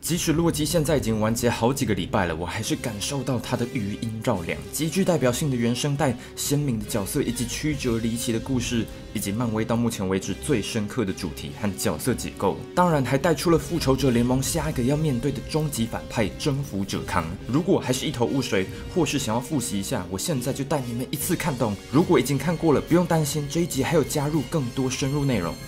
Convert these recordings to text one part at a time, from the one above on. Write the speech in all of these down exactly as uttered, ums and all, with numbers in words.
即使洛基现在已经完结好几个礼拜了，我还是感受到它的余音绕梁，极具代表性的原声带、鲜明的角色以及曲折离奇的故事，以及漫威到目前为止最深刻的主题和角色结构。当然，还带出了复仇者联盟下一个要面对的终极反派征服者康。如果还是一头雾水，或是想要复习一下，我现在就带你们一次看懂。如果已经看过了，不用担心，这一集还有加入更多深入内容。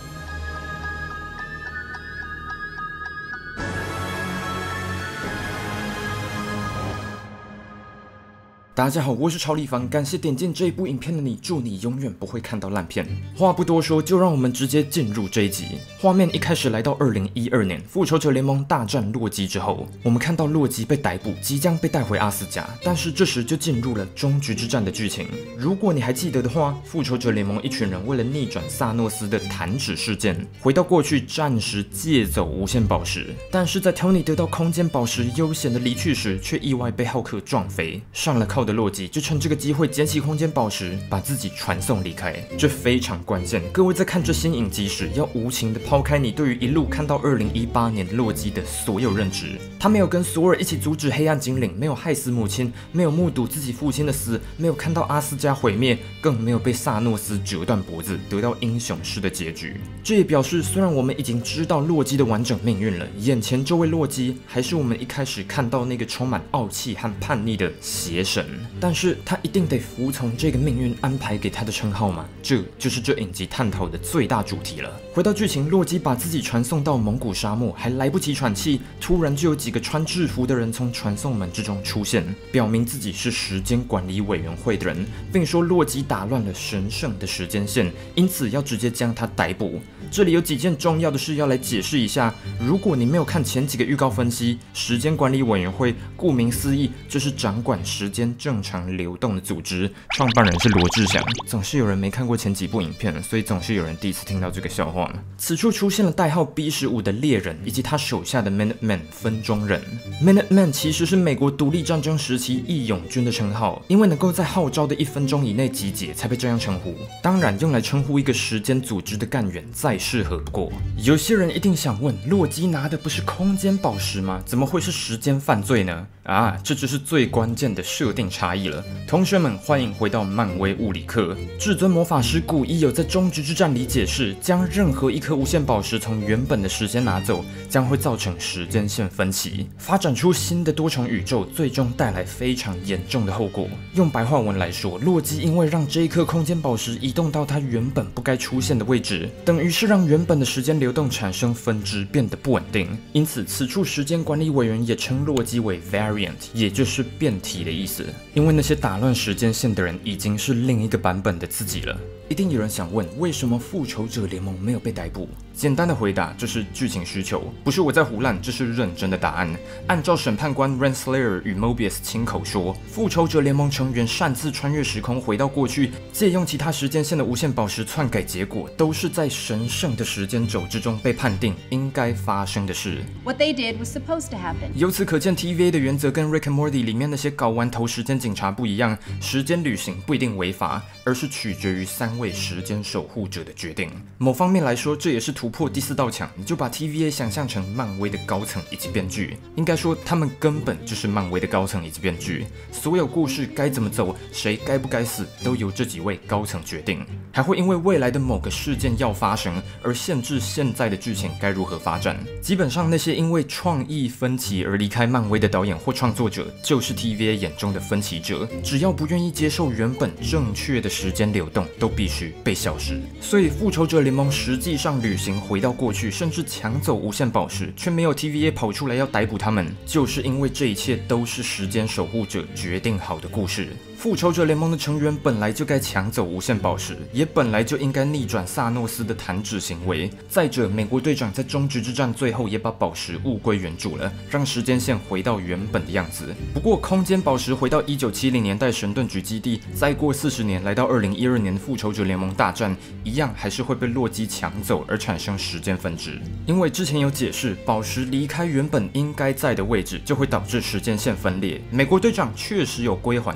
大家好，我是超立方，感谢点进这一部影片的你，祝你永远不会看到烂片。话不多说，就让我们直接进入这一集。画面一开始来到二零一二年，复仇者联盟大战洛基之后，我们看到洛基被逮捕，即将被带回阿斯加，但是这时就进入了终局之战的剧情。如果你还记得的话，复仇者联盟一群人为了逆转萨诺斯的弹指事件，回到过去暂时借走无限宝石，但是在 Tony 得到空间宝石悠闲的离去时，却意外被浩克撞飞，上了靠的洛基就趁这个机会捡起空间宝石，把自己传送离开，这非常关键。各位在看这新影集时，要无情的抛开你对于一路看到二零一八年洛基的所有认知。他没有跟索尔一起阻止黑暗精灵，没有害死母亲，没有目睹自己父亲的死，没有看到阿斯加毁灭，更没有被萨诺斯折断脖子，得到英雄式的结局。这也表示，虽然我们已经知道洛基的完整命运了，眼前这位洛基还是我们一开始看到那个充满傲气和叛逆的邪神。但是他一定得服从这个命运安排给他的称号吗？这就是这影集探讨的最大主题了。回到剧情，洛基把自己传送到蒙古沙漠，还来不及喘气，突然就有几个穿制服的人从传送门之中出现，表明自己是时间管理委员会的人，并说洛基打乱了神圣的时间线，因此要直接将他逮捕。这里有几件重要的事要来解释一下。如果你没有看前几个预告分析，时间管理委员会顾名思义就是掌管时间正常流动的组织，创办人是罗志祥。总是有人没看过前几部影片，所以总是有人第一次听到这个笑话嘛。此处出现了代号 B 十五 的猎人以及他手下的 Minutemen 分中人。Minutemen 其实是美国独立战争时期义勇军的称号，因为能够在号召的一分钟以内集结，才被这样称呼。当然，用来称呼一个时间组织的干员再适合不过。有些人一定想问，洛基拿的不是空间宝石吗？怎么会是时间犯罪呢？啊，这就是最关键的设定差异了。同学们，欢迎回到漫威物理课。至尊魔法师古一有在终局之战里解释，将任何一颗无限宝石从原本的时间拿走，将会造成时间线分歧，发展出新的多重宇宙，最终带来非常严重的后果。用白话文来说，洛基因为让这一颗空间宝石移动到它原本不该出现的位置，等于是让原本的时间流动产生分支，变得不稳定。因此，此处时间管理委员也称洛基为 variant， 也就是变体的意思。因为那些打乱时间线的人已经是另一个版本的自己了。一定有人想问，为什么复仇者联盟没有被逮捕？简单的回答，这是剧情需求，不是我在胡乱，这是认真的答案。按照审判官 Renslayer 与 Mobius 亲口说，复仇者联盟成员擅自穿越时空回到过去，借用其他时间线的无限宝石篡改结果，都是在神圣的时间轴之中被判定应该发生的事。 What they did was supposed to happen. 由此可见 ，T V A 的原则跟 Rick and Morty 里面那些搞完头时间警察不一样，时间旅行不一定违法，而是取决于三位时间守护者的决定。某方面来说，这也是突破第四道墙。你就把 T V A 想象成漫威的高层以及编剧，应该说他们根本就是漫威的高层以及编剧。所有故事该怎么走，谁该不该死，都由这几位高层决定，还会因为未来的某个事件要发生而限制现在的剧情该如何发展。基本上，那些因为创意分歧而离开漫威的导演或创作者，就是 T V A 眼中的分歧者。只要不愿意接受原本正确的时间流动，都必须被消失。所以复仇者联盟实际上旅行回到过去，甚至抢走无限宝石，却没有 T V A 跑出来要逮捕他们，就是因为这一切都是时间守护者决定好的故事。复仇者联盟的成员本来就该抢走无限宝石，也本来就应该逆转萨诺斯的弹指行为。再者，美国队长在终局之战最后也把宝石物归原主了，让时间线回到原本的样子。不过，空间宝石回到一九七零年代神盾局基地，再过四十年来到二零一二年的复仇者联盟大战，一样还是会被洛基抢走而产生时间分支。因为之前有解释，宝石离开原本应该在的位置，就会导致时间线分裂。美国队长确实有归还他们拿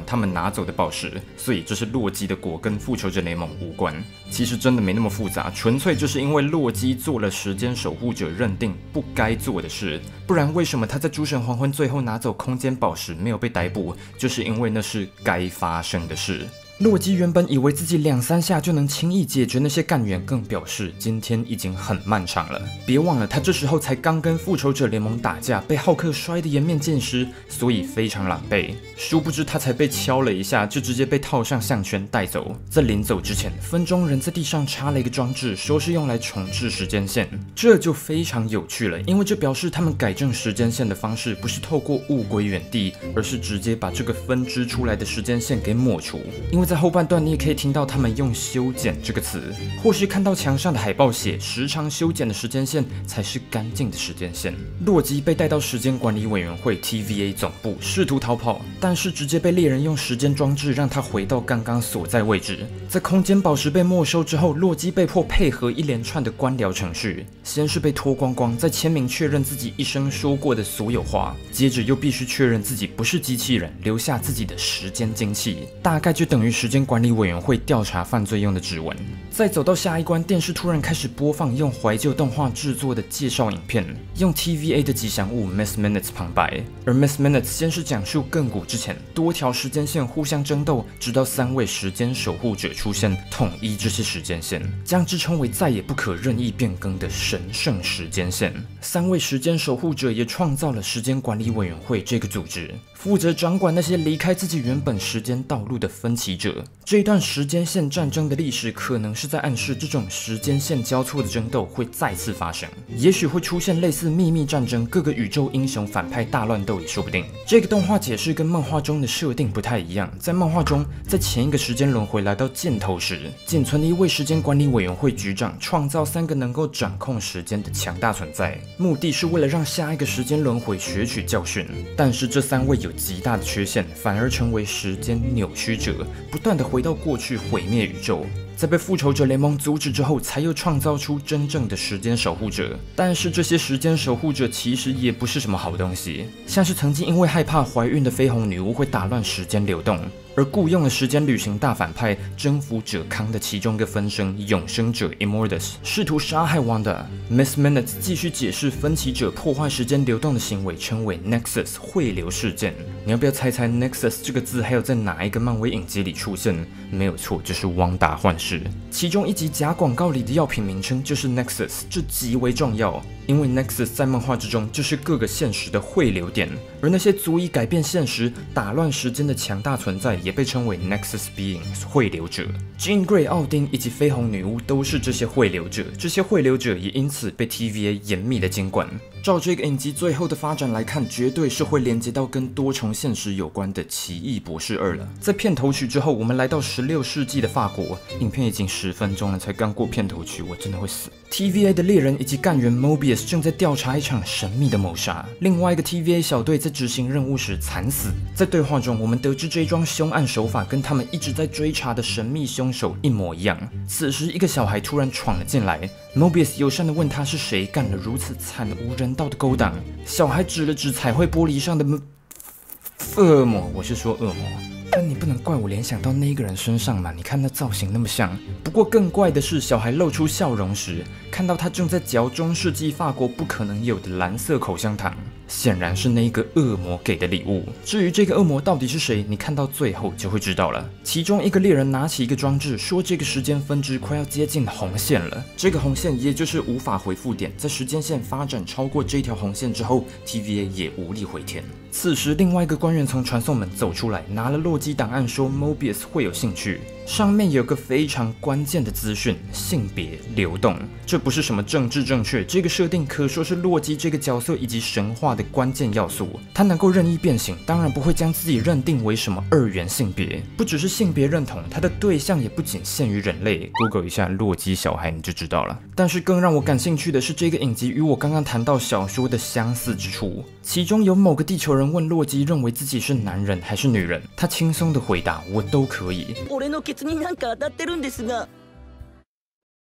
拿走的宝石，所以这是洛基的果，跟复仇者联盟无关。其实真的没那么复杂，纯粹就是因为洛基做了时间守护者认定不该做的事，不然为什么他在诸神黄昏最后拿走空间宝石没有被逮捕，就是因为那是该发生的事。洛基原本以为自己两三下就能轻易解决那些干员，更表示今天已经很漫长了。别忘了，他这时候才刚跟复仇者联盟打架，被浩克摔得颜面尽失，所以非常狼狈。殊不知他才被敲了一下，就直接被套上项圈带走。在临走之前，分钟人在地上插了一个装置，说是用来重置时间线。这就非常有趣了，因为这表示他们改正时间线的方式不是透过物归原地，而是直接把这个分支出来的时间线给抹除。因为在后半段，你也可以听到他们用修剪这个词，或是看到墙上的海报写时常修剪的时间线才是干净的时间线。洛基被带到时间管理委员会 T V A 总部，试图逃跑，但是直接被猎人用时间装置让他回到刚刚所在位置。在空间宝石被没收之后，洛基被迫配合一连串的官僚程序，先是被脱光光，再签名确认自己一生说过的所有话，接着又必须确认自己不是机器人，留下自己的时间精气，大概就等于时间管理委员会调查犯罪用的指纹。再走到下一关，电视突然开始播放用怀旧动画制作的介绍影片，用 T V A 的吉祥物 Miss Minutes 旁白。而 Miss Minutes 先是讲述亘古之前多条时间线互相争斗，直到三位时间守护者出现，统一这些时间线，将之称为再也不可任意变更的神圣时间线。三位时间守护者也创造了时间管理委员会这个组织，负责掌管那些离开自己原本时间道路的分歧者。这一段时间线战争的历史可能是在暗示这种时间线交错的争斗会再次发生，也许会出现类似秘密战争，各个宇宙英雄反派大乱斗也说不定。这个动画解释跟漫画中的设定不太一样，在漫画中，在前一个时间轮回来到箭头时，仅存的一位时间管理委员会局长创造三个能够掌控时间的强大存在，目的是为了让下一个时间轮回学取教训。但是这三位有极大的缺陷，反而成为时间扭曲者，不断的回到过去毁灭宇宙。在被复仇者联盟阻止之后，才又创造出真正的时间守护者。但是这些时间守护者其实也不是什么好东西，像是曾经因为害怕怀孕的绯红女巫会打乱时间流动，而雇佣了时间旅行大反派征服者康的其中一个分身永生者 Immortus 试图杀害 Wanda。Miss Minutes 继续解释分歧者破坏时间流动的行为称为 Nexus 汇流事件。你要不要猜猜 Nexus 这个字还有在哪一个漫威影集里出现？没有错，就是汪达幻视。其中一集假广告里的药品名称就是 Nexus， 这极为重要，因为 Nexus 在漫画之中就是各个现实的汇流点，而那些足以改变现实、打乱时间的强大存在也被称为 Nexus Beings 汇流者。Jean Grey 奥丁以及绯红女巫都是这些汇流者，这些汇流者也因此被 T V A 严密的监管。照这个影集最后的发展来看，绝对是会连接到跟多重现实有关的奇异博士二了。在片头曲之后，我们来到十六世纪的法国，影片已经十分钟了，才刚过片头曲，我真的会死。T V A 的猎人以及干员 Mobius 正在调查一场神秘的谋杀，另外一个 T V A 小队在执行任务时惨死。在对话中，我们得知这一桩凶案手法跟他们一直在追查的神秘凶手一模一样。此时，一个小孩突然闯了进来 ，Mobius 友善地问他是谁干了如此惨无人道的勾当。小孩指了指彩绘玻璃上的恶魔，我是说恶魔。但你不能怪我联想到那个人身上嘛？你看那造型那么像。不过更怪的是，小孩露出笑容时，看到他正在嚼中世纪法国不可能有的蓝色口香糖，显然是那个恶魔给的礼物。至于这个恶魔到底是谁，你看到最后就会知道了。其中一个猎人拿起一个装置，说这个时间分支快要接近红线了。这个红线也就是无法回复点，在时间线发展超过这条红线之后 ，T V A 也无力回天。此时，另外一个官员从传送门走出来，拿了洛基档案，说 Mobius 会有兴趣。上面有个非常关键的资讯：性别流动。这不是什么政治正确，这个设定可说是洛基这个角色以及神话的关键要素。他能够任意变形，当然不会将自己认定为什么二元性别。不只是性别认同，他的对象也不仅限于人类。Google 一下洛基小孩你就知道了。但是更让我感兴趣的是，这个影集与我刚刚谈到小说的相似之处。其中有某个地球人问洛基认为自己是男人还是女人，他轻松的回答：我都可以。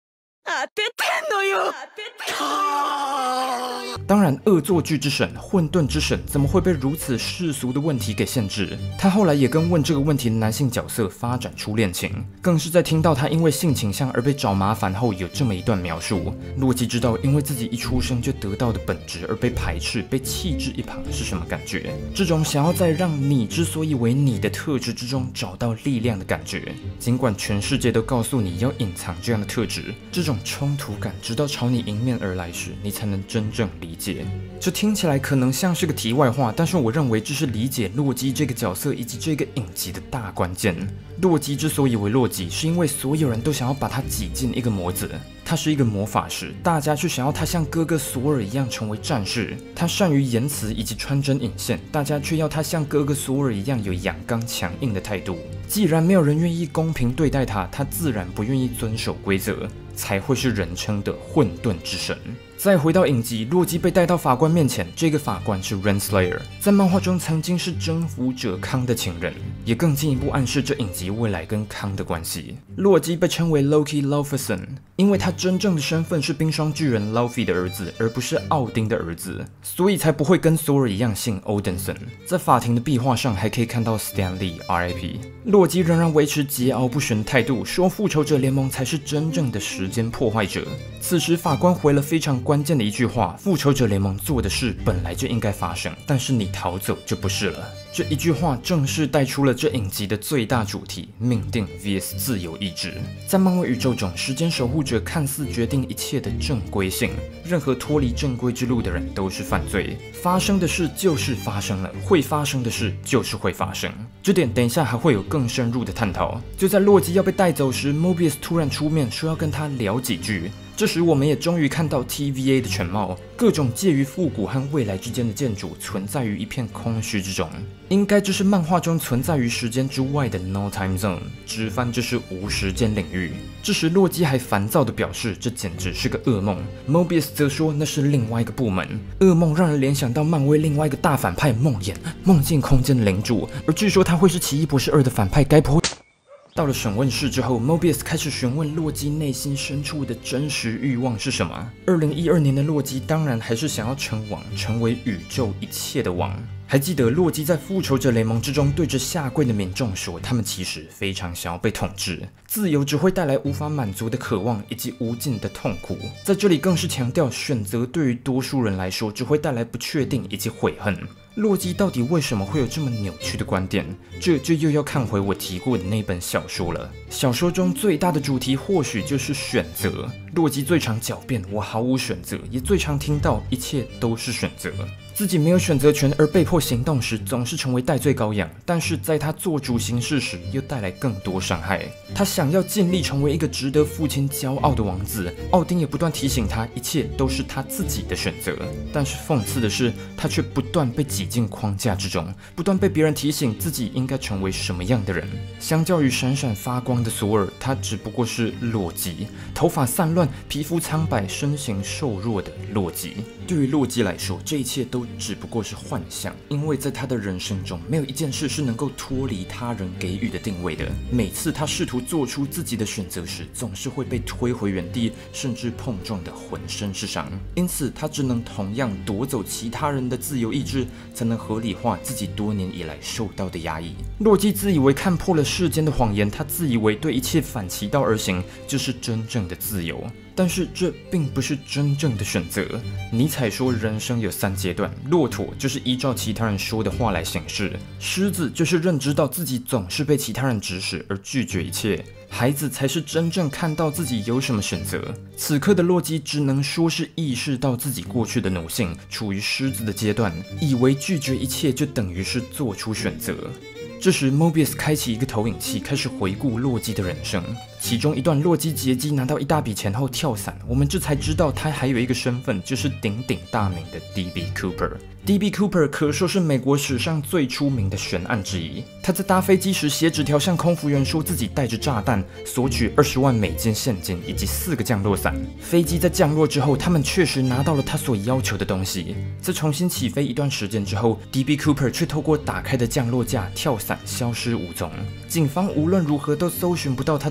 当然，恶作剧之神、混沌之神怎么会被如此世俗的问题给限制？他后来也跟问这个问题的男性角色发展出恋情，更是在听到他因为性倾向而被找麻烦后，有这么一段描述：洛基知道，因为自己一出生就得到的本质而被排斥、被弃置一旁是什么感觉。这种想要在让你之所以为你的特质之中找到力量的感觉，尽管全世界都告诉你要隐藏这样的特质，这种冲突感直到朝你迎面而来时，你才能真正理解。这听起来可能像是个题外话，但是我认为这是理解洛基这个角色以及这个影集的大关键。洛基之所以为洛基，是因为所有人都想要把他挤进一个模子。他是一个魔法师，大家却想要他像哥哥索尔一样成为战士。他善于言辞以及穿针引线，大家却要他像哥哥索尔一样有阳刚强硬的态度。既然没有人愿意公平对待他，他自然不愿意遵守规则，才会是人称的混沌之神。再回到影集，洛基被带到法官面前，这个法官是 Renslayer， 在漫画中曾经是征服者康的情人，也更进一步暗示这影集未来跟康的关系。洛基被称为 Loki Laufeyson， 因为他真正的身份是冰霜巨人 Laufey 的儿子，而不是奥丁的儿子，所以才不会跟索尔一样姓 Odinson。在法庭的壁画上还可以看到 Stan Lee R I P。洛基仍然维持桀骜不驯的态度，说复仇者联盟才是真正的时间破坏者。此时法官回了非常关键的一句话：复仇者联盟做的事本来就应该发生，但是你逃走就不是了。这一句话正式带出了这影集的最大主题：命定 V S 自由意志。在漫威宇宙中，时间守护者看似决定一切的正规性，任何脱离正规之路的人都是犯罪。发生的事就是发生了，会发生的事就是会发生。这点等一下还会有更深入的探讨。就在洛基要被带走时， Mobius 突然出面说要跟他聊几句。这时我们也终于看到 T V A 的全貌，各种介于复古和未来之间的建筑存在于一片空虚之中。应该这是漫画中存在于时间之外的 No Time Zone， 直翻就是无时间领域。这时洛基还烦躁地表示这简直是个噩梦， Mobius 则说那是另外一个部门。噩梦让人联想到漫威另外一个大反派梦魇，梦境空间的领主，而据说他会是奇异博士二的反派，该不会……到了审问室之后， Mobius 开始询问洛基内心深处的真实欲望是什么。二零一二年的洛基当然还是想要称王，成为宇宙一切的王。还记得洛基在复仇者联盟之中对着下跪的民众说，他们其实非常想要被统治，自由只会带来无法满足的渴望以及无尽的痛苦。在这里更是强调，选择对于多数人来说只会带来不确定以及悔恨。洛基到底为什么会有这么扭曲的观点？这就又要看回我提过的那本小说了。小说中最大的主题或许就是选择。洛基最常狡辩我毫无选择，也最常听到一切都是选择。自己没有选择权而被迫行动时，总是成为代罪羔羊，但是在他做主行事时，又带来更多伤害。他想要尽力成为一个值得父亲骄傲的王子，奥丁也不断提醒他，一切都是他自己的选择。但是讽刺的是，他却不断被挤进框架之中，不断被别人提醒自己应该成为什么样的人。相较于闪闪发光的索尔，他只不过是洛基，头发散乱、皮肤苍白、身形瘦弱的洛基。对于洛基来说，这一切都只不过是幻象，因为在他的人生中，没有一件事是能够脱离他人给予的定位的。每次他试图做出自己的选择时，总是会被推回原地，甚至碰撞得浑身是伤。因此，他只能同样夺走其他人的自由意志，才能合理化自己多年以来受到的压抑。洛基自以为看破了世间的谎言，他自以为对一切反其道而行就是真正的自由。但是这并不是真正的选择。尼采说人生有三阶段，骆驼就是依照其他人说的话来行事，狮子就是认知到自己总是被其他人指使而拒绝一切，孩子才是真正看到自己有什么选择。此刻的洛基只能说是意识到自己过去的奴性，处于狮子的阶段，以为拒绝一切就等于是做出选择。这时 Mobius 开启一个投影器，开始回顾洛基的人生。其中一段洛基劫机拿到一大笔钱后跳伞，我们这才知道他还有一个身份，就是鼎鼎大名的 D B Cooper。D B Cooper 可说是美国史上最出名的悬案之一。他在搭飞机时写纸条向空服员说自己带着炸弹，索取二十万美金现金以及四个降落伞。飞机在降落之后，他们确实拿到了他所要求的东西。在重新起飞一段时间之后， D B Cooper 却透过打开的降落架跳伞消失无踪。警方无论如何都搜寻不到他的踪影，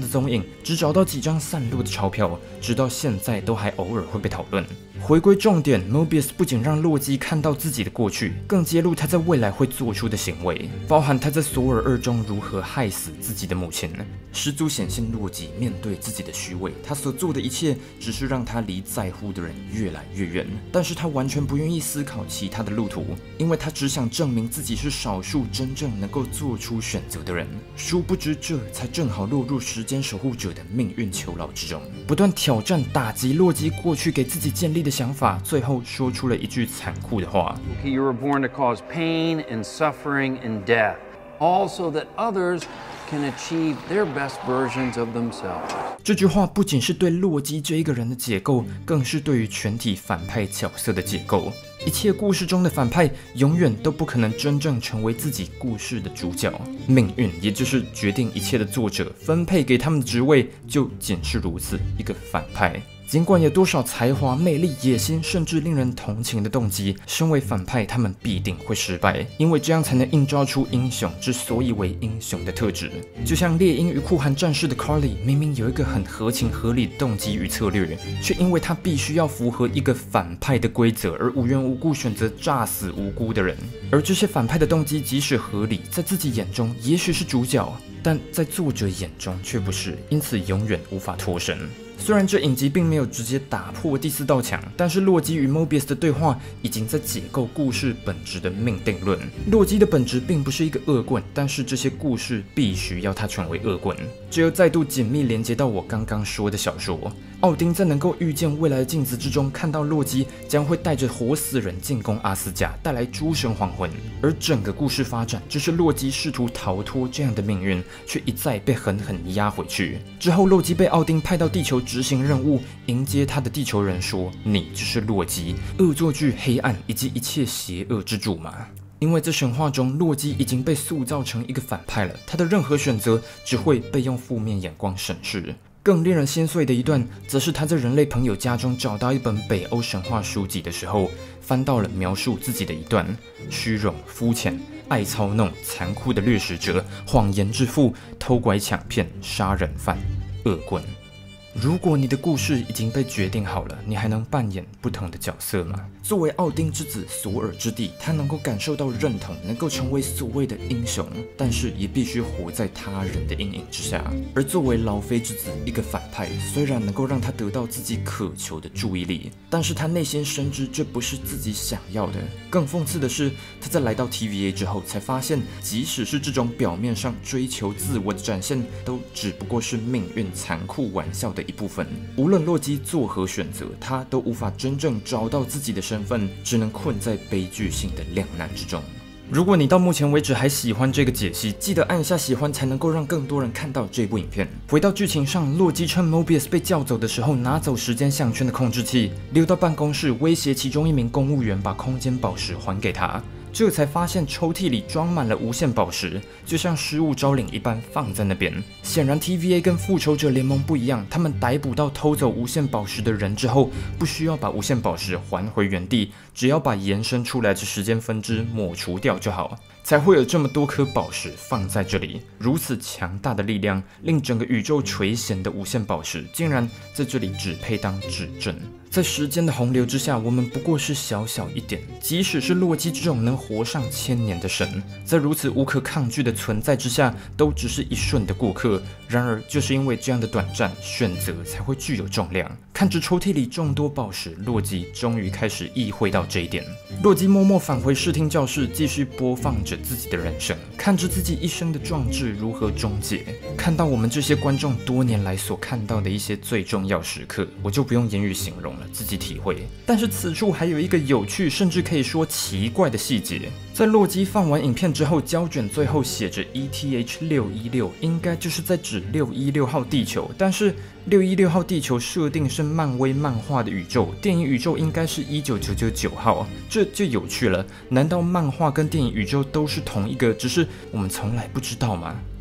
只找到几张散落的钞票，直到现在都还偶尔会被讨论。回归重点 ，Mobius 不仅让洛基看到自己的过去，更揭露他在未来会做出的行为，包含他在索尔二中如何害死自己的母亲，十足显现洛基面对自己的虚伪。他所做的一切只是让他离在乎的人越来越远，但是他完全不愿意思考其他的路途，因为他只想证明自己是少数真正能够做出选择的人。殊不知，这才正好落入时间守护者的命运囚牢之中，不断挑战、打击洛基过去给自己建立的想法，最后说出了一句残酷的话 Okay, you were born to cause pain and suffering and death, all so that others can achieve their best versions of themselves. 这句话不仅是对洛基这一个人的解构，更是对于全体反派角色的解构。一切故事中的反派永远都不可能真正成为自己故事的主角，命运也就是决定一切的作者分配给他们的职位就仅是如此一个反派。尽管有多少才华、魅力、野心，甚至令人同情的动机，身为反派，他们必定会失败，因为这样才能映照出英雄之所以为英雄的特质。就像猎鹰与酷寒战士的 Carly， 明明有一个很合情合理的动机与策略，却因为他必须要符合一个反派的规则，而无缘无故选择炸死无辜的人。而这些反派的动机即使合理，在自己眼中也许是主角，但在作者眼中却不是，因此永远无法脱身。虽然这影集并没有直接打破第四道墙，但是洛基与 Mobius 的对话已经在解构故事本质的命定论。洛基的本质并不是一个恶棍，但是这些故事必须要他成为恶棍。这又再度紧密连接到我刚刚说的小说。奥丁在能够预见未来的镜子之中，看到洛基将会带着活死人进攻阿斯加，带来诸神黄昏。而整个故事发展就是洛基试图逃脱这样的命运，却一再被狠狠压回去。之后，洛基被奥丁派到地球执行任务，迎接他的地球人说：“你就是洛基，恶作剧、黑暗以及一切邪恶之主吗？”因为在神话中，洛基已经被塑造成一个反派了，他的任何选择只会被用负面眼光审视。更令人心碎的一段，则是他在人类朋友家中找到一本北欧神话书籍的时候，翻到了描述自己的一段：虚荣、肤浅、爱操弄、残酷的掠食者、谎言之父、偷拐抢骗、杀人犯、恶棍。如果你的故事已经被决定好了，你还能扮演不同的角色吗？作为奥丁之子、索尔之弟，他能够感受到认同，能够成为所谓的英雄，但是也必须活在他人的阴影之下。而作为劳菲之子，一个反派，虽然能够让他得到自己渴求的注意力，但是他内心深知这不是自己想要的。更讽刺的是，他在来到 T V A 之后，才发现，即使是这种表面上追求自我的展现，都只不过是命运残酷玩笑的一部分。无论洛基作何选择，他都无法真正找到自己的身份，只能困在悲剧性的两难之中。如果你到目前为止还喜欢这个解析，记得按下喜欢，才能够让更多人看到这部影片。回到剧情上，洛基趁 Mobius 被叫走的时候，拿走时间项圈的控制器，溜到办公室威胁其中一名公务员把空间宝石还给他。这才发现抽屉里装满了无限宝石，就像失物招领一般放在那边。显然 T V A 跟复仇者联盟不一样，他们逮捕到偷走无限宝石的人之后，不需要把无限宝石还回原地，只要把延伸出来的时间分支抹除掉就好，才会有这么多颗宝石放在这里。如此强大的力量，令整个宇宙垂涎的无限宝石，竟然在这里只配当指针。在时间的洪流之下，我们不过是小小一点。即使是洛基这种能活上千年的神，在如此无可抗拒的存在之下，都只是一瞬的过客。然而，就是因为这样的短暂，选择才会具有重量。看着抽屉里众多宝石，洛基终于开始意会到这一点。洛基默默返回视听教室，继续播放着自己的人生，看着自己一生的壮志如何终结。看到我们这些观众多年来所看到的一些最重要时刻，我就不用言语形容了，自己体会。但是此处还有一个有趣，甚至可以说奇怪的细节。在洛基放完影片之后，胶卷最后写着 E T H 六一六，应该就是在指六一六号地球。但是六一六号地球设定是漫威漫画的宇宙，电影宇宙应该是一九九九九号，这就有趣了。难道漫画跟电影宇宙都是同一个，只是我们从来不知道吗？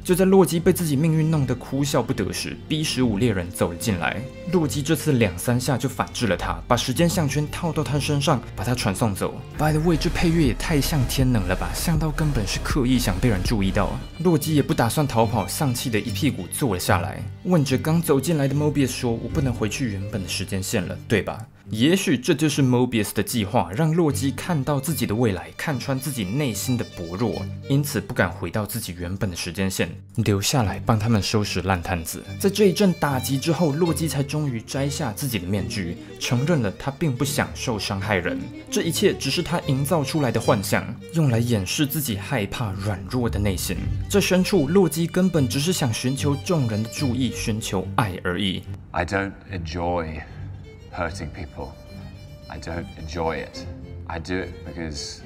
就在洛基被自己命运弄得哭笑不得时 ，B 十五猎人走了进来。洛基这次两三下就反制了他，把时间项圈套到他身上，把他传送走。By the way， 这配乐也太像天能了吧，像到根本是刻意想被人注意到。洛基也不打算逃跑，丧气的一屁股坐了下来，问着刚走进来的 Mobius 说：“我不能回去原本的时间线了，对吧？”也许这就是 Mobius 的计划，让洛基看到自己的未来，看穿自己内心的薄弱，因此不敢回到自己原本的时间线，留下来帮他们收拾烂摊子。在这一阵打击之后，洛基才终于摘下自己的面具，承认了他并不想受伤害人，这一切只是他营造出来的幻象，用来掩饰自己害怕软弱的内心。这深处，洛基根本只是想寻求众人的注意，寻求爱而已。 I don't enjoy hurting people. I don't enjoy it. I do it because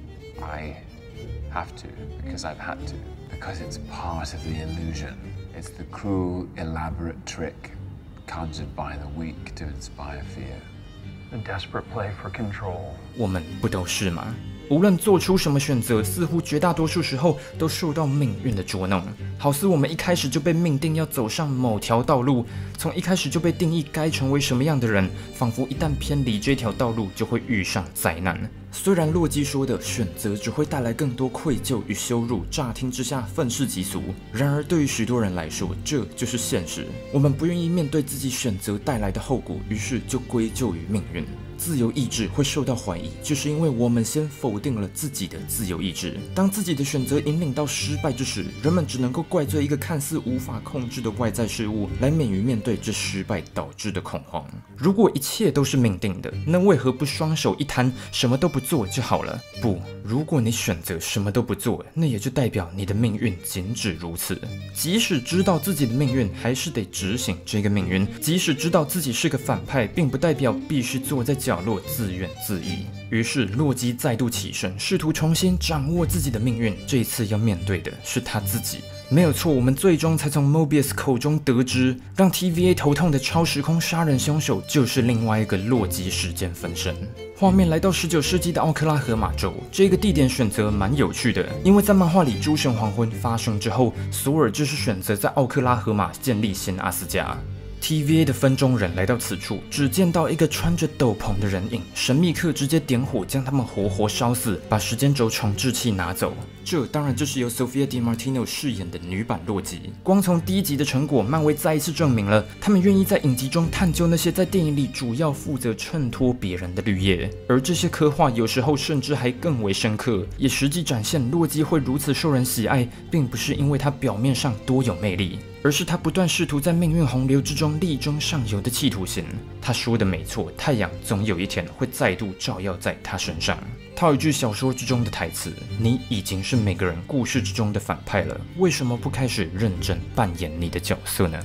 I have to, because I've had to, because it's part of the illusion. It's the cruel, elaborate trick conjured by the weak to inspire fear. A desperate play for control. 我们不都是吗？无论做出什么选择，似乎绝大多数时候都受到命运的捉弄，好似我们一开始就被命定要走上某条道路，从一开始就被定义该成为什么样的人，仿佛一旦偏离这条道路就会遇上灾难。虽然洛基说的选择只会带来更多愧疚与羞辱，乍听之下愤世嫉俗，然而对于许多人来说，这就是现实。我们不愿意面对自己选择带来的后果，于是就归咎于命运。自由意志会受到怀疑，就是因为我们先否定了自己的自由意志。当自己的选择引领到失败之时，人们只能够怪罪一个看似无法控制的外在事物，来免于面对这失败导致的恐慌。如果一切都是命定的，那为何不双手一摊，什么都不做就好了？不，如果你选择什么都不做，那也就代表你的命运仅止如此。即使知道自己的命运，还是得执行这个命运。即使知道自己是个反派，并不代表必须坐在角落自怨自艾。于是洛基再度起身，试图重新掌握自己的命运。这一次要面对的是他自己。没有错，我们最终才从 Mobius 口中得知，让 T V A 头痛的超时空杀人凶手就是另外一个洛基时间分身。画面来到十九世纪的奥克拉荷马州，这个地点选择蛮有趣的，因为在漫画里诸神黄昏发生之后，索尔就是选择在奥克拉荷马建立新阿斯加。T V A 的分中人来到此处，只见到一个穿着斗篷的人影，神秘客直接点火将他们活活烧死，把时间轴重置器拿走。这当然就是由 Sophia DiMartino 饰演的女版洛基。光从第一集的成果，漫威再一次证明了他们愿意在影集中探究那些在电影里主要负责衬托别人的绿叶，而这些刻画有时候甚至还更为深刻，也实际展现洛基会如此受人喜爱，并不是因为他表面上多有魅力，而是他不断试图在命运洪流之中力争上游的企图心。他说的没错，太阳总有一天会再度照耀在他身上。套一句小说之中的台词：你已经是每个人故事之中的反派了，为什么不开始认真扮演你的角色呢？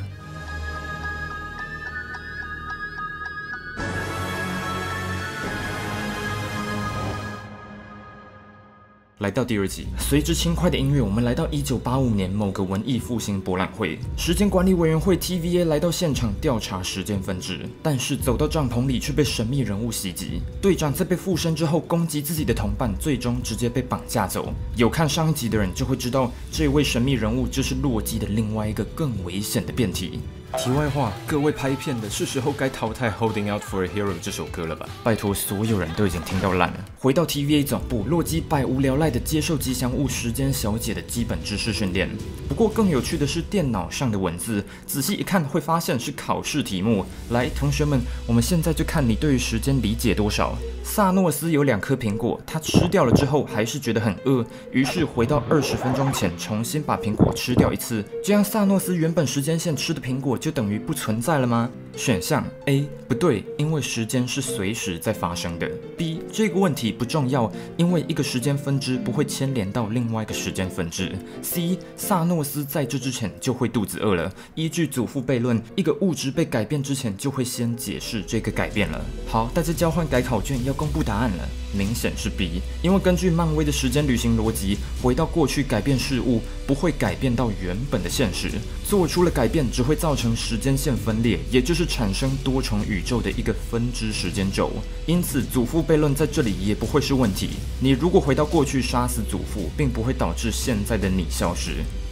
来到第二集，随着轻快的音乐，我们来到一九八五年某个文艺复兴博览会，时间管理委员会 T V A 来到现场调查时间分支，但是走到帐篷里却被神秘人物袭击。队长在被附身之后攻击自己的同伴，最终直接被绑架走。有看上一集的人就会知道，这位神秘人物就是洛基的另外一个更危险的变体。题外话，各位拍片的，是时候该淘汰《Holding Out for a Hero》这首歌了吧？拜托，所有人都已经听到烂了。回到 T V A 总部，洛基百无聊赖地接受吉祥物时间小姐的基本知识训练。不过更有趣的是电脑上的文字，仔细一看会发现是考试题目。来，同学们，我们现在就看你对于时间理解多少。萨诺斯有两颗苹果，他吃掉了之后还是觉得很饿，于是回到二十分钟前重新把苹果吃掉一次，这样萨诺斯原本时间线吃的苹果就等于不存在了吗？选项 A 不对，因为时间是随时在发生的。B 这个问题不重要，因为一个时间分支不会牵连到另外一个时间分支。C 萨诺斯在这之前就会肚子饿了，依据祖父悖论，一个物质被改变之前就会先解释这个改变了。好，大家交换改考卷要公布答案了，明显是 B， 因为根据漫威的时间旅行逻辑，回到过去改变事物不会改变到原本的现实，做出了改变只会造成时间线分裂，也就是产生多重宇宙的一个分支时间轴。因此祖父悖论在这里也不会是问题。你如果回到过去杀死祖父，并不会导致现在的你消失，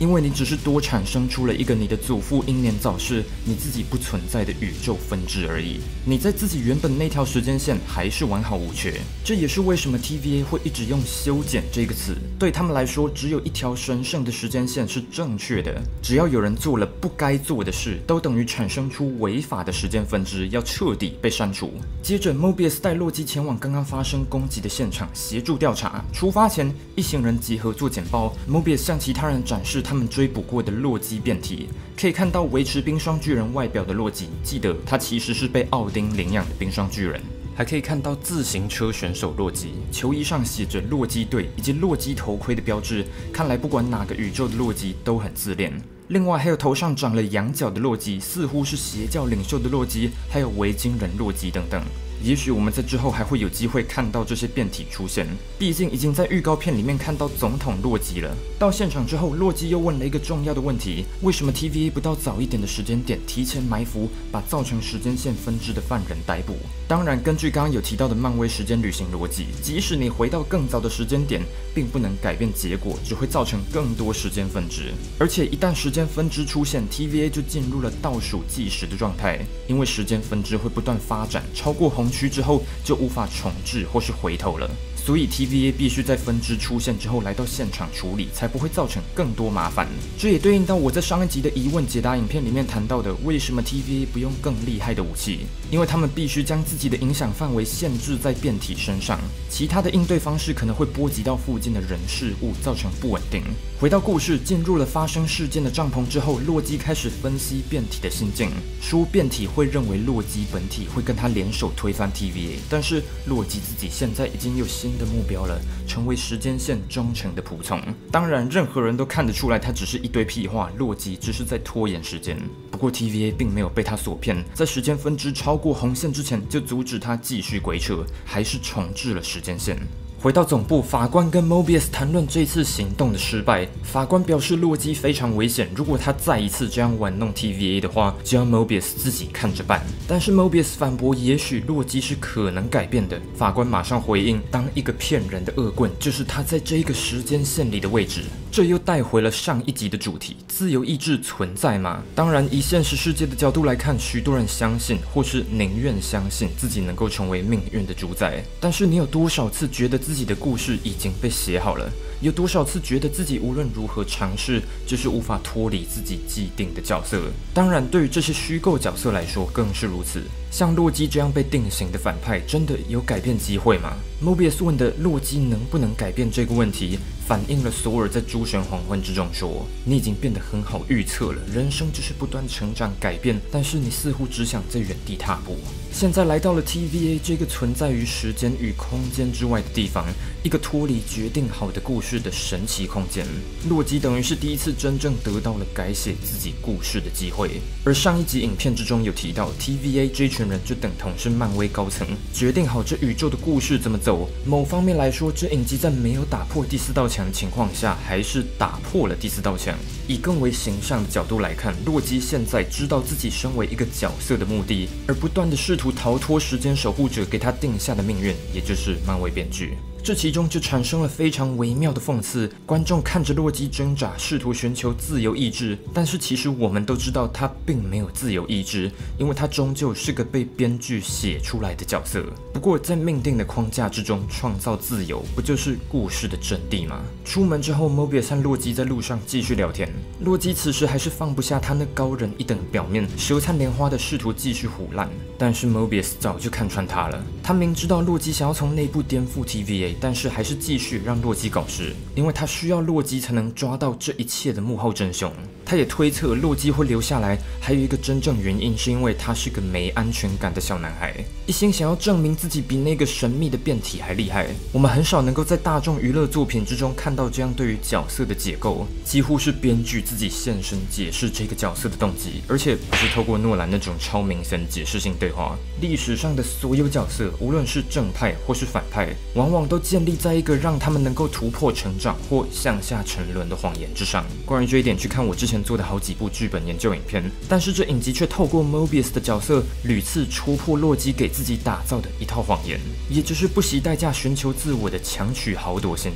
因为你只是多产生出了一个你的祖父英年早逝、你自己不存在的宇宙分支而已。你在自己原本那条时间线还是完好无缺。这也是为什么 T V A 会一直用修剪这个词，对他们来说，只有一条神圣的时间线是正确的。只要有人做了不该做的事，都等于产生出违法的时间分支，要彻底被删除。接着 ，Mobius 带洛基前往刚刚发生攻击的现场，协助调查。出发前，一行人集合做简报。Mobius 向其他人展示他们追捕过的洛基变体，可以看到维持冰霜巨人外表的洛基，记得他其实是被奥丁领养的冰霜巨人。还可以看到自行车选手洛基，球衣上写着洛基队以及洛基头盔的标志，看来不管哪个宇宙的洛基都很自恋。另外还有头上长了羊角的洛基，似乎是邪教领袖的洛基，还有维京人洛基等等。也许我们在之后还会有机会看到这些变体出现，毕竟已经在预告片里面看到总统洛基了。到现场之后，洛基又问了一个重要的问题：为什么 T V A 不到早一点的时间点提前埋伏，把造成时间线分支的犯人逮捕？当然，根据刚刚有提到的漫威时间旅行逻辑，即使你回到更早的时间点，并不能改变结果，只会造成更多时间分支。而且一旦时间分支出现 ，T V A 就进入了倒数计时的状态，因为时间分支会不断发展，超过红区之后就无法重置或是回头了。所以 T V A 必须在分支出现之后来到现场处理，才不会造成更多麻烦。这也对应到我在上一集的疑问解答影片里面谈到的，为什么 T V A 不用更厉害的武器？因为他们必须将自己的影响范围限制在变体身上，其他的应对方式可能会波及到附近的人事物，造成不稳定。回到故事，进入了发生事件的帐篷之后，洛基开始分析变体的心境，说变体会认为洛基本体会跟他联手推翻 T V A， 但是洛基自己现在已经有新的目标了，成为时间线忠诚的仆从。当然，任何人都看得出来，他只是一堆屁话，洛基只是在拖延时间。不过 T V A 并没有被他所骗，在时间分支超过红线之前，就阻止他继续鬼扯，还是重置了时间线。回到总部，法官跟 Mobius 谈论这次行动的失败。法官表示洛基非常危险，如果他再一次这样玩弄 T V A 的话，就要 Mobius 自己看着办。但是 Mobius 反驳，也许洛基是可能改变的。法官马上回应，当一个骗人的恶棍，就是他在这个时间线里的位置。这又带回了上一集的主题：自由意志存在吗？当然，以现实世界的角度来看，许多人相信，或是宁愿相信自己能够成为命运的主宰。但是你有多少次觉得自己的故事已经被写好了？有多少次觉得自己无论如何尝试，就是无法脱离自己既定的角色？当然，对于这些虚构角色来说更是如此。像洛基这样被定型的反派，真的有改变机会吗？ Mobius 问的洛基能不能改变这个问题，反映了索尔在诸神黄昏之中说：“你已经变得很好预测了，人生就是不断成长改变，但是你似乎只想在原地踏步。”现在来到了 T V A 这个存在于时间与空间之外的地方，一个脱离决定好的故事的神奇空间。洛基等于是第一次真正得到了改写自己故事的机会。而上一集影片之中有提到 ，T V A 这群人就等同是漫威高层，决定好这宇宙的故事怎么走。某方面来说，这影集在没有打破第四道墙的情况下，还是打破了第四道墙。以更为形象的角度来看，洛基现在知道自己身为一个角色的目的，而不断的试图逃脱时间守护者给他定下的命运，也就是漫威编剧。这其中就产生了非常微妙的讽刺，观众看着洛基挣扎，试图寻求自由意志，但是其实我们都知道他并没有自由意志，因为他终究是个被编剧写出来的角色。不过在命定的框架之中创造自由，不就是故事的真谛吗？出门之后 ，Mobius 和洛基在路上继续聊天。洛基此时还是放不下他那高人一等的表面，舌灿莲花的试图继续唬烂。但是 Mobius 早就看穿他了，他明知道洛基想要从内部颠覆 T V A。但是还是继续让洛基搞事，因为他需要洛基才能抓到这一切的幕后真凶。他也推测洛基会留下来，还有一个真正原因是因为他是个没安全感的小男孩，一心想要证明自己比那个神秘的变体还厉害。我们很少能够在大众娱乐作品之中看到这样对于角色的解构，几乎是编剧自己现身解释这个角色的动机，而且不是透过诺兰那种超明显解释性对话。历史上的所有角色，无论是正派或是反派，往往都建立在一个让他们能够突破成长或向下沉沦的谎言之上。关于这一点，去看我之前做的好几部剧本研究影片。但是这影集却透过 Mobius 的角色，屡次戳破洛基给自己打造的一套谎言，也就是不惜代价寻求自我的强取豪夺心态。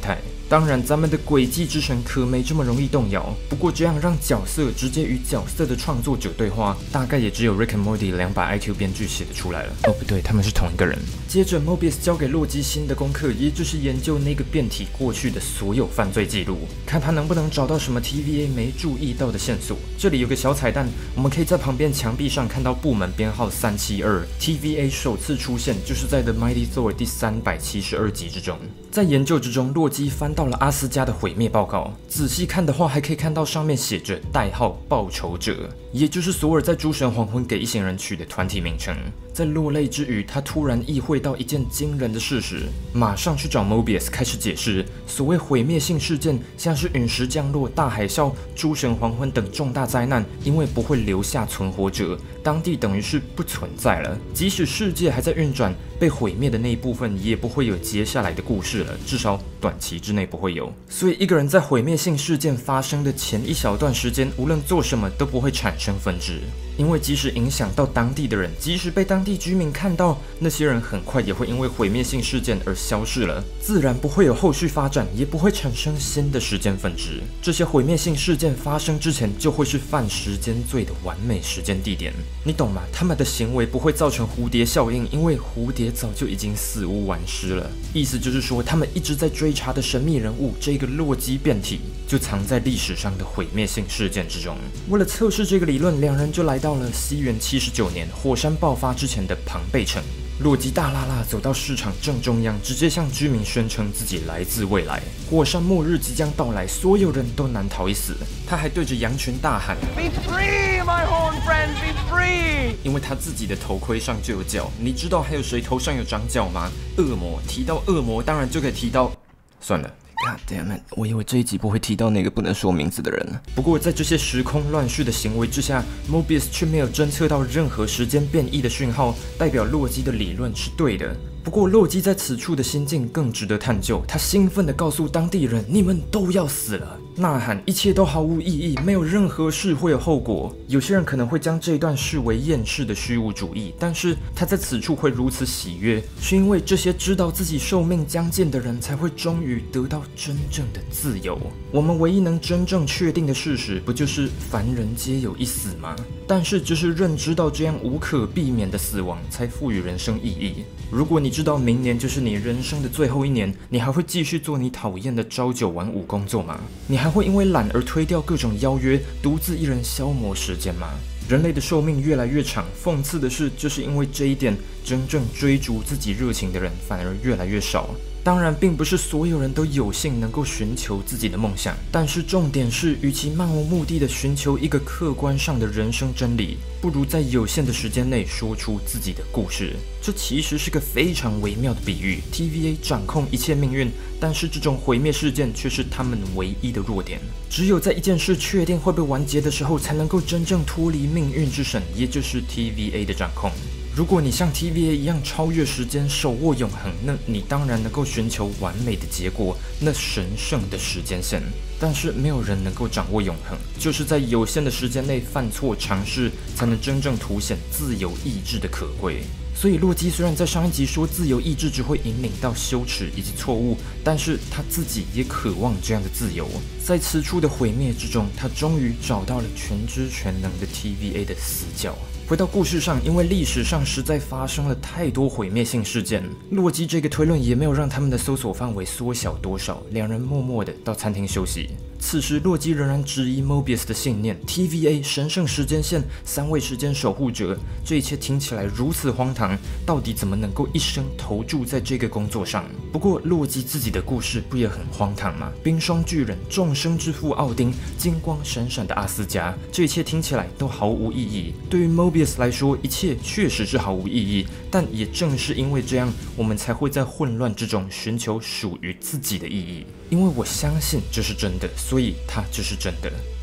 当然，咱们的轨迹之神可没这么容易动摇。不过，这样让角色直接与角色的创作者对话，大概也只有 Rick and Morty 两百 I Q 编剧写得出来了。哦，不对，他们是同一个人。接着 ，Mobius 交给洛基新的功课，也就是研究那个变体过去的所有犯罪记录，看他能不能找到什么 T V A 没注意到的线索。这里有个小彩蛋，我们可以在旁边墙壁上看到部门编号三七二 T V A 首次出现，就是在 The Mighty Thor 第三百七十二集之中。在研究之中，洛基翻到了阿斯加的毁灭报告，仔细看的话，还可以看到上面写着代号报仇者，也就是索尔在诸神黄昏给一行人取的团体名称。在落泪之余，他突然意会到一件惊人的事实，马上去找 Mobius 开始解释，所谓毁灭性事件，像是陨石降落、大海啸、诸神黄昏等重大灾难，因为不会留下存活者，当地等于是不存在了。即使世界还在运转，被毁灭的那一部分也不会有接下来的故事了，至少短期之内不会有。所以一个人在毁灭性事件发生的前一小段时间，无论做什么都不会产生分支。因为即使影响到当地的人，即使被当地居民看到，那些人很快也会因为毁灭性事件而消逝了，自然不会有后续发展，也不会产生新的时间分支。这些毁灭性事件发生之前，就会是犯时间罪的完美时间地点。你懂吗？他们的行为不会造成蝴蝶效应，因为蝴蝶早就已经死无完尸了。意思就是说，他们一直在追查的神秘人物，这个洛基变体，就藏在历史上的毁灭性事件之中。为了测试这个理论，两人就来到了西元七十九年火山爆发之前的庞贝城。洛基大剌剌走到市场正中央，直接向居民宣称自己来自未来，火山末日即将到来，所有人都难逃一死。他还对着羊群大喊 Be free, my horned friends, be free! 因为他自己的头盔上就有角。你知道还有谁头上有长角吗？恶魔。提到恶魔，当然就可以提到……算了。God damn it！ 我以为这一集不会提到那个不能说名字的人。不过在这些时空乱序的行为之下 ，Mobius 却没有侦测到任何时间变异的讯号，代表洛基的理论是对的。不过洛基在此处的心境更值得探究，他兴奋地告诉当地人：“你们都要死了！”呐喊，一切都毫无意义，没有任何事会有后果。有些人可能会将这一段视为厌世的虚无主义，但是他在此处会如此喜悦，是因为这些知道自己寿命将近的人才会终于得到真正的自由。我们唯一能真正确定的事实，不就是凡人皆有一死吗？但是只是认知到这样无可避免的死亡，才赋予人生意义。如果你知道明年就是你人生的最后一年，你还会继续做你讨厌的朝九晚五工作吗？你还会因为懒而推掉各种邀约，独自一人消磨时间吗？人类的寿命越来越长，讽刺的是，就是因为这一点，真正追逐自己热情的人反而越来越少。当然，并不是所有人都有幸能够寻求自己的梦想，但是重点是，与其漫无目的的寻求一个客观上的人生真理，不如在有限的时间内说出自己的故事。这其实是个非常微妙的比喻。T V A 掌控一切命运，但是这种毁灭事件却是他们唯一的弱点。只有在一件事确定会被完结的时候，才能够真正脱离命运之神，也就是 T V A 的掌控。如果你像 T V A 一样超越时间，手握永恒，那你当然能够寻求完美的结果，那神圣的时间线。但是没有人能够掌握永恒，就是在有限的时间内犯错尝试，才能真正凸显自由意志的可贵。所以洛基虽然在上一集说自由意志只会引领到羞耻以及错误，但是他自己也渴望这样的自由。在此处的毁灭之中，他终于找到了全知全能的 T V A 的死角。回到故事上，因为历史上实在发生了太多毁灭性事件，洛基这个推论也没有让他们的搜索范围缩小多少。两人默默地到餐厅休息。此时，洛基仍然质疑 Mobius 的信念 ，T V A 神圣时间线、三位时间守护者，这一切听起来如此荒唐，到底怎么能够一生投注在这个工作上？不过，洛基自己的故事不也很荒唐吗？冰霜巨人、众生之父奥丁、金光闪闪的阿斯加，这一切听起来都毫无意义。对于 Mobius 来说，一切确实是毫无意义，但也正是因为这样，我们才会在混乱之中寻求属于自己的意义。因为我相信这是真的，所以它就是真的。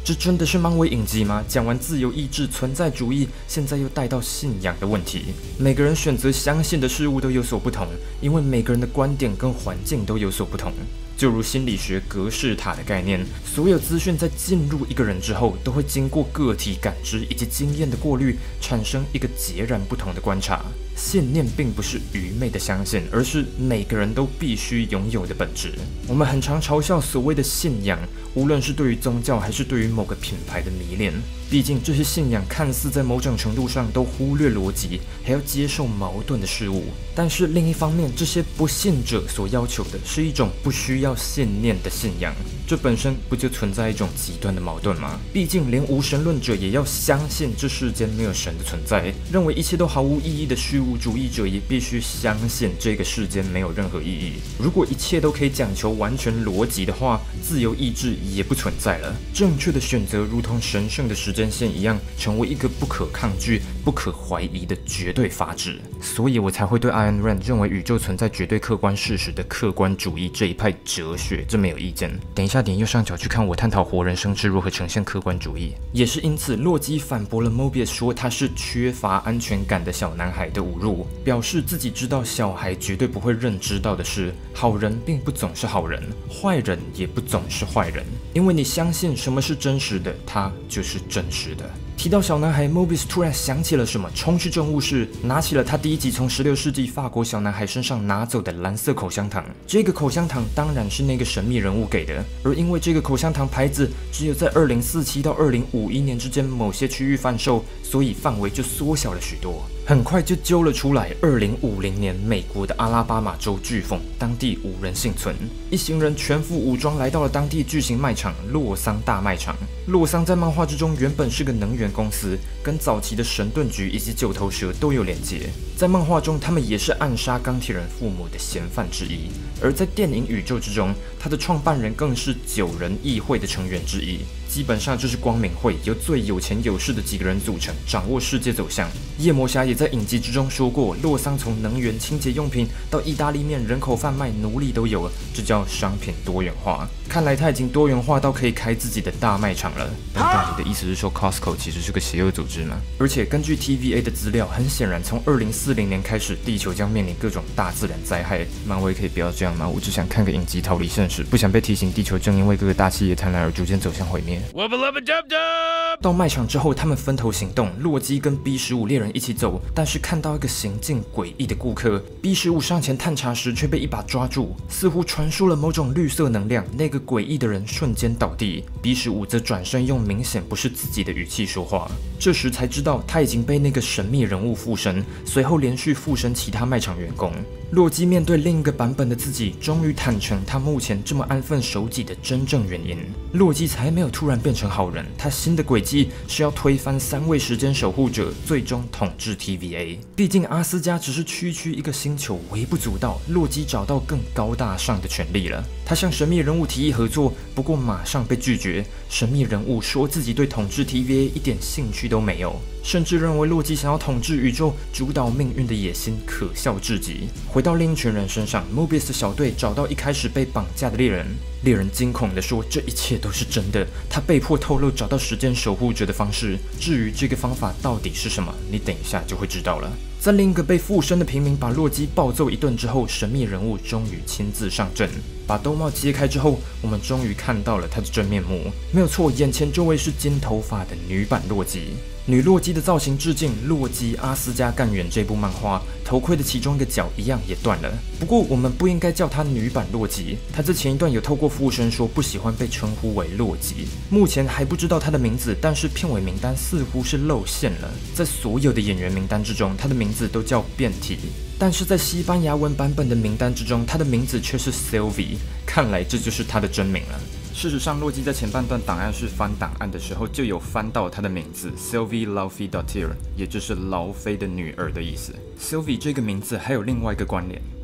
这真的是漫威影集吗？讲完自由意志、存在主义，现在又带到信仰的问题。每个人选择相信的事物都有所不同，因为每个人的观点跟环境都有所不同。就如心理学格式塔的概念，所有资讯在进入一个人之后，都会经过个体感知以及经验的过滤，产生一个截然不同的观察。信念并不是愚昧的相信，而是每个人都必须拥有的本质。我们很常嘲笑所谓的信仰，无论是对于宗教还是对于某个品牌的迷恋。毕竟这些信仰看似在某种程度上都忽略逻辑，还要接受矛盾的事物。但是另一方面，这些不信者所要求的是一种不需要信念的信仰，这本身不就存在一种极端的矛盾吗？毕竟连无神论者也要相信这世间没有神的存在，认为一切都毫无意义的虚无主义者也必须相信这个世间没有任何意义。如果一切都可以讲求完全逻辑的话，自由意志也不存在了。正确的选择如同神圣的时间线一样，成为一个不可抗拒、不可怀疑的绝对法旨。所以我才会对 Ayn Rand 认为宇宙存在绝对客观事实的客观主义这一派哲学这么有意见。等一下点右上角去看我探讨活人生殖如何呈现客观主义。也是因此，洛基反驳了 Mobius 说他是缺乏安全感的小男孩的侮辱，表示自己知道小孩绝对不会认知到的是，好人并不总是好人，坏人也不总是坏人。因为你相信什么是真实的，它就是真实的。提到小男孩 ，Mobius 突然想起了什么，冲去政务室，拿起了他第一集从十六世纪法国小男孩身上拿走的蓝色口香糖。这个口香糖当然是那个神秘人物给的，而因为这个口香糖牌子只有在二零四七到二零五一年之间某些区域贩售，所以范围就缩小了许多。很快就揪了出来。二零五零年，美国的阿拉巴马州飓风，当地无人幸存。一行人全副武装来到了当地巨型卖场洛桑大卖场。洛桑在漫画之中原本是个能源公司，跟早期的神盾局以及九头蛇都有连结。在漫画中，他们也是暗杀钢铁人父母的嫌犯之一。而在电影宇宙之中，他的创办人更是九人议会的成员之一。基本上就是光明会，由最有钱有势的几个人组成，掌握世界走向。夜魔侠也在影集之中说过，洛桑从能源、清洁用品到意大利面、人口贩卖、奴隶都有了，这叫商品多元化。看来他已经多元化到可以开自己的大卖场了。等等，你的意思是说 Costco 其实是个邪恶组织吗？而且根据 T V A 的资料，很显然从二零四零年开始，地球将面临各种大自然灾害。漫威可以不要这样吗？我只想看个影集逃离现实，不想被提醒地球正因为各个大企业贪婪而逐渐走向毁灭。到卖场之后，他们分头行动，洛基跟 B 十五猎人一起走，但是看到一个行径诡异的顾客 ，B 十五上前探查时却被一把抓住，似乎传输了某种绿色能量，那个诡异的人瞬间倒地 ，B 十五则转身用明显不是自己的语气说话。这时才知道他已经被那个神秘人物附身，随后连续附身其他卖场员工。洛基面对另一个版本的自己，终于坦诚他目前这么安分守己的真正原因。洛基才没有突然变成好人，他新的轨迹是要推翻三位时间守护者，最终统治 T V A。毕竟阿斯加只是区区一个星球，微不足道。洛基找到更高大上的权利了。他向神秘人物提议合作，不过马上被拒绝。神秘人物说自己对统治 T V A 一点兴趣都没有，甚至认为洛基想要统治宇宙、主导命运的野心可笑至极。回到另一群人身上 ，Mobius 的小队找到一开始被绑架的猎人。猎人惊恐地说：“这一切都是真的。”他被迫透露找到时间守护者的方式。至于这个方法到底是什么，你等一下就会知道了。在另一个被附身的平民把洛基暴揍一顿之后，神秘人物终于亲自上阵。把兜帽揭开之后，我们终于看到了他的真面目。没有错，眼前这位是金头发的女版洛基。女洛基的造型致敬《洛基阿斯加干员》这部漫画，头盔的其中一个角一样也断了。不过我们不应该叫她女版洛基，她在前一段有透过附身说不喜欢被称呼为洛基。目前还不知道她的名字，但是片尾名单似乎是露馅了。在所有的演员名单之中，她的名字都叫变体。但是在西班牙文版本的名单之中，她的名字却是 Sylvie， 看来这就是她的真名了。事实上，洛基在前半段档案室翻档案的时候，就有翻到她的名字 Sylvie Laufey-Dottir， 也就是劳菲的女儿的意思。Sylvie 这个名字还有另外一个关联。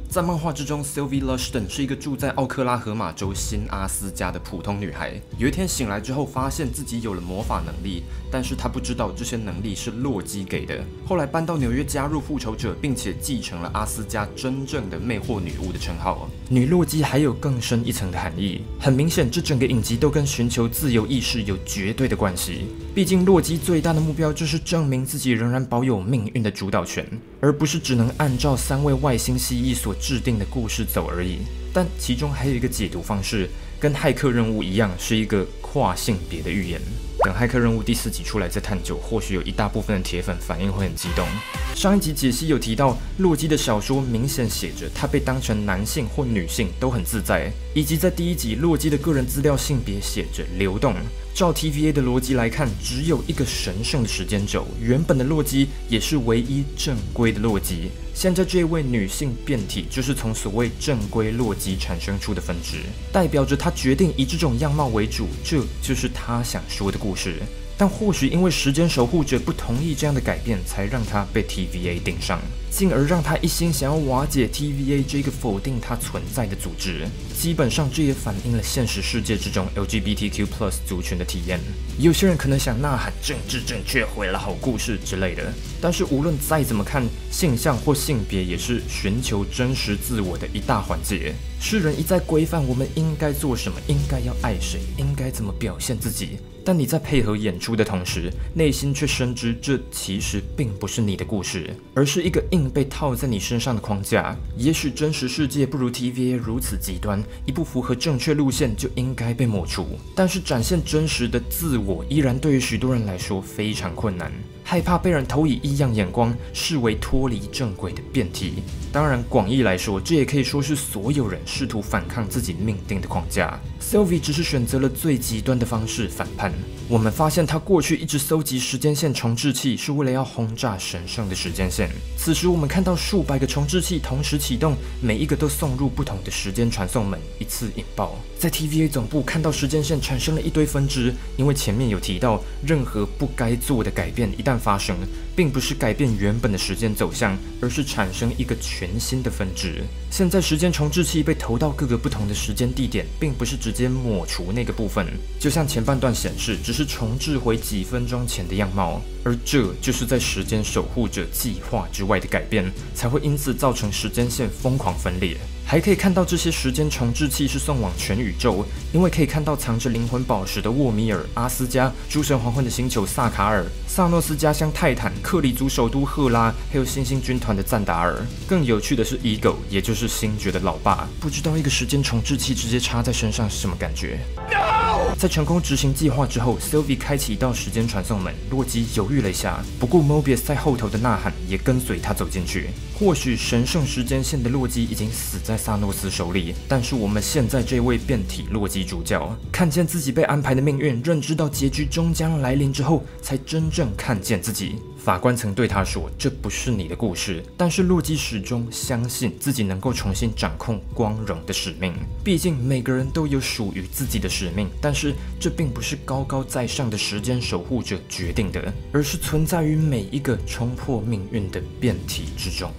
在漫画之中 ，Sylvie Lushton 是一个住在奥克拉荷马州新阿斯加的普通女孩。有一天醒来之后，发现自己有了魔法能力，但是她不知道这些能力是洛基给的。后来搬到纽约加入复仇者，并且继承了阿斯加真正的魅惑女巫的称号。女洛基还有更深一层的含义。很明显，这整个影集都跟寻求自由意识有绝对的关系。毕竟，洛基最大的目标就是证明自己仍然保有命运的主导权，而不是只能按照三位外星蜥蜴所制定的故事走而已。但其中还有一个解读方式，跟骇客任务一样，是一个跨性别的预言。等骇客任务第四集出来再探究，或许有一大部分的铁粉反应会很激动。上一集解析有提到，洛基的小说明显写着他被当成男性或女性都很自在，以及在第一集洛基的个人资料性别写着流动。照 T V A 的逻辑来看，只有一个神圣的时间轴，原本的洛基也是唯一正规的洛基。现在这位女性变体就是从所谓正规洛基产生出的分支，代表着她决定以这种样貌为主，这就是她想说的故事。但或许因为时间守护者不同意这样的改变，才让她被 T V A 盯上，进而让她一心想要瓦解 T V A 这个否定她存在的组织。基本上这也反映了现实世界之中 L G B T Q plus 族群的体验。有些人可能想呐喊政治正确毁了好故事之类的，但是无论再怎么看，性向或性别也是寻求真实自我的一大环节。世人一再规范我们应该做什么，应该要爱谁，应该怎么表现自己，但你在配合演出的同时，内心却深知这其实并不是你的故事，而是一个硬被套在你身上的框架。也许真实世界不如 T V A 如此极端，一不符合正确路线就应该被抹除，但是展现真实的自我依然对于许多人来说非常困难，害怕被人投以异样眼光，视为脱离正轨的变体。当然广义来说，这也可以说是所有人试图反抗自己命定的框架。 Sylvie 只是选择了最极端的方式反叛。我们发现他过去一直搜集时间线重置器，是为了要轰炸神圣的时间线。此时我们看到数百个重置器同时启动，每一个都送入不同的时间传送门，一次引爆。在 T V A 总部看到时间线产生了一堆分支，因为前面有提到，任何不该做的改变一旦发生，并不是改变原本的时间走向，而是产生一个全新的分支。现在时间重置器被投到各个不同的时间地点，并不是直接抹除那个部分，就像前半段显示，只是重置回几分钟前的样貌，而这就是在时间守护者计划之外的改变，才会因此造成时间线疯狂分裂。还可以看到这些时间重置器是送往全宇宙，因为可以看到藏着灵魂宝石的沃米尔、阿斯加、诸神黄昏的星球萨卡尔、萨诺斯家乡泰坦、克里族首都赫拉，还有星星军团的赞达尔。更有趣的是 Ego， 也就是星爵的老爸，不知道一个时间重置器直接插在身上是什么感觉。No! 在成功执行计划之后 ，Sylvie 开启一道时间传送门，洛基犹豫了一下，不过 Mobius 在后头的呐喊也跟随他走进去。或许神圣时间线的洛基已经死在萨诺斯手里，但是我们现在这位变体洛基主角，看见自己被安排的命运，认知到结局终将来临之后，才真正看见自己。法官曾对他说：“这不是你的故事。”但是洛基始终相信自己能够重新掌控光荣的使命。毕竟每个人都有属于自己的使命，但是这并不是高高在上的时间守护者决定的，而是存在于每一个冲破命运的变体之中。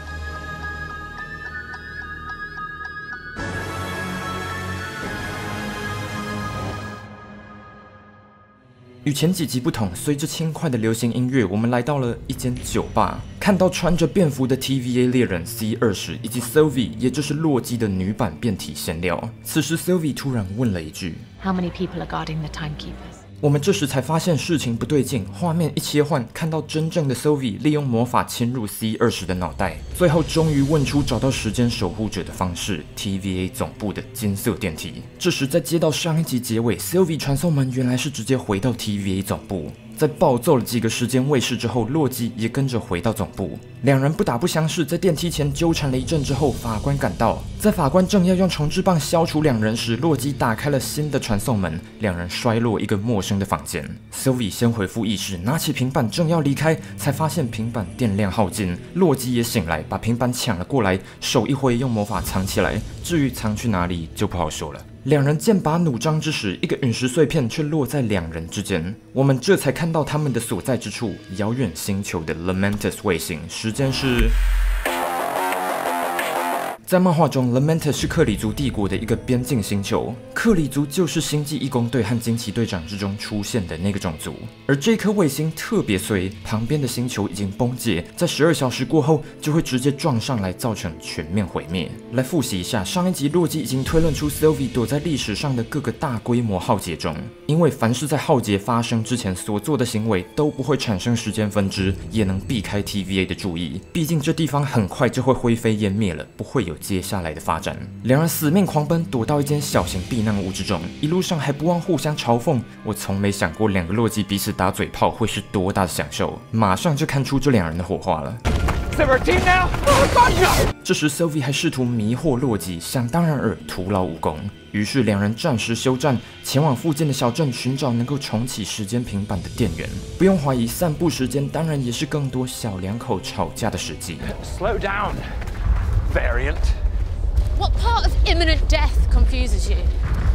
与前几集不同，随着轻快的流行音乐，我们来到了一间酒吧，看到穿着便服的 T V A 猎人 C 二十 以及 Sylvie， 也就是洛基的女版变体闲聊。此时 Sylvie 突然问了一句 ：“How many people are guarding the timekeepers？” 我们这时才发现事情不对劲，画面一切换，看到真正的 Sylvie 利用魔法侵入 C 二十 的脑袋，最后终于问出找到时间守护者的方式 T V A 总部的金色电梯。这时在接到上一集结尾 Sylvie 传送门原来是直接回到 T V A 总部。在暴揍了几个时间卫士之后，洛基也跟着回到总部。两人不打不相识，在电梯前纠缠了一阵之后，法官赶到。在法官正要用重置棒消除两人时，洛基打开了新的传送门，两人摔落一个陌生的房间。Sylvie 先恢复意识，拿起平板正要离开，才发现平板电量耗尽。洛基也醒来，把平板抢了过来，手一挥，用魔法藏起来。至于藏去哪里，就不好说了。两人剑拔弩张之时，一个陨石碎片却落在两人之间。我们这才看到他们的所在之处——遥远星球的 Lamentus 卫星。时间是…… 在漫画中 ，Lamentus 是克里族帝国的一个边境星球，克里族就是星际义工队和惊奇队长之中出现的那个种族。而这颗卫星特别衰，旁边的星球已经崩解，在十二小时过后就会直接撞上来，造成全面毁灭。来复习一下，上一集洛基已经推论出 Sylvie 躲在历史上的各个大规模浩劫中，因为凡是在浩劫发生之前所做的行为都不会产生时间分支，也能避开 T V A 的注意。毕竟这地方很快就会灰飞烟灭了，不会有接下来的发展。两人死命狂奔，躲到一间小型避难屋之中，一路上还不忘互相嘲讽。我从没想过两个洛基彼此打嘴炮会是多大的享受，马上就看出这两人的火花了。这时 Sylvie 还试图迷惑洛基，想当然尔徒劳无功。于是两人暂时休战，前往附近的小镇寻找能够重启时间平板的电源。不用怀疑，散步时间当然也是更多小两口吵架的时机。 Slow down, variant. What part of imminent death confuses you?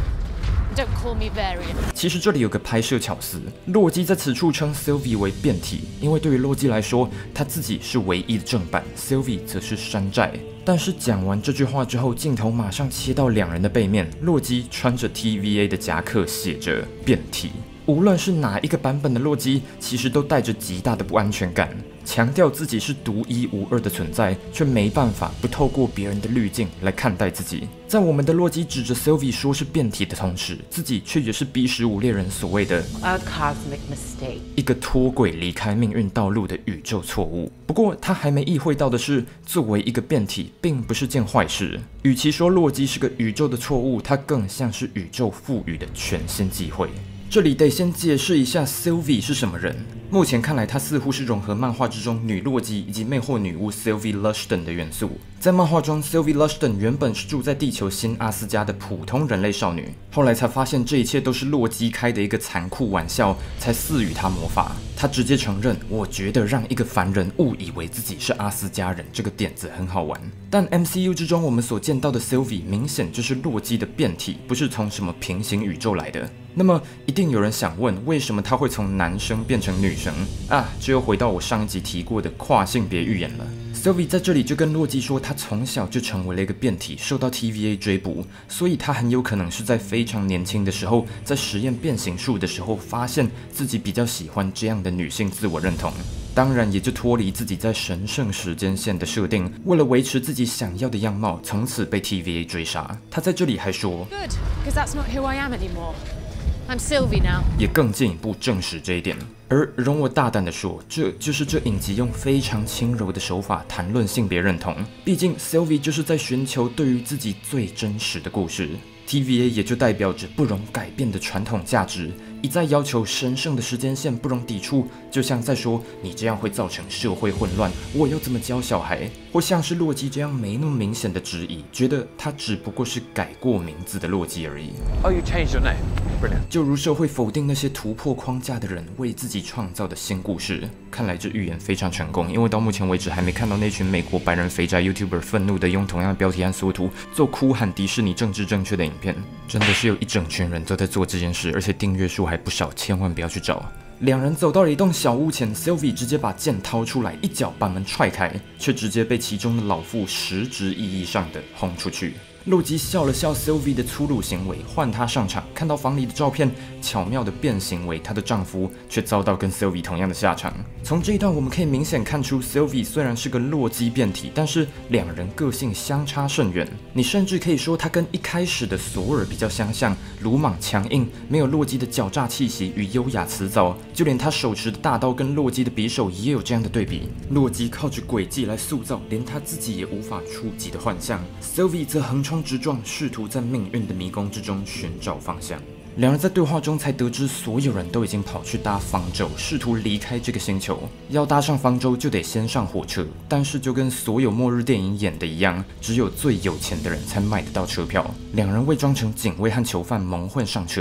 Don't call me variant. 其实这里有个拍摄巧思，洛基在此处称 Sylvie 为变体，因为对于洛基来说，他自己是唯一的正版 ，Sylvie 则是山寨。但是讲完这句话之后，镜头马上切到两人的背面，洛基穿着 T V A 的夹克，写着变体。无论是哪一个版本的洛基，其实都带着极大的不安全感，强调自己是独一无二的存在，却没办法不透过别人的滤镜来看待自己。在我们的洛基指着 Sylvie 说是变体的同时，自己却也是 B 十五猎人所谓的 A cosmic mistake， 一个脱轨离开命运道路的宇宙错误。不过他还没意会到的是，作为一个变体，并不是件坏事。与其说洛基是个宇宙的错误，它更像是宇宙赋予的全新机会。这里得先解释一下 Sylvie 是什么人。目前看来，她似乎是融合漫画之中女洛基以及魅惑女巫 Sylvie Lushton 的元素。在漫画中 ，Sylvie Lushton 原本是住在地球新阿斯加的普通人类少女，后来才发现这一切都是洛基开的一个残酷玩笑，才赐予她魔法。她直接承认：“我觉得让一个凡人误以为自己是阿斯加人，这个点子很好玩。”但 M C U 之中我们所见到的 Sylvie 明显就是洛基的变体，不是从什么平行宇宙来的。那么一定有人想问，为什么他会从男生变成女生啊？这又回到我上一集提过的跨性别预言了。Sylvie 在这里就跟洛基说，他从小就成为了一个变体，受到 T V A 追捕，所以他很有可能是在非常年轻的时候，在实验变形术的时候，发现自己比较喜欢这样的女性自我认同。当然，也就脱离自己在神圣时间线的设定，为了维持自己想要的样貌，从此被 T V A 追杀。他在这里还说 Good, because that's not who I am anymore. I'm Sylvie now. 也更进一步证实这一点。而容我大胆地说，这就是这影集用非常轻柔的手法谈论性别认同。毕竟 Sylvie 就是在寻求对于自己最真实的故事。T V A 也就代表着不容改变的传统价值，一再要求神圣的时间线不容抵触，就像在说你这样会造成社会混乱，我又怎么教小孩？或像是洛基这样没那么明显的质疑，觉得他只不过是改过名字的洛基而已。 Oh, you changed your name. Brilliant. 就如社会否定那些突破框架的人为自己创造的新故事。看来这预言非常成功，因为到目前为止还没看到那群美国白人肥宅 YouTuber 愤怒的用同样的标题和缩图做哭喊迪士尼政治正确的影片。真的是有一整群人都在做这件事，而且订阅数还不少，千万不要去找。两人走到了一栋小屋前 ，Sylvie 直接把剑掏出来，一脚把门踹开，却直接被其中的老妇实质意义上的轰出去。洛基笑了笑 Sylvie 的粗鲁行为，换她上场。看到房里的照片，巧妙的变形为她的丈夫，却遭到跟 Sylvie 同样的下场。从这一段我们可以明显看出 ，Sylvie 虽然是个洛基变体，但是两人个性相差甚远。你甚至可以说她跟一开始的索尔比较相像，鲁莽强硬，没有洛基的狡诈气息与优雅辞藻。就连他手持的大刀跟洛基的匕首也有这样的对比。洛基靠着诡计来塑造连他自己也无法触及的幻象 ，Sylvie 则横冲直撞，试图在命运的迷宫之中寻找方向。两人在对话中才得知，所有人都已经跑去搭方舟，试图离开这个星球。要搭上方舟，就得先上火车。但是就跟所有末日电影演的一样，只有最有钱的人才买得到车票。两人伪装成警卫和囚犯蒙混上车。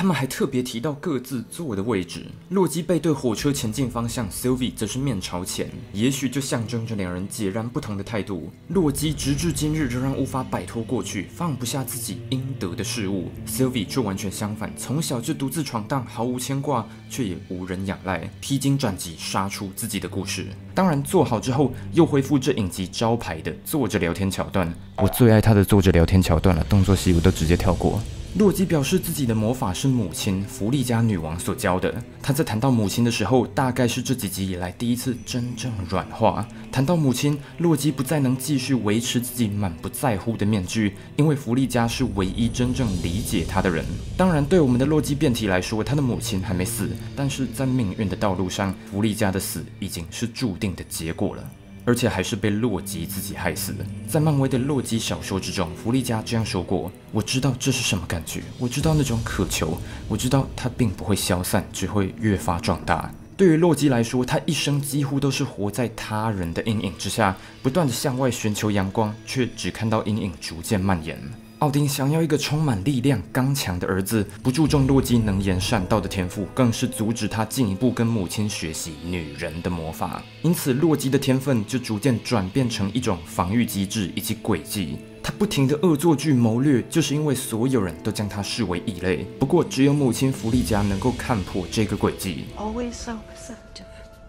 他们还特别提到各自坐的位置。洛基背对火车前进方向 ，Sylvie 则是面朝前，也许就象征着两人截然不同的态度。洛基直至今日仍然无法摆脱过去，放不下自己应得的事物 ，Sylvie 却完全相反，从小就独自闯荡，毫无牵挂，却也无人仰赖，披荆斩棘，杀出自己的故事。当然，做好之后又恢复这影集招牌的坐着聊天桥段。我最爱他的坐着聊天桥段了，动作戏我都直接跳过。洛基表示自己的魔法是母亲弗利加女王所教的。他在谈到母亲的时候，大概是这几集以来第一次真正软化。谈到母亲，洛基不再能继续维持自己满不在乎的面具，因为弗利加是唯一真正理解他的人。当然，对我们的洛基辩题来说，他的母亲还没死，但是在命运的道路上，弗利加的死已经是注定的结果了。而且还是被洛基自己害死的。在漫威的洛基小说之中，弗利加这样说过：“我知道这是什么感觉，我知道那种渴求，我知道它并不会消散，只会越发壮大。”对于洛基来说，他一生几乎都是活在他人的阴影之下，不断地向外寻求阳光，却只看到阴影逐渐蔓延。奥丁想要一个充满力量、刚强的儿子，不注重洛基能言善道的天赋，更是阻止他进一步跟母亲学习女人的魔法。因此，洛基的天分就逐渐转变成一种防御机制以及诡计。他不停的恶作剧谋略，就是因为所有人都将他视为异类。不过，只有母亲弗利加能够看破这个诡计。 Always so perceptive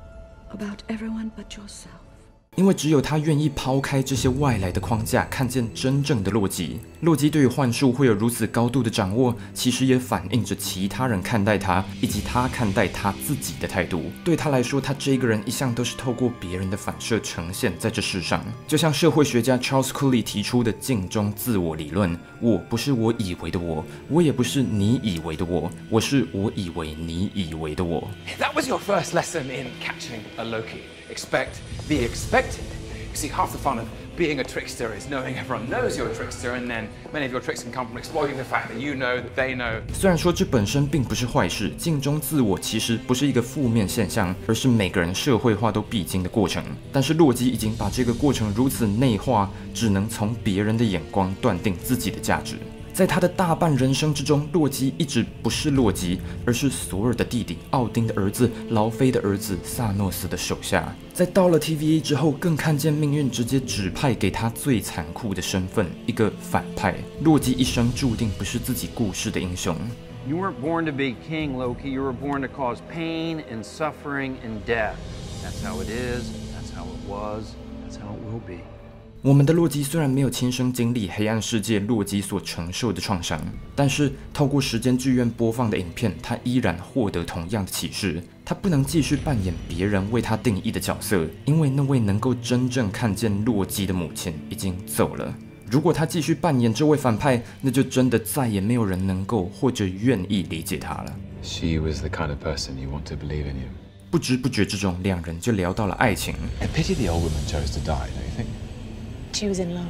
about everyone but yourself. 因为只有他愿意抛开这些外来的框架，看见真正的洛基。洛基对于幻术会有如此高度的掌握，其实也反映着其他人看待他，以及他看待他自己的态度。对他来说，他这个人一向都是透过别人的反射呈现在这世上。就像社会学家 Charles Cooley 提出的镜中自我理论：我不是我以为的我，我也不是你以为的我，我是我以为你以为的我。 That was your first lesson in catching a Loki. Expect the expected. You see, half the fun of being a trickster is knowing everyone knows you're a trickster, and then many of your tricks can come from exploiting the fact that you know that they know. 虽然说这本身并不是坏事，镜中自我其实不是一个负面现象，而是每个人社会化都必经的过程。但是洛基已经把这个过程如此内化，只能从别人的眼光断定自己的价值。在他的大半人生之中，洛基一直不是洛基，而是索尔的弟弟奥丁的儿子劳菲的儿子萨诺斯的手下。在到了 T V A 之后，更看见命运直接指派给他最残酷的身份——一个反派。洛基一生注定不是自己故事的英雄。 You weren't born to be king, Loki. You were born to cause pain and suffering and death. That's how it is. That's how it was. That's how it will be. 我们的洛基虽然没有亲身经历黑暗世界洛基所承受的创伤，但是透过时间剧院播放的影片，他依然获得同样的启示。他不能继续扮演别人为他定义的角色，因为那位能够真正看见洛基的母亲已经走了。如果他继续扮演这位反派，那就真的再也没有人能够或者愿意理解他了。 She was the kind of person you want to believe in you. 不知不觉之中，两人就聊到了爱情。 I pity the old woman chose to die, don't you think? She was in love.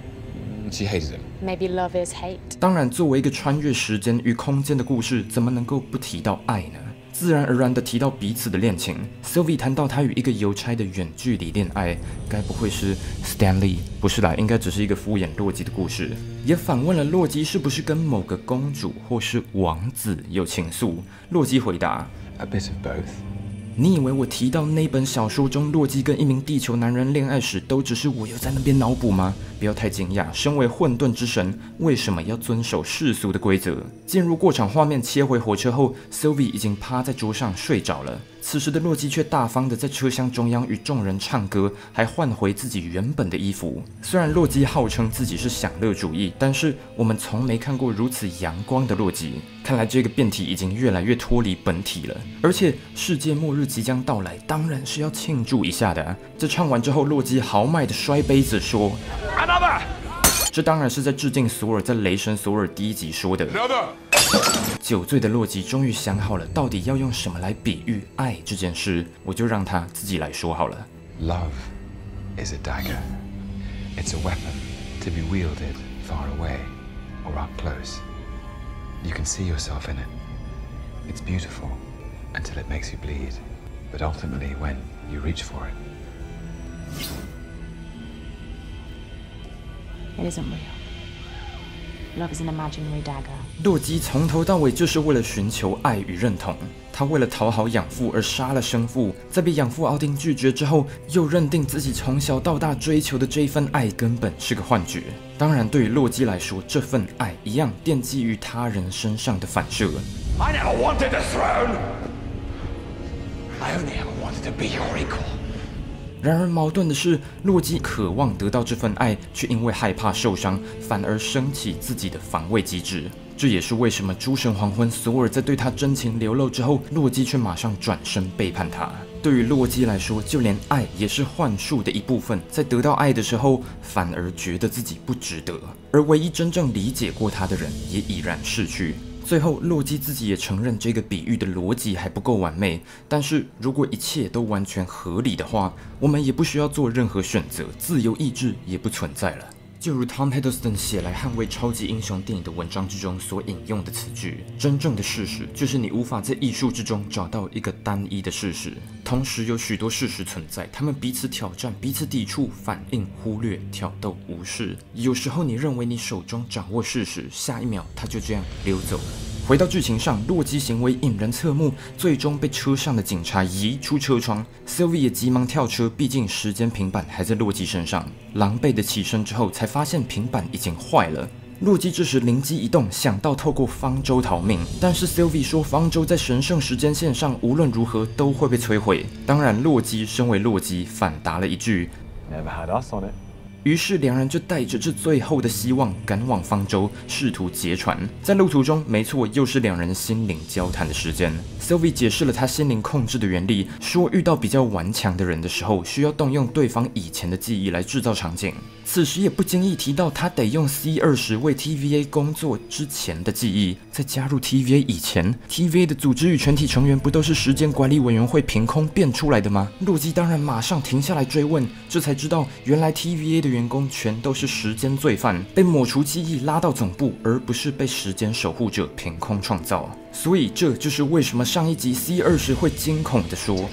She hated him. Maybe love is hate. 当然，作为一个穿越时间与空间的故事，怎么能够不提到爱呢？自然而然地提到彼此的恋情。Sylvie 谈到他与一个邮差的远距离恋爱，该不会是 Stanley？ 不是啦，应该只是一个敷衍洛基的故事。也反问了洛基是不是跟某个公主或是王子有情愫。洛基回答 A bit of both. 你以为我提到那本小说中洛基跟一名地球男人恋爱时，都只是我又在那边脑补吗？不要太惊讶，身为混沌之神，为什么要遵守世俗的规则？进入过场画面，切回火车后 ，Sylvie 已经趴在桌上睡着了。此时的洛基却大方地在车厢中央与众人唱歌，还换回自己原本的衣服。虽然洛基号称自己是享乐主义，但是我们从没看过如此阳光的洛基。看来这个辩题已经越来越脱离本体了。而且世界末日即将到来，当然是要庆祝一下的啊。这唱完之后，洛基豪迈地摔杯子说 Another! 这当然是在致敬索尔在雷神索尔第一集说的。 Another! 酒醉的洛基终于想好了，到底要用什么来比喻爱这件事，我就让他自己来说好了。 Love is a dagger. It's a weapon to be wielded far away or up close. You can see yourself in it. It's beautiful until it makes you bleed. But ultimately, when you reach for it, It isn't real. Love is an imaginary dagger. 洛基从头到尾就是为了寻求爱与认同。他为了讨好养父而杀了生父，在被养父奥丁拒绝之后，又认定自己从小到大追求的这一份爱根本是个幻觉。当然，对于洛基来说，这份爱一样奠基于他人身上的反射。 I never wanted the throne. I only ever wanted to be your equal. 然而矛盾的是，洛基渴望得到这份爱，却因为害怕受伤，反而升起自己的防卫机制。这也是为什么诸神黄昏索尔在对他真情流露之后，洛基却马上转身背叛他。对于洛基来说，就连爱也是幻术的一部分，在得到爱的时候，反而觉得自己不值得，而唯一真正理解过他的人也已然逝去。最后，洛基自己也承认这个比喻的逻辑还不够完美，但是如果一切都完全合理的话，我们也不需要做任何选择，自由意志也不存在了。就如 Tom Hiddleston 写来捍卫超级英雄电影的文章之中所引用的词句，真正的事实就是你无法在艺术之中找到一个单一的事实，同时有许多事实存在，他们彼此挑战，彼此抵触，反应、忽略、挑逗、无视。有时候你认为你手中掌握事实，下一秒它就这样溜走了。回到剧情上，洛基行为引人侧目，最终被车上的警察移出车窗。Sylvie 也急忙跳车，毕竟时间平板还在洛基身上。狼狈的起身之后，才发现平板已经坏了。洛基这时灵机一动，想到透过方舟逃命，但是 Sylvie 说方舟在神圣时间线上无论如何都会被摧毁。当然，洛基身为洛基，反答了一句 Never had us on it. 于是两人就带着这最后的希望赶往方舟，试图劫船。在路途中，没错，又是两人心灵交谈的时间。Sylvie 解释了他心灵控制的原理，说遇到比较顽强的人的时候，需要动用对方以前的记忆来制造场景。此时也不经意提到他得用 C 二十 为 T V A 工作之前的记忆。在加入 T V A 以前 ，T V A 的组织与全体成员不都是时间管理委员会凭空变出来的吗？洛基当然马上停下来追问，这才知道原来 T V A 的员工全都是时间罪犯，被抹除记忆拉到总部，而不是被时间守护者凭空创造。所以这就是为什么上一集 C 二十会惊恐地说，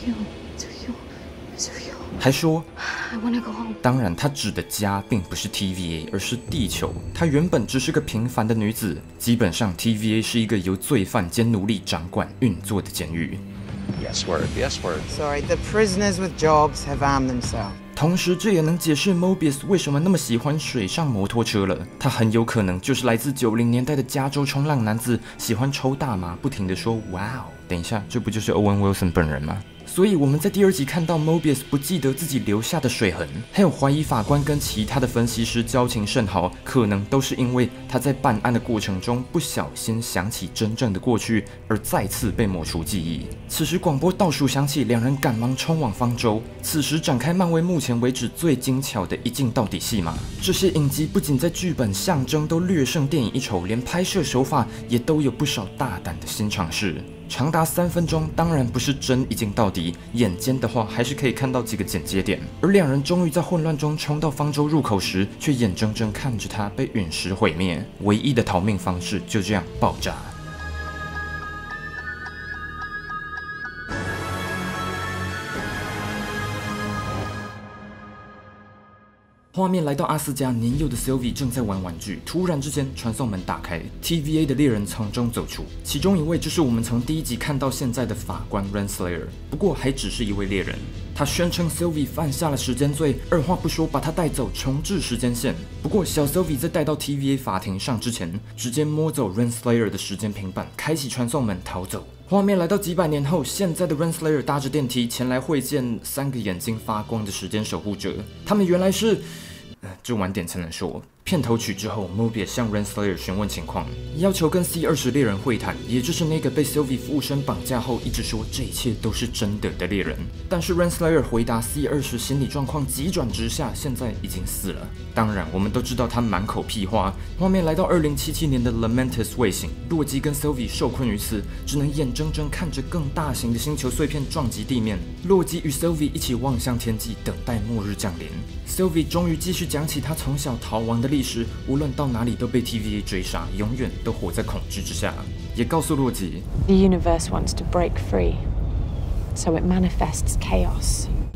还说，当然他指的家并不是 T V A， 而是地球。她原本只是个平凡的女子，基本上 T V A 是一个由罪犯兼奴隶掌管运作的监狱。 Yes word, yes word. Sorry, the prisoners with jobs have armed themselves. 同时，这也能解释 Mobius 为什么那么喜欢水上摩托车了。他很有可能就是来自九零年代的加州冲浪男子，喜欢抽大麻，不停地说“哇哦”。等一下，这不就是 Owen Wilson 本人吗？所以我们在第二集看到 Mobius 不记得自己留下的水痕，还有怀疑法官跟其他的分析师交情甚好，可能都是因为他在办案的过程中不小心想起真正的过去，而再次被抹除记忆。此时广播倒数响起，两人赶忙冲往方舟。此时展开漫威目前为止最精巧的一镜到底戏码。这些影集不仅在剧本象征都略胜电影一筹，连拍摄手法也都有不少大胆的新尝试。长达三分钟，当然不是真一镜到底，眼尖的话还是可以看到几个剪接点。而两人终于在混乱中冲到方舟入口时，却眼睁睁看着它被陨石毁灭，唯一的逃命方式就这样爆炸。画面来到阿斯加，年幼的 Sylvie 正在玩玩具，突然之间传送门打开 ，T V A 的猎人从中走出，其中一位就是我们从第一集看到现在的法官 Renslayer， 不过还只是一位猎人。他宣称 Sylvie 犯下了时间罪，二话不说把他带走，重置时间线。不过小 Sylvie 在带到 T V A 法庭上之前，直接摸走 Renslayer 的时间平板，开启传送门逃走。画面来到几百年后，现在的 Renslayer 搭着电梯前来会见三个眼睛发光的时间守护者，他们原来是……呃，这晚点才能说。片头曲之后 ，Mobius 向 Renslayer 询问情况，要求跟 C 二十 猎人会谈，也就是那个被 Sylvie 附身绑架后一直说这一切都是真的的猎人。但是 Renslayer 回答 C 二十 心理状况急转直下，现在已经死了。当然，我们都知道他满口屁话。画面来到二零七七年的 Lamentus 卫星，洛基跟 Sylvie 受困于此，只能眼睁睁看着更大型的星球碎片撞击地面。洛基与 Sylvie 一起望向天际，等待末日降临。Sylvie 终于继续讲起他从小逃亡的历史，无论到哪里都被 T V A 追杀，永远都活在恐惧之下。也告诉洛基 ，The universe wants to break free, so it manifests chaos.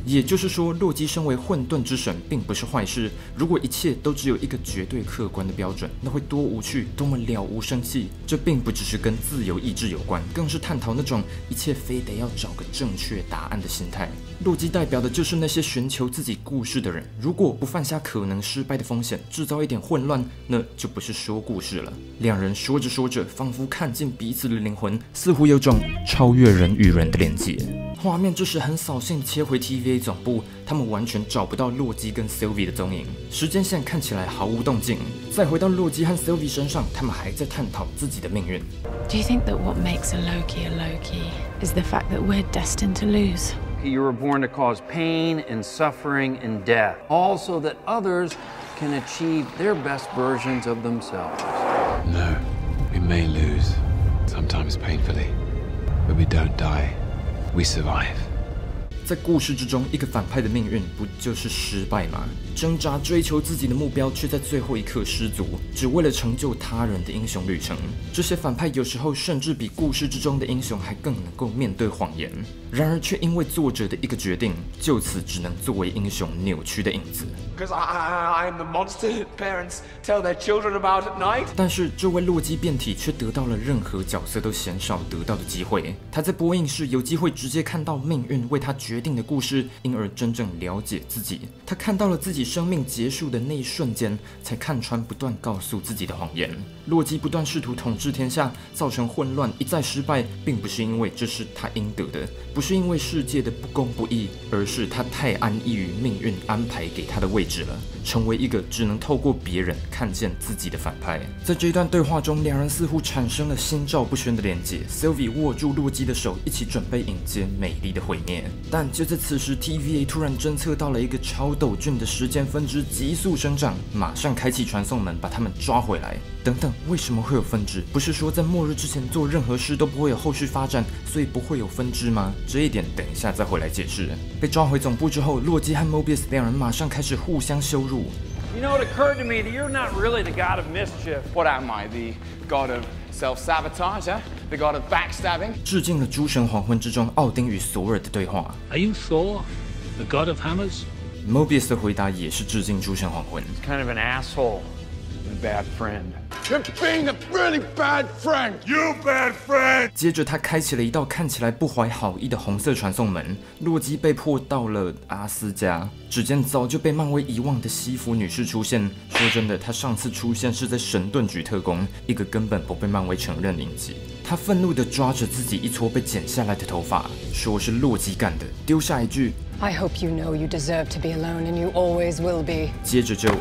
也就是说，洛基身为混沌之神并不是坏事。如果一切都只有一个绝对客观的标准，那会多无趣，多么了无生气。这并不只是跟自由意志有关，更是探讨那种一切非得要找个正确答案的心态。洛基代表的就是那些寻求自己故事的人。如果不犯下可能失败的风险，制造一点混乱，那就不是说故事了。两人说着说着，仿佛看见彼此的灵魂，似乎有种超越人与人的连接。画面这时很扫兴切回 T V A 总部，他们完全找不到洛基跟 Sylvie 的踪影，时间线看起来毫无动静。再回到洛基和 Sylvie 身上，他们还在探讨自己的命运。 Do you think that what makes a Loki a Loki is the fact that we're destined to lose? You were born to cause pain and suffering and death, all so that others can achieve their best versions of themselves. No, we may lose, sometimes painfully, but we don't die. We survive. 在故事之中，一个反派的命运不就是失败吗？挣扎追求自己的目标，却在最后一刻失足，只为了成就他人的英雄旅程。这些反派有时候甚至比故事之中的英雄还更能够面对谎言，然而却因为作者的一个决定，就此只能作为英雄扭曲的影子。 Because I, I, I'm the monster parents tell their children about at night. 但是这位洛基变体却得到了任何角色都鲜少得到的机会。他在播映室有机会直接看到命运为他决定的故事，因而真正了解自己。他看到了自己生命结束的那一瞬间，才看穿不断告诉自己的谎言。洛基不断试图统治天下，造成混乱，一再失败，并不是因为这是他应得的，不是因为世界的不公不义，而是他太安逸于命运安排给他的位置了，成为一个只能透过别人看见自己的反派。在这一段对话中，两人似乎产生了心照不宣的连结。Sylvie 握住洛基的手，一起准备迎接美丽的毁灭。但就在此时 ，T V A 突然侦测到了一个超陡峻的时间分支急速生长，马上开启传送门，把他们抓回来。等等，为什么会有分支？不是说在末日之前做任何事都不会有后续发展，所以不会有分支吗？这一点等一下再回来解释。被抓回总部之后，洛基和 Mobius 两人马上开始互相羞辱。 You know, it occurred to me that you're not really the god of mischief. What am I, the god of self-sabotage, huh? The god of backstabbing? 致敬了《诸神黄昏》之中奥丁与索尔的对话。 Are you Thor, the god of hammers? Mobius 的回答也是致敬《诸神黄昏》。 He's kind of an asshole and a bad friend. You're being a really bad friend. You bad friend. 接着他开启了一道看起来不怀好意的红色传送门，洛基被迫到了阿斯加。只见早就被漫威遗忘的西弗女士出现。说真的，她上次出现是在神盾局特工，一个根本不被漫威承认的影集。她愤怒地抓着自己一撮被剪下来的头发，说是洛基干的，丢下一句 I hope you know you deserve to be alone and you always will be. 接着就。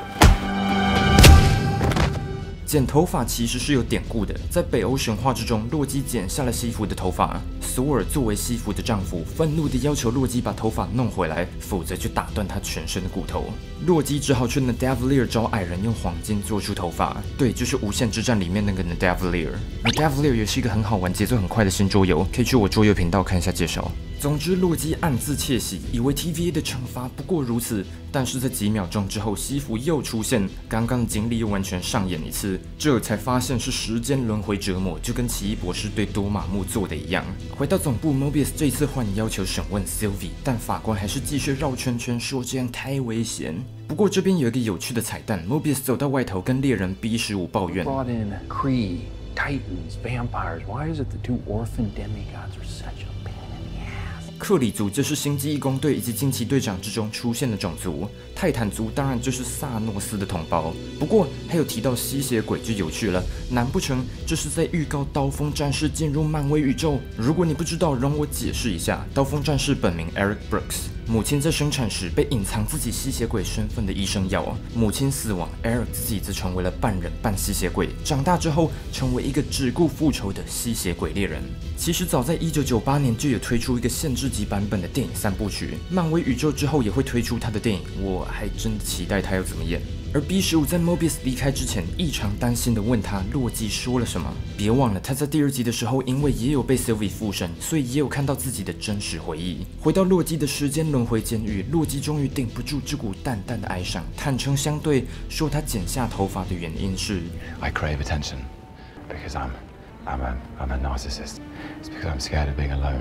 剪头发其实是有典故的，在北欧神话之中，洛基剪下了西弗的头发。索尔作为西弗的丈夫，愤怒地要求洛基把头发弄回来，否则就打断他全身的骨头。洛基只好去 Nidavellir 找矮人用黄金做出头发，对，就是无限之战里面那个 Nidavellir。Nidavellir 也是一个很好玩、节奏很快的新桌游，可以去我桌游频道看一下介绍。总之，洛基暗自窃喜，以为 T V A 的惩罚不过如此。但是在几秒钟之后，西弗又出现，刚刚的经历又完全上演一次，这才发现是时间轮回折磨，就跟奇异博士对多玛木做的一样。回到总部 ，Mobius 这次换要求审问 Sylvie， 但法官还是继续绕圈圈，说这样太危险。不过这边有一个有趣的彩蛋 ，Mobius 走到外头跟猎人 B 十五抱怨。 Brought in Kree, Titans, vampires. Why is it the two orphan demigods are such a 克里族就是星际义工队以及惊奇队长之中出现的种族，泰坦族当然就是萨诺斯的同胞。不过还有提到吸血鬼就有趣了，难不成这是在预告刀锋战士进入漫威宇宙？如果你不知道，容我解释一下，刀锋战士本名 Eric Brooks， 母亲在生产时被隐藏自己吸血鬼身份的医生药，母亲死亡 ，Eric 自己则成为了半人半吸血鬼，长大之后成为一个只顾复仇的吸血鬼猎人。其实早在一九九八年就有推出一个限制级版本的电影三部曲，漫威宇宙之后也会推出他的电影，我还真的期待他要怎么演。而 B 十五在 Mobius 离开之前，异常担心地问他洛基说了什么。别忘了他在第二集的时候，因为也有被 Sylvie 附身，所以也有看到自己的真实回忆。回到洛基的时间轮回监狱，洛基终于顶不住这股淡淡的哀伤，坦诚相对，说他剪下头发的原因是 I crave attention because I'm I'm a I'm a narcissist. It's because I'm scared of being alone.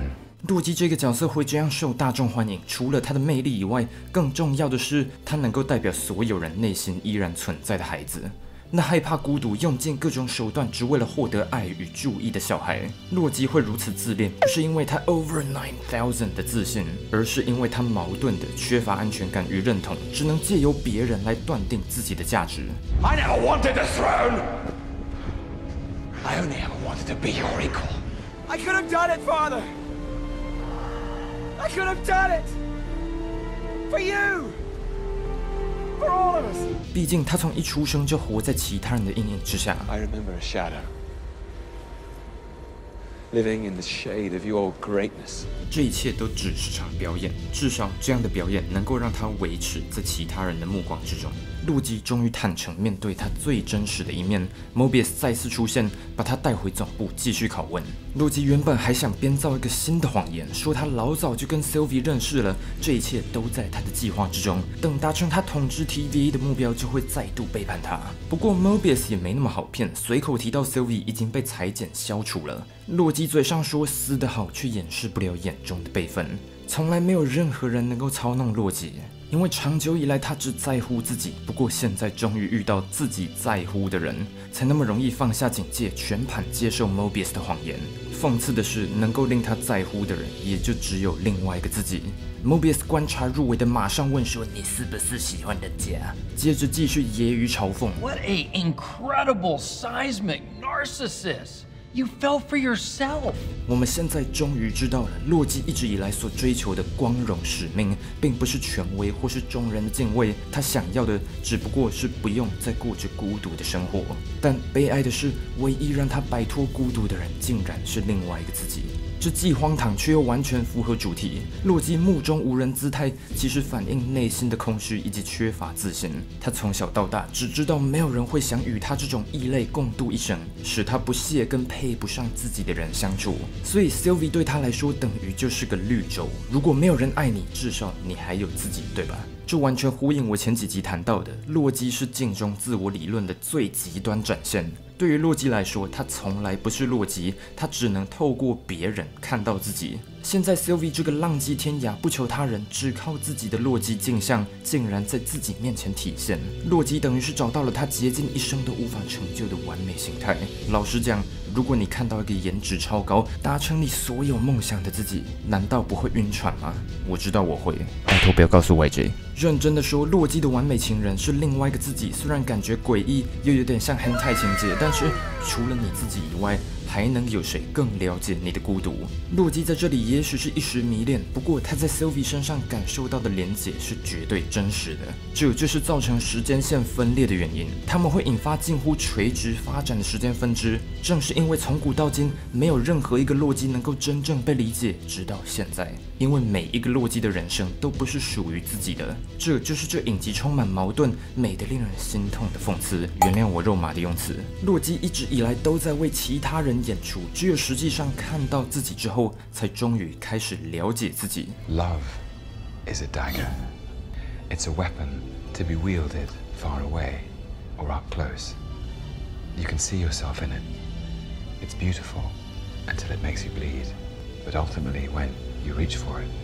洛基这个角色会这样受大众欢迎，除了他的魅力以外，更重要的是他能够代表所有人内心依然存在的孩子。那害怕孤独，用尽各种手段，只为了获得爱与注意的小孩。洛基会如此自恋，不是因为他 over nine thousand 的自信，而是因为他矛盾的缺乏安全感与认同，只能借由别人来断定自己的价值。 I never wanted the throne. I only ever wanted to be your equal. I could have done it, Father. I could have done it for you. 毕竟他从一出生就活在其他人的阴影之下。 I remember a shadow, living in the shade of your greatness. 这一切都只是场表演，至少这样的表演能够让他维持在其他人的目光之中。洛基终于坦诚面对他最真实的一面 ，Mobius 再次出现，把他带回总部继续拷问。洛基原本还想编造一个新的谎言，说他老早就跟 Sylvie 认识了，这一切都在他的计划之中。等达成他统治 T V A 的目标，就会再度背叛他。不过 Mobius 也没那么好骗，随口提到 Sylvie 已经被裁剪消除了。洛基嘴上说死得好，却掩饰不了眼中的悲愤。从来没有任何人能够操弄洛基。 因为长久以来他只在乎自己，不过现在终于遇到自己在乎的人，才那么容易放下警戒，全盘接受 Mobius 的谎言。讽刺的是，能够令他在乎的人，也就只有另外一个自己。Mobius 观察入微的马上问说：“你是不是喜欢人家？”接着继续揶揄嘲讽 What a incredible seismic narcissist! You fell for yourself. 我们现在终于知道了，洛基一直以来所追求的光荣使命，并不是权威或是众人的敬畏，他想要的只不过是不用再过着孤独的生活。但悲哀的是，唯一让他摆脱孤独的人，竟然是另外一个自己。 这既荒唐却又完全符合主题。洛基目中无人姿态，其实反映内心的空虚以及缺乏自信。他从小到大只知道没有人会想与他这种异类共度一生，使他不屑跟配不上自己的人相处。所以 Sylvie 对他来说等于就是个绿洲。如果没有人爱你，至少你还有自己，对吧？ 这完全呼应我前几集谈到的，洛基是镜中自我理论的最极端展现。对于洛基来说，他从来不是洛基，他只能透过别人看到自己。现在 Sylvie 这个浪迹天涯、不求他人、只靠自己的洛基镜像，竟然在自己面前体现。洛基等于是找到了他竭尽一生都无法成就的完美形态。老实讲，如果你看到一个颜值超高、达成你所有梦想的自己，难道不会晕船吗？我知道我会，拜托不要告诉 Y J。 认真的说，洛基的完美情人是另外一个自己，虽然感觉诡异，又有点像hentai情节，但是除了你自己以外，还能有谁更了解你的孤独？洛基在这里也许是一时迷恋，不过他在 Sylvie 身上感受到的连结是绝对真实的，这就是造成时间线分裂的原因。他们会引发近乎垂直发展的时间分支，正是因为从古到今，没有任何一个洛基能够真正被理解，直到现在。因为每一个洛基的人生都不是属于自己的。 这就是这影集充满矛盾、美得令人心痛的讽刺。原谅我肉麻的用词。洛基一直以来都在为其他人演出，只有实际上看到自己之后，才终于开始了解自己。 Love is a dagger. It's a weapon to be wielded far away or up close. You can see yourself in it. It's beautiful until it makes you bleed. But ultimately, when you reach for it,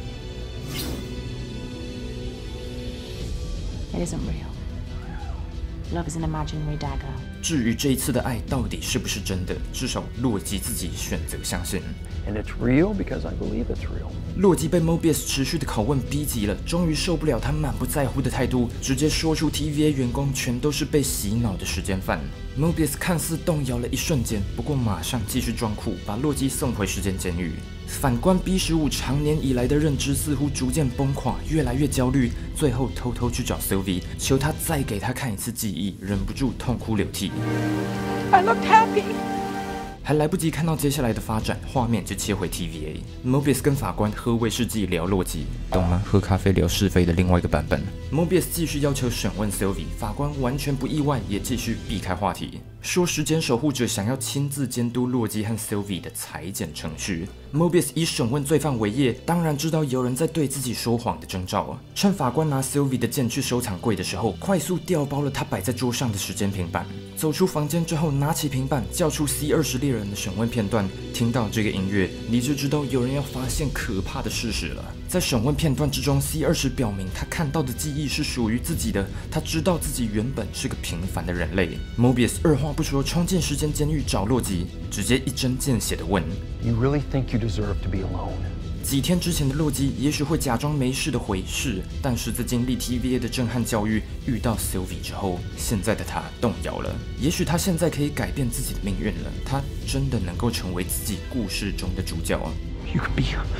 it isn't real. Love is an imaginary dagger. 至于这一次的爱到底是不是真的，至少洛基自己选择相信。 And it's real because I believe it's real. 洛基被 Mobius 持续的拷问逼急了，终于受不了他满不在乎的态度，直接说出 T V A 员工全都是被洗脑的时间犯。Mobius 看似动摇了一瞬间，不过马上继续装酷，把洛基送回时间监狱。反观 B 十五长年以来的认知似乎逐渐崩垮，越来越焦虑，最后偷偷去找 Sylvie， 求他再给他看一次记忆，忍不住痛哭流涕。 I looked happy. 还来不及看到接下来的发展，画面就切回 T V A。Mobius 跟法官喝威士忌聊洛基，懂吗？喝咖啡聊是非的另外一个版本。Mobius 继续要求审问 Sylvie， 法官完全不意外，也继续避开话题。 说时间守护者想要亲自监督洛基和 Sylvie 的裁剪程序。Mobius 以审问罪犯为业，当然知道有人在对自己说谎的征兆。趁法官拿 Sylvie 的剑去收藏柜的时候，快速调包了他摆在桌上的时间平板。走出房间之后，拿起平板叫出 C 二十猎人的审问片段。听到这个音乐，你就知道有人要发现可怕的事实了。在审问片段之中 ，C 二十表明他看到的记忆是属于自己的，他知道自己原本是个平凡的人类。Mobius 二话不说冲进时间监狱找洛基，直接一针见血地问 ：“You really think you deserve to be alone?” 几天之前的洛基也许会假装没事的回事，但是在经历 T V A 的震撼教育，遇到 Sylvie 之后，现在的他动摇了。也许他现在可以改变自己的命运了，他真的能够成为自己故事中的主角啊 ！You can be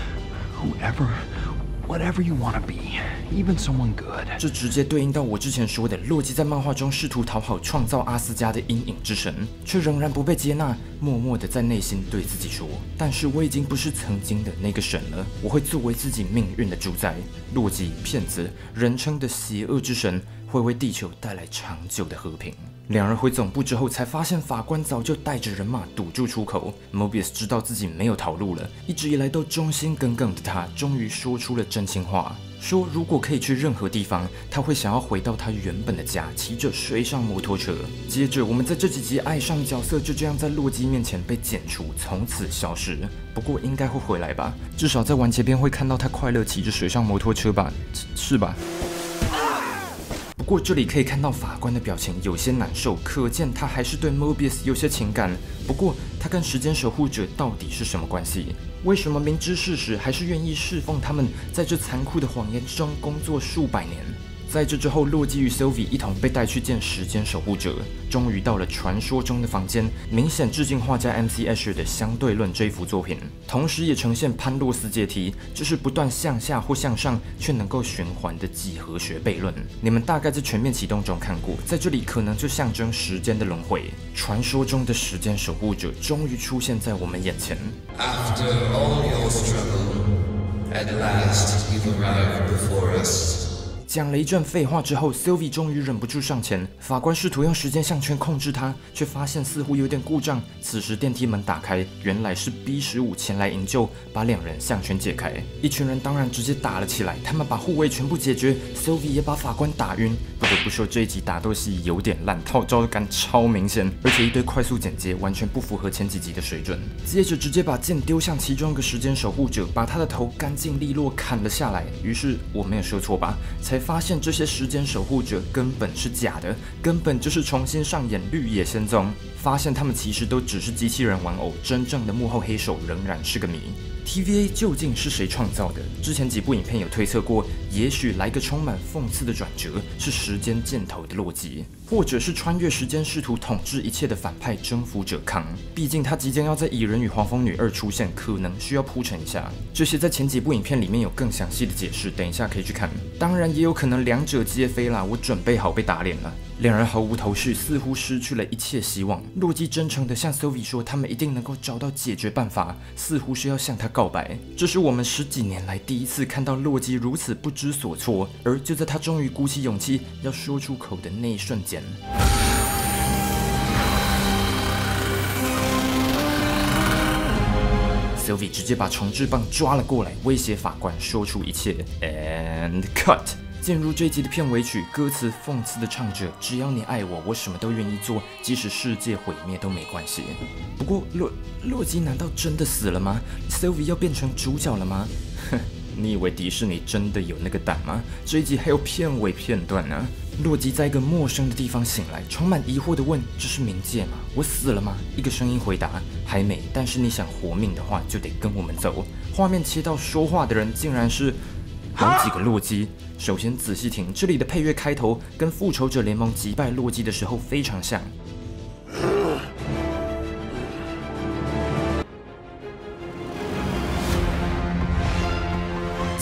whoever, whatever you want to be, even someone good. 这直接对应到我之前说的，洛基在漫画中试图讨好创造阿斯加的阴影之神，却仍然不被接纳，默默地在内心对自己说：“但是我已经不是曾经的那个神了，我会作为自己命运的主宰。”洛基，骗子，人称的邪恶之神，会为地球带来长久的和平。两人回总部之后，才发现法官早就带着人马堵住出口。Mobius 知道自己没有逃路了，一直以来都忠心耿耿的他，终于说出了真心话，说如果可以去任何地方，他会想要回到他原本的家，骑着水上摩托车。接着，我们在这几集爱上的角色就这样在洛基面前被剪除，从此消失。不过应该会回来吧，至少在完结篇会看到他快乐骑着水上摩托车吧，是吧？不过这里可以看到法官的表情有些难受，可见他还是对 Mobius 有些情感。不过他跟时间守护者到底是什么关系？为什么明知事实还是愿意侍奉他们，在这残酷的谎言之中工作数百年？在这之后，洛基与 Sylvie 一同被带去见时间守护者，终于到了传说中的房间，明显致敬画家 M C Escher 的《相对论》这幅作品，同时也呈现潘洛斯阶梯，就是不断向下或向上却能够循环的几何学悖论。你们大概在全面启动中看过，在这里可能就象征时间的轮回。传说中的时间守护者终于出现在我们眼前。 After all your struggle, at last you've arrived before us. 讲了一阵废话之后 ，Sylvie 终于忍不住上前。法官试图用时间项圈控制他，却发现似乎有点故障。此时电梯门打开，原来是 B 十五前来营救，把两人项圈解开。一群人当然直接打了起来，他们把护卫全部解决 ，Sylvie 也把法官打晕。不得不说，这一集打斗戏有点烂，套招感超明显，而且一堆快速剪接，完全不符合前几集的水准。接着直接把剑丢向其中一个时间守护者，把他的头干净利落砍了下来。于是我没有说错吧？才发现这些时间守护者根本是假的，根本就是重新上演《绿野仙踪》。发现他们其实都只是机器人玩偶，真正的幕后黑手仍然是个谜。T V A 究竟是谁创造的？之前几部影片有推测过，也许来个充满讽刺的转折，是时间箭头的洛基，或者是穿越时间试图统治一切的反派征服者康。毕竟他即将要在《蚁人与黄蜂女二》出现，可能需要铺陈一下。这些在前几部影片里面有更详细的解释，等一下可以去看。当然也有可能两者皆非啦，我准备好被打脸了。两人毫无头绪，似乎失去了一切希望。洛基真诚地向 Sylvie 说，他们一定能够找到解决办法，似乎是要向他告白。这是我们十几年来第一次看到洛基如此不知所措。而就在他终于鼓起勇气要说出口的那一瞬间， Sylvie 直接把重置棒抓了过来，威胁法官说出一切。And cut。进入这一集的片尾曲，歌词讽刺的唱着：“只要你爱我，我什么都愿意做，即使世界毁灭都没关系。”不过洛洛基难道真的死了吗 ？Sylvie 要变成主角了吗？哼，你以为迪士尼真的有那个胆吗？这一集还有片尾片段呢、啊。洛基在一个陌生的地方醒来，充满疑惑地问：“这是冥界吗？我死了吗？”一个声音回答：“还没，但是你想活命的话，就得跟我们走。”画面切到说话的人竟然是有几个洛基。首先仔细听，这里的配乐开头跟复仇者联盟击败洛基的时候非常像。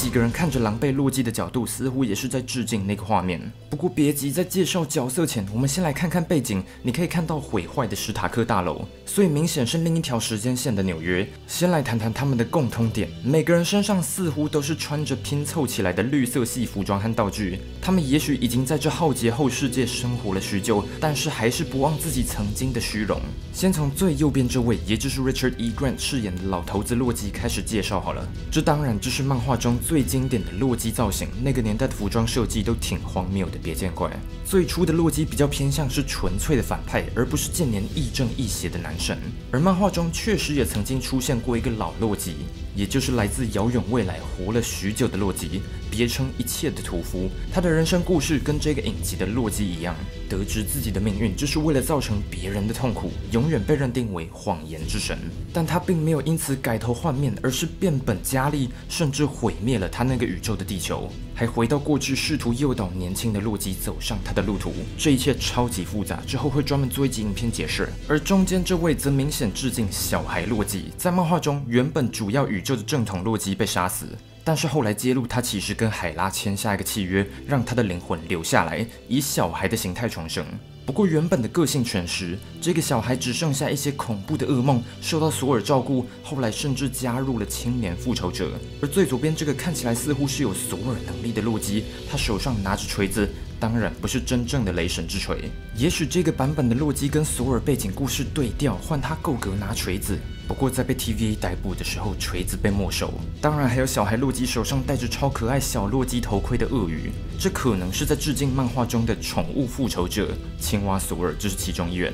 几个人看着狼狈洛基的角度，似乎也是在致敬那个画面。不过别急，在介绍角色前，我们先来看看背景。你可以看到毁坏的史塔克大楼，所以明显是另一条时间线的纽约。先来谈谈他们的共通点，每个人身上似乎都是穿着拼凑起来的绿色系服装和道具。他们也许已经在这浩劫后世界生活了许久，但是还是不忘自己曾经的虚荣。先从最右边这位，也就是 Richard E. Grant 饰演的老头子洛基开始介绍好了。这当然就是漫画中最经典的洛基造型，那个年代的服装设计都挺荒谬的，别见怪。最初的洛基比较偏向是纯粹的反派，而不是近年亦正亦邪的男神。而漫画中确实也曾经出现过一个老洛基，也就是来自遥远未来活了许久的洛基，别称一切的屠夫。他的人生故事跟这个影集的洛基一样，得知自己的命运就是为了造成别人的痛苦，永远被认定为谎言之神。但他并没有因此改头换面，而是变本加厉，甚至毁灭了他那个宇宙的地球，还回到过去试图诱导年轻的洛基走上他的路途。这一切超级复杂，之后会专门做一集影片解释。而中间这位则明显致敬小孩洛基，在漫画中原本主要宇宙的正统洛基被杀死，但是后来揭露他其实跟海拉签下一个契约，让他的灵魂留下来，以小孩的形态重生。不过原本的个性全失，这个小孩只剩下一些恐怖的噩梦，受到索尔照顾，后来甚至加入了青年复仇者。而最左边这个看起来似乎是有索尔能力的洛基，他手上拿着锤子，当然不是真正的雷神之锤。也许这个版本的洛基跟索尔背景故事对调，换他够格拿锤子。不过在被 T V A 逮捕的时候，锤子被没收。当然还有小孩洛基手上戴着超可爱小洛基头盔的鳄鱼，这可能是在致敬漫画中的宠物复仇者青蛙索尔，就是其中一员。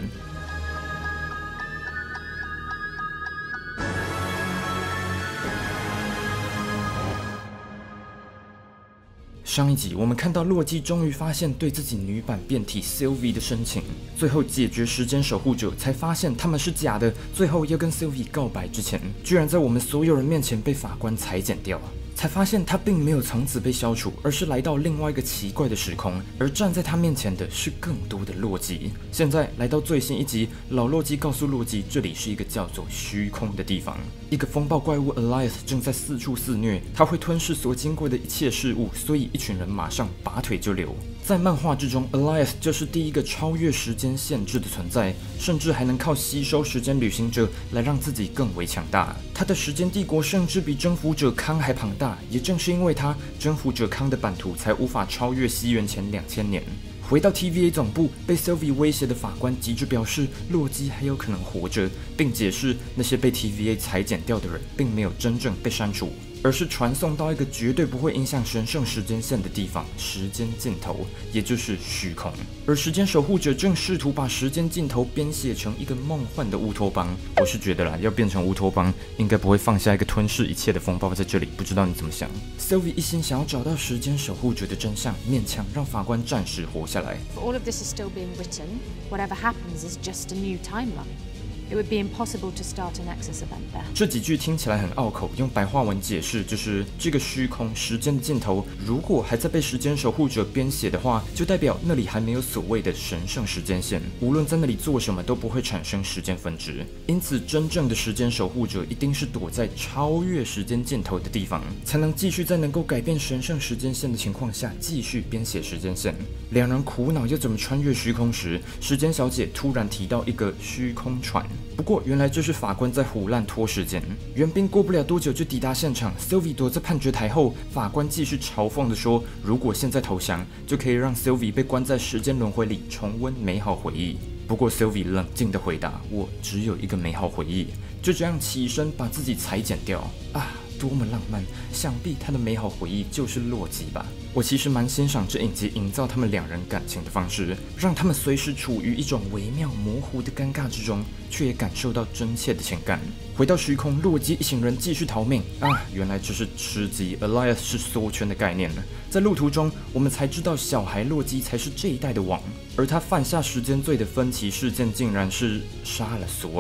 上一集我们看到洛基终于发现对自己女版变体 Sylvie 的深情，最后解决时间守护者，才发现他们是假的。最后要跟 Sylvie 告白之前，居然在我们所有人面前被法官裁剪掉。才发现他并没有从此被消除，而是来到另外一个奇怪的时空，而站在他面前的是更多的洛基。现在来到最新一集，老洛基告诉洛基，这里是一个叫做虚空的地方，一个风暴怪物 Elias 正在四处肆虐，他会吞噬所经过的一切事物，所以一群人马上拔腿就溜。在漫画之中 ，Elias 就是第一个超越时间限制的存在，甚至还能靠吸收时间旅行者来让自己更为强大。他的时间帝国甚至比征服者康还庞大。也正是因为他，征服者康的版图才无法超越西元前两千年。回到 T V A 总部，被 Sylvie 威胁的法官急着表示，洛基还有可能活着，并解释那些被 T V A 裁剪掉的人并没有真正被删除，而是传送到一个绝对不会影响神圣时间线的地方——时间尽头，也就是虚空。而时间守护者正试图把时间尽头编写成一个梦幻的乌托邦。我是觉得啦，要变成乌托邦，应该不会放下一个吞噬一切的风暴在这里。不知道你怎么想 ？Sylvie 一心想要找到时间守护者的真相，勉强让法官暂时活下来。 But all of this is still being written. Whatever happens is just a new timeline. It would be impossible to start a Nexus event there. 这几句听起来很拗口，用白话文解释就是这个虚空时间的尽头，如果还在被时间守护者编写的话，就代表那里还没有所谓的神圣时间线，无论在那里做什么都不会产生时间分支。因此，真正的时间守护者一定是躲在超越时间尽头的地方，才能继续在能够改变神圣时间线的情况下继续编写时间线。两人苦恼要怎么穿越虚空时，时间小姐突然提到一个虚空船。不过，原来这是法官在胡乱拖时间。援兵过不了多久就抵达现场 ，Sylvie 躲在判决台后，法官继续嘲讽地说：“如果现在投降，就可以让 Sylvie 被关在时间轮回里，重温美好回忆。”不过 Sylvie 冷静地回答：“我只有一个美好回忆。”就这样起身把自己裁剪掉啊！多么浪漫！想必他的美好回忆就是洛基吧。我其实蛮欣赏这影集营造他们两人感情的方式，让他们随时处于一种微妙模糊的尴尬之中，却也感受到真切的情感。回到虚空，洛基一行人继续逃命啊！原来这是吃鸡 Elias 是缩圈的概念呢。在路途中，我们才知道小孩洛基才是这一代的王，而他犯下时间罪的分歧事件，竟然是杀了索尔。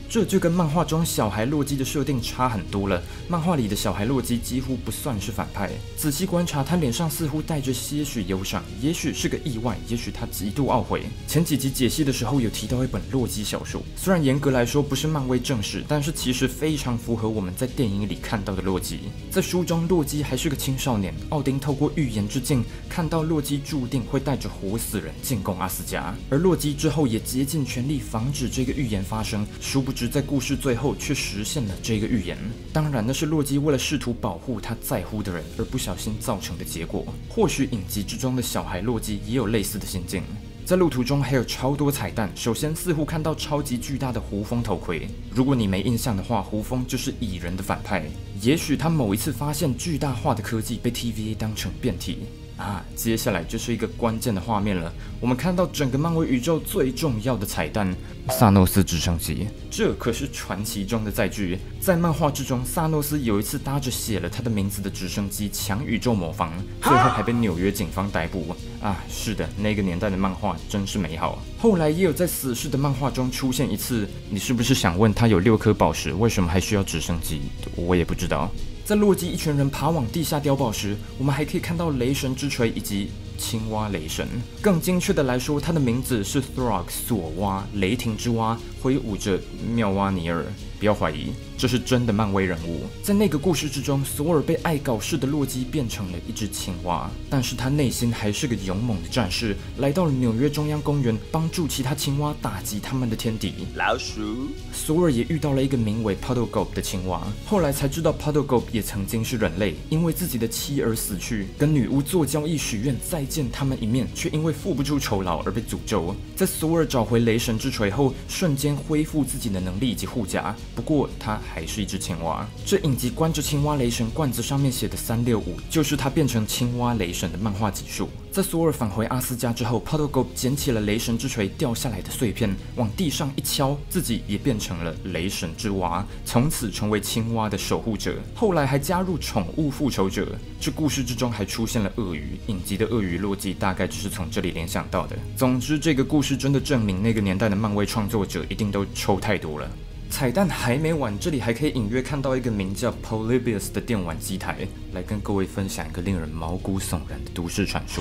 这就跟漫画中小孩洛基的设定差很多了。漫画里的小孩洛基几乎不算是反派，仔细观察，他脸上似乎带着些许忧伤，也许是个意外，也许他极度懊悔。前几集解析的时候有提到一本洛基小说，虽然严格来说不是漫威正史，但是其实非常符合我们在电影里看到的洛基。在书中，洛基还是个青少年，奥丁透过预言之镜看到洛基注定会带着活死人进攻阿斯加，而洛基之后也竭尽全力防止这个预言发生，殊不知在故事最后却实现了这个预言。当然那是洛基为了试图保护他在乎的人而不小心造成的结果。或许影集之中的小孩洛基也有类似的心境。在路途中还有超多彩蛋，首先似乎看到超级巨大的胡蜂头盔，如果你没印象的话，胡蜂就是蚁人的反派，也许他某一次发现巨大化的科技被 T V A 当成变体啊，接下来就是一个关键的画面了。我们看到整个漫威宇宙最重要的彩蛋——萨诺斯直升机。这可是传奇中的载具。在漫画之中，萨诺斯有一次搭着写了他的名字的直升机抢宇宙魔方，最后还被纽约警方逮捕。啊，是的，那个年代的漫画真是美好。后来也有在死侍的漫画中出现一次。你是不是想问他有六颗宝石，为什么还需要直升机？我也不知道。在洛基一群人爬往地下碉堡时，我们还可以看到雷神之锤以及青蛙雷神。更精确的来说，他的名字是 Throg 索蛙，雷霆之蛙，挥舞着妙蛙尼尔。不要怀疑，这是真的漫威人物。在那个故事之中，索尔被爱搞事的洛基变成了一只青蛙，但是他内心还是个勇猛的战士，来到了纽约中央公园，帮助其他青蛙打击他们的天敌老鼠。索尔也遇到了一个名为 Puddle Gope 的青蛙，后来才知道 Puddle Gope 也曾经是人类，因为自己的妻儿死去，跟女巫做交易许愿再见他们一面，却因为付不出酬劳而被诅咒。在索尔找回雷神之锤后，瞬间恢复自己的能力以及护甲。不过他还是一只青蛙。这影集关着青蛙雷神罐子上面写的三六五，就是他变成青蛙雷神的漫画集数。在索尔返回阿斯加之后 ，Puddle Gope 捡起了雷神之锤掉下来的碎片，往地上一敲，自己也变成了雷神之蛙，从此成为青蛙的守护者。后来还加入宠物复仇者。这故事之中还出现了鳄鱼，影集的鳄鱼洛基大概就是从这里联想到的。总之，这个故事真的证明那个年代的漫威创作者一定都抽太多了。彩蛋还没完，这里还可以隐约看到一个名叫 Polybius 的电玩机台，来跟各位分享一个令人毛骨悚然的都市传说。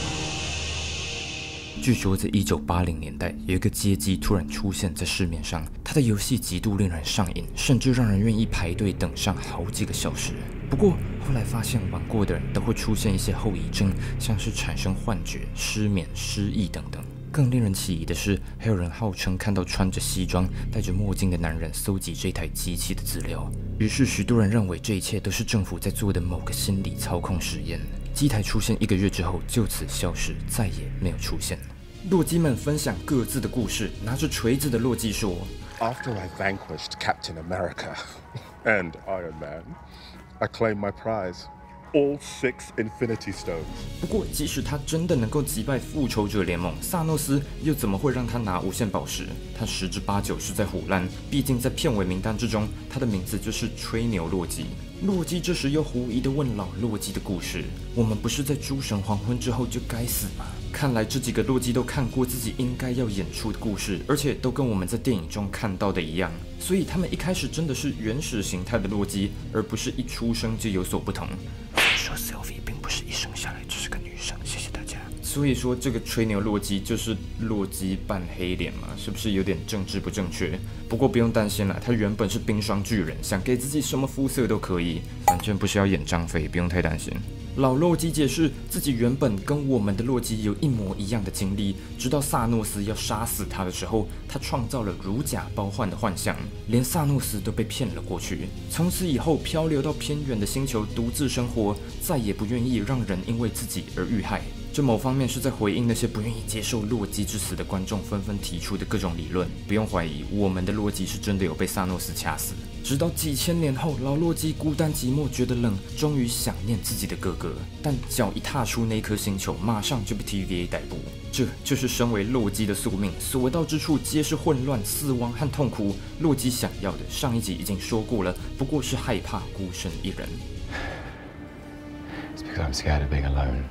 据说在一九八零年代，有一个街机突然出现在市面上，它的游戏极度令人上瘾，甚至让人愿意排队等上好几个小时。不过后来发现玩过的人都会出现一些后遗症，像是产生幻觉、失眠、失忆等等。更令人起疑的是，还有人号称看到穿着西装、戴着墨镜的男人搜集这台机器的资料。于是，许多人认为这一切都是政府在做的某个心理操控实验。机台出现一个月之后就此消失，再也没有出现。洛基们分享各自的故事。拿着锤子的洛基说 ：“After I vanquished Captain America and Iron Man, I claimed my prize.” All six Infinity Stones. 不过，即使他真的能够击败复仇者联盟，萨诺斯又怎么会让他拿无限宝石？他十之八九是在唬烂。毕竟在片尾名单之中，他的名字就是吹牛洛基。洛基这时又狐疑地问老洛基的故事：“我们不是在诸神黄昏之后就该死吗？”看来这几个洛基都看过自己应该要演出的故事，而且都跟我们在电影中看到的一样，所以他们一开始真的是原始形态的洛基，而不是一出生就有所不同。 说 Sylvie 并不是一生下来就是个女生，谢谢大家。 所以说这个吹牛洛基就是洛基扮黑脸嘛，是不是有点政治不正确？不过不用担心啦，他原本是冰霜巨人，想给自己什么肤色都可以，反正不是要演张飞，不用太担心。老洛基解释自己原本跟我们的洛基有一模一样的经历，直到萨诺斯要杀死他的时候，他创造了如假包换的幻象，连萨诺斯都被骗了过去。从此以后漂流到偏远的星球独自生活，再也不愿意让人因为自己而遇害。这某方面是在回应那些不愿意接受洛基之死的观众纷纷提出的各种理论。不用怀疑，我们的洛基是真的有被萨诺斯掐死。直到几千年后，老洛基孤单寂寞，觉得冷，终于想念自己的哥哥，但脚一踏出那颗星球，马上就被 T V A 逮捕。这就是身为洛基的宿命，所到之处皆是混乱、死亡和痛苦。洛基想要的，上一集已经说过了，不过是害怕孤身一人。 It's because I'm scared of being alone.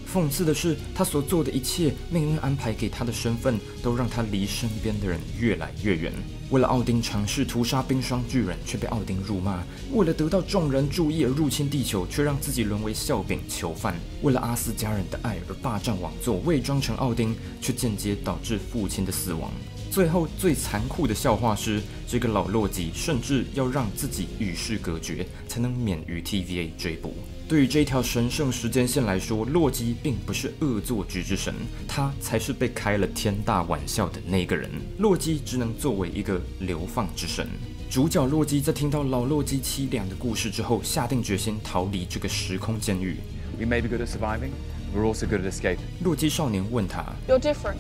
讽刺的是，他所做的一切，命运安排给他的身份，都让他离身边的人越来越远。为了奥丁尝试屠杀冰霜巨人，却被奥丁辱骂；为了得到众人注意而入侵地球，却让自己沦为笑柄囚犯；为了阿斯加人的爱而霸占王座，伪装成奥丁，却间接导致父亲的死亡。最后最残酷的笑话是，这个老洛基甚至要让自己与世隔绝，才能免于 T V A 追捕。对于这条神圣时间线来说，洛基并不是恶作剧之神，他才是被开了天大玩笑的那个人。洛基只能作为一个流放之神。主角洛基在听到老洛基凄凉的故事之后，下定决心逃离这个时空监狱。 We may be good at surviving, we're also good at escaping. 洛基少年问他 You're different.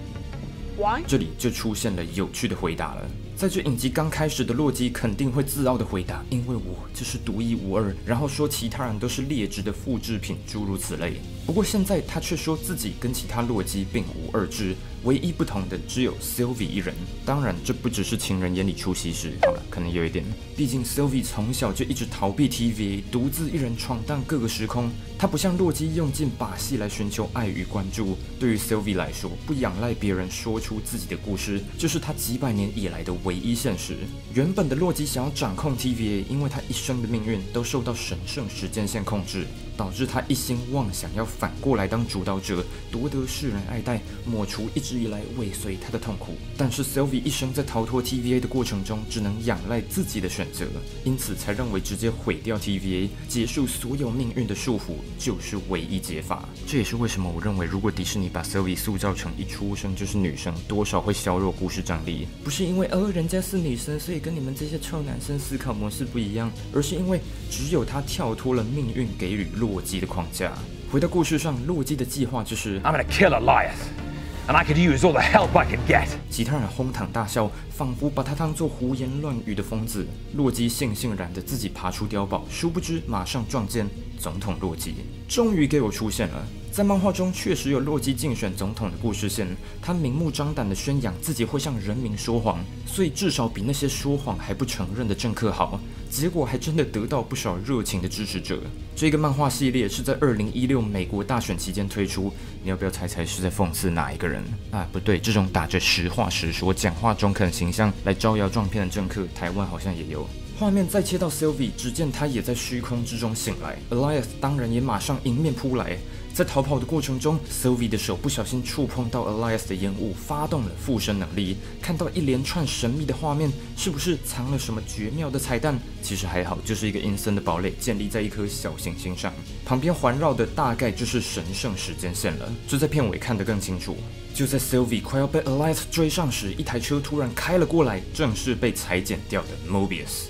Why? 这里就出现了有趣的回答了。在这影集刚开始的洛基肯定会自傲的回答，因为我就是独一无二，然后说其他人都是劣质的复制品，诸如此类。不过现在他却说自己跟其他洛基并无二致，唯一不同的只有 Sylvie 一人。当然，这不只是情人眼里出西施，好了，可能有一点。毕竟 Sylvie 从小就一直逃避 T V A， 独自一人闯荡各个时空。他不像洛基用尽把戏来寻求爱与关注。对于 Sylvie 来说，不仰赖别人说出自己的故事，就是他几百年以来的唯一现实。原本的洛基想要掌控 T V A， 因为他一生的命运都受到神圣时间线控制，导致他一心妄想要反过来当主导者，夺得世人爱戴，抹除一直以来尾随他的痛苦。但是 Sylvie 一生在逃脱 T V A 的过程中，只能仰赖自己的选择，因此才认为直接毁掉 T V A， 结束所有命运的束缚，就是唯一解法。这也是为什么我认为，如果迪士尼把 Sylvie 塑造成一出生就是女生，多少会削弱故事张力。不是因为哦人家是女生，所以跟你们这些臭男生思考模式不一样，而是因为只有她跳脱了命运给予洛基的框架。回到故事上，洛基的计划就是 I'm gonna kill Elias, and I could use all the help I could get. 其他人哄堂大笑，仿佛把他当作胡言乱语的疯子。洛基悻悻然的自己爬出碉堡，殊不知马上撞见总统洛基。终于给我出现了。在漫画中确实有洛基竞选总统的故事线，他明目张胆地宣扬自己会向人民说谎，所以至少比那些说谎还不承认的政客好。结果还真的得到不少热情的支持者。这个漫画系列是在二零一六美国大选期间推出，你要不要猜猜是在讽刺哪一个人？啊，不对，这种打着实话实说、讲话中肯形象来招摇撞骗的政客，台湾好像也有。画面再切到 Sylvie， 只见他也在虚空之中醒来 ，Elias 当然也马上迎面扑来。在逃跑的过程中 ，Sylvie 的手不小心触碰到 Elias 的烟雾，发动了附身能力。看到一连串神秘的画面，是不是藏了什么绝妙的彩蛋？其实还好，就是一个阴森的堡垒建立在一颗小行星上，旁边环绕的大概就是神圣时间线了。这在片尾看得更清楚。就在 Sylvie 快要被 Elias 追上时，一台车突然开了过来，正是被裁剪掉的 Mobius。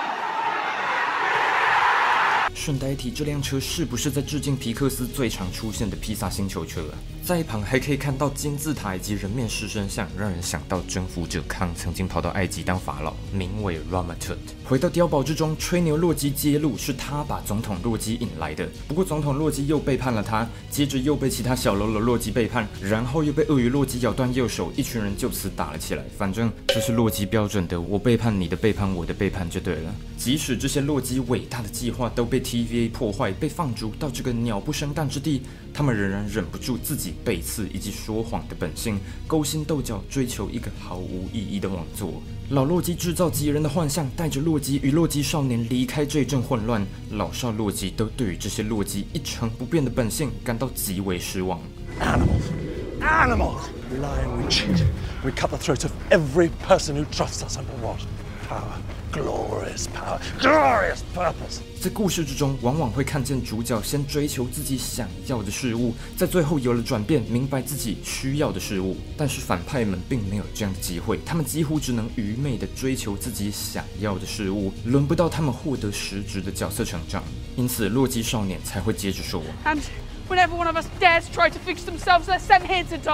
顺带一提，这辆车是不是在致敬皮克斯最常出现的披萨星球车？在一旁还可以看到金字塔以及人面狮身像，让人想到征服者康曾经跑到埃及当法老，名为 Ramatut。回到碉堡之中，吹牛洛基揭露是他把总统洛基引来的，不过总统洛基又背叛了他，接着又被其他小喽啰洛基背叛，然后又被鳄鱼洛基咬断右手，一群人就此打了起来。反正这是洛基标准的我背叛你的背叛我的背叛就对了。即使这些洛基伟大的计划都被 T V A 破坏，被放逐到这个鸟不生蛋之地，他们仍然忍不住自己背刺以及说谎的本性，勾心斗角，追求一个毫无意义的王座。老洛基制造敌人的幻象，带着洛基与洛基少年离开这一阵混乱。老少洛基都对于这些洛基一成不变的本性感到极为失望。 Animals, animals! We lie and we cheat. We cut the throat of every person who trusts us under what? Power. Glorious power, glorious purpose. 在故事之中，往往会看见主角先追求自己想要的事物，在最后有了转变，明白自己需要的事物。但是反派们并没有这样的机会，他们几乎只能愚昧地追求自己想要的事物，轮不到他们获得实质的角色成长。因此，洛基少年才会接着说 And whenever one of us dares try to fix themselves, they're sent here to die.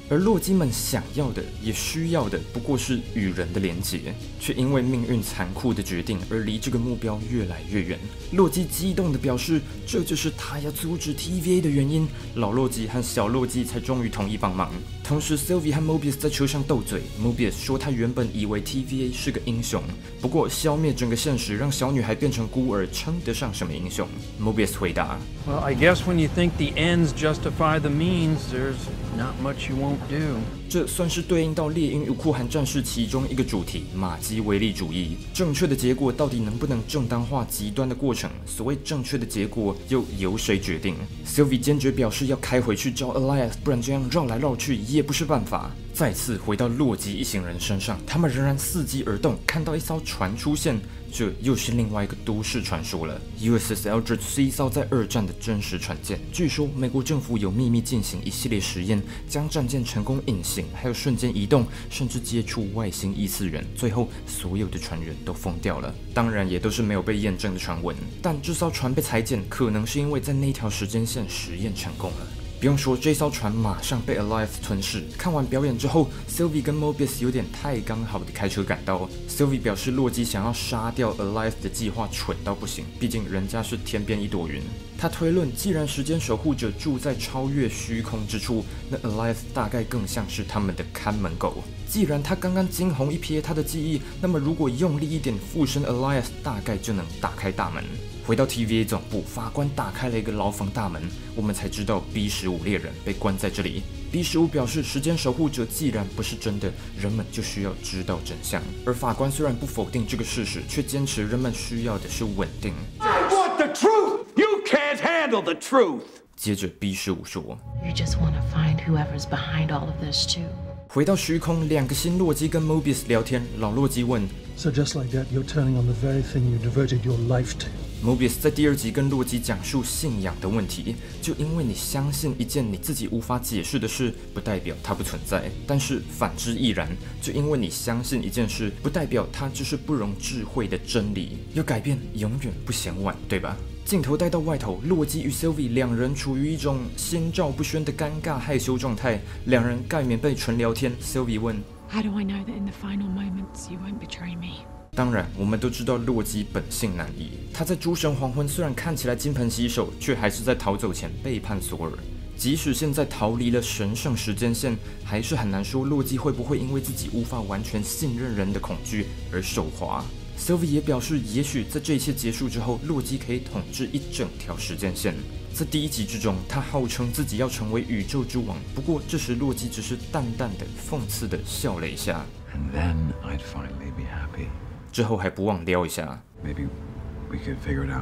而洛基们想要的也需要的不过是与人的连结，却因为命运残酷的决定而离这个目标越来越远。洛基激动地表示，这就是他要阻止 T V A 的原因。老洛基和小洛基才终于同意帮忙。同时 Sylvie 和 Mobius 在车上斗嘴， Mobius 说他原本以为 T V A 是个英雄，不过消灭整个现实让小女孩变成孤儿，称得上什么英雄？ Mobius 回答 Well, I guess when you think the ends justify the means, there's not much you won't do. 这算是对应到猎鹰与酷寒战士其中一个主题——马基维利主义。正确的结果到底能不能正当化极端的过程？所谓正确的结果又由谁决定？ Sylvie 坚决表示要开回去找 Elias， 不然这样绕来绕去也不是办法。再次回到洛基一行人身上，他们仍然伺机而动，看到一艘船出现，这又是另外一个都市传说了。U S S Eldridge 是一艘在二战的真实船舰，据说美国政府有秘密进行一系列实验，将战舰成功隐形，还有瞬间移动，甚至接触外星异次元，最后所有的船员都疯掉了。当然，也都是没有被验证的传闻。但这艘船被裁减，可能是因为在那条时间线实验成功了。不用说，这艘船马上被 Elias 吞噬。看完表演之后 ，Sylvie 跟 Mobius 有点太刚好的开车赶到。Sylvie 表示，洛基想要杀掉 Elias 的计划蠢到不行，毕竟人家是天边一朵云。他推论，既然时间守护者住在超越虚空之处，那 Elias 大概更像是他们的看门狗。既然他刚刚惊鸿一瞥他的记忆，那么如果用力一点附身 Elias， 大概就能打开大门。回到 T V A 总部，法官打开了一个牢房大门，我们才知道 B 十五猎人被关在这里。B 十五表示，时间守护者既然不是真的，人们就需要知道真相。而法官虽然不否定这个事实，却坚持人们需要的是稳定。 I want the truth. You can't handle the truth. 接着 B 十五说 You just want to find whoever's behind all of this too. 回到虚空，两个新洛基跟 Mobius 聊天。老洛基问 So just like that, you're turning on the very thing you devoted your life to. Mobius 在第二集跟洛基讲述信仰的问题，就因为你相信一件你自己无法解释的事，不代表它不存在；但是反之亦然，就因为你相信一件事，不代表它就是不容置讳的真理。要改变，永远不嫌晚，对吧？镜头带到外头，洛基与 Sylvie 两人处于一种心照不宣的尴尬害羞状态，两人盖棉被纯聊天。Sylvie 问 How do I know that in the final moments you won't betray me? 当然，我们都知道洛基本性难移。他在诸神黄昏虽然看起来金盆洗手，却还是在逃走前背叛索尔。即使现在逃离了神圣时间线，还是很难说洛基会不会因为自己无法完全信任人的恐惧而手滑。Sylvie 也表示，也许在这一切结束之后，洛基可以统治一整条时间线。在第一集之中，他号称自己要成为宇宙之王，不过这时洛基只是淡淡的、讽刺的笑了一下。 And then I'd finally be happy. 之后还不忘撩一下。 Maybe we could figure it out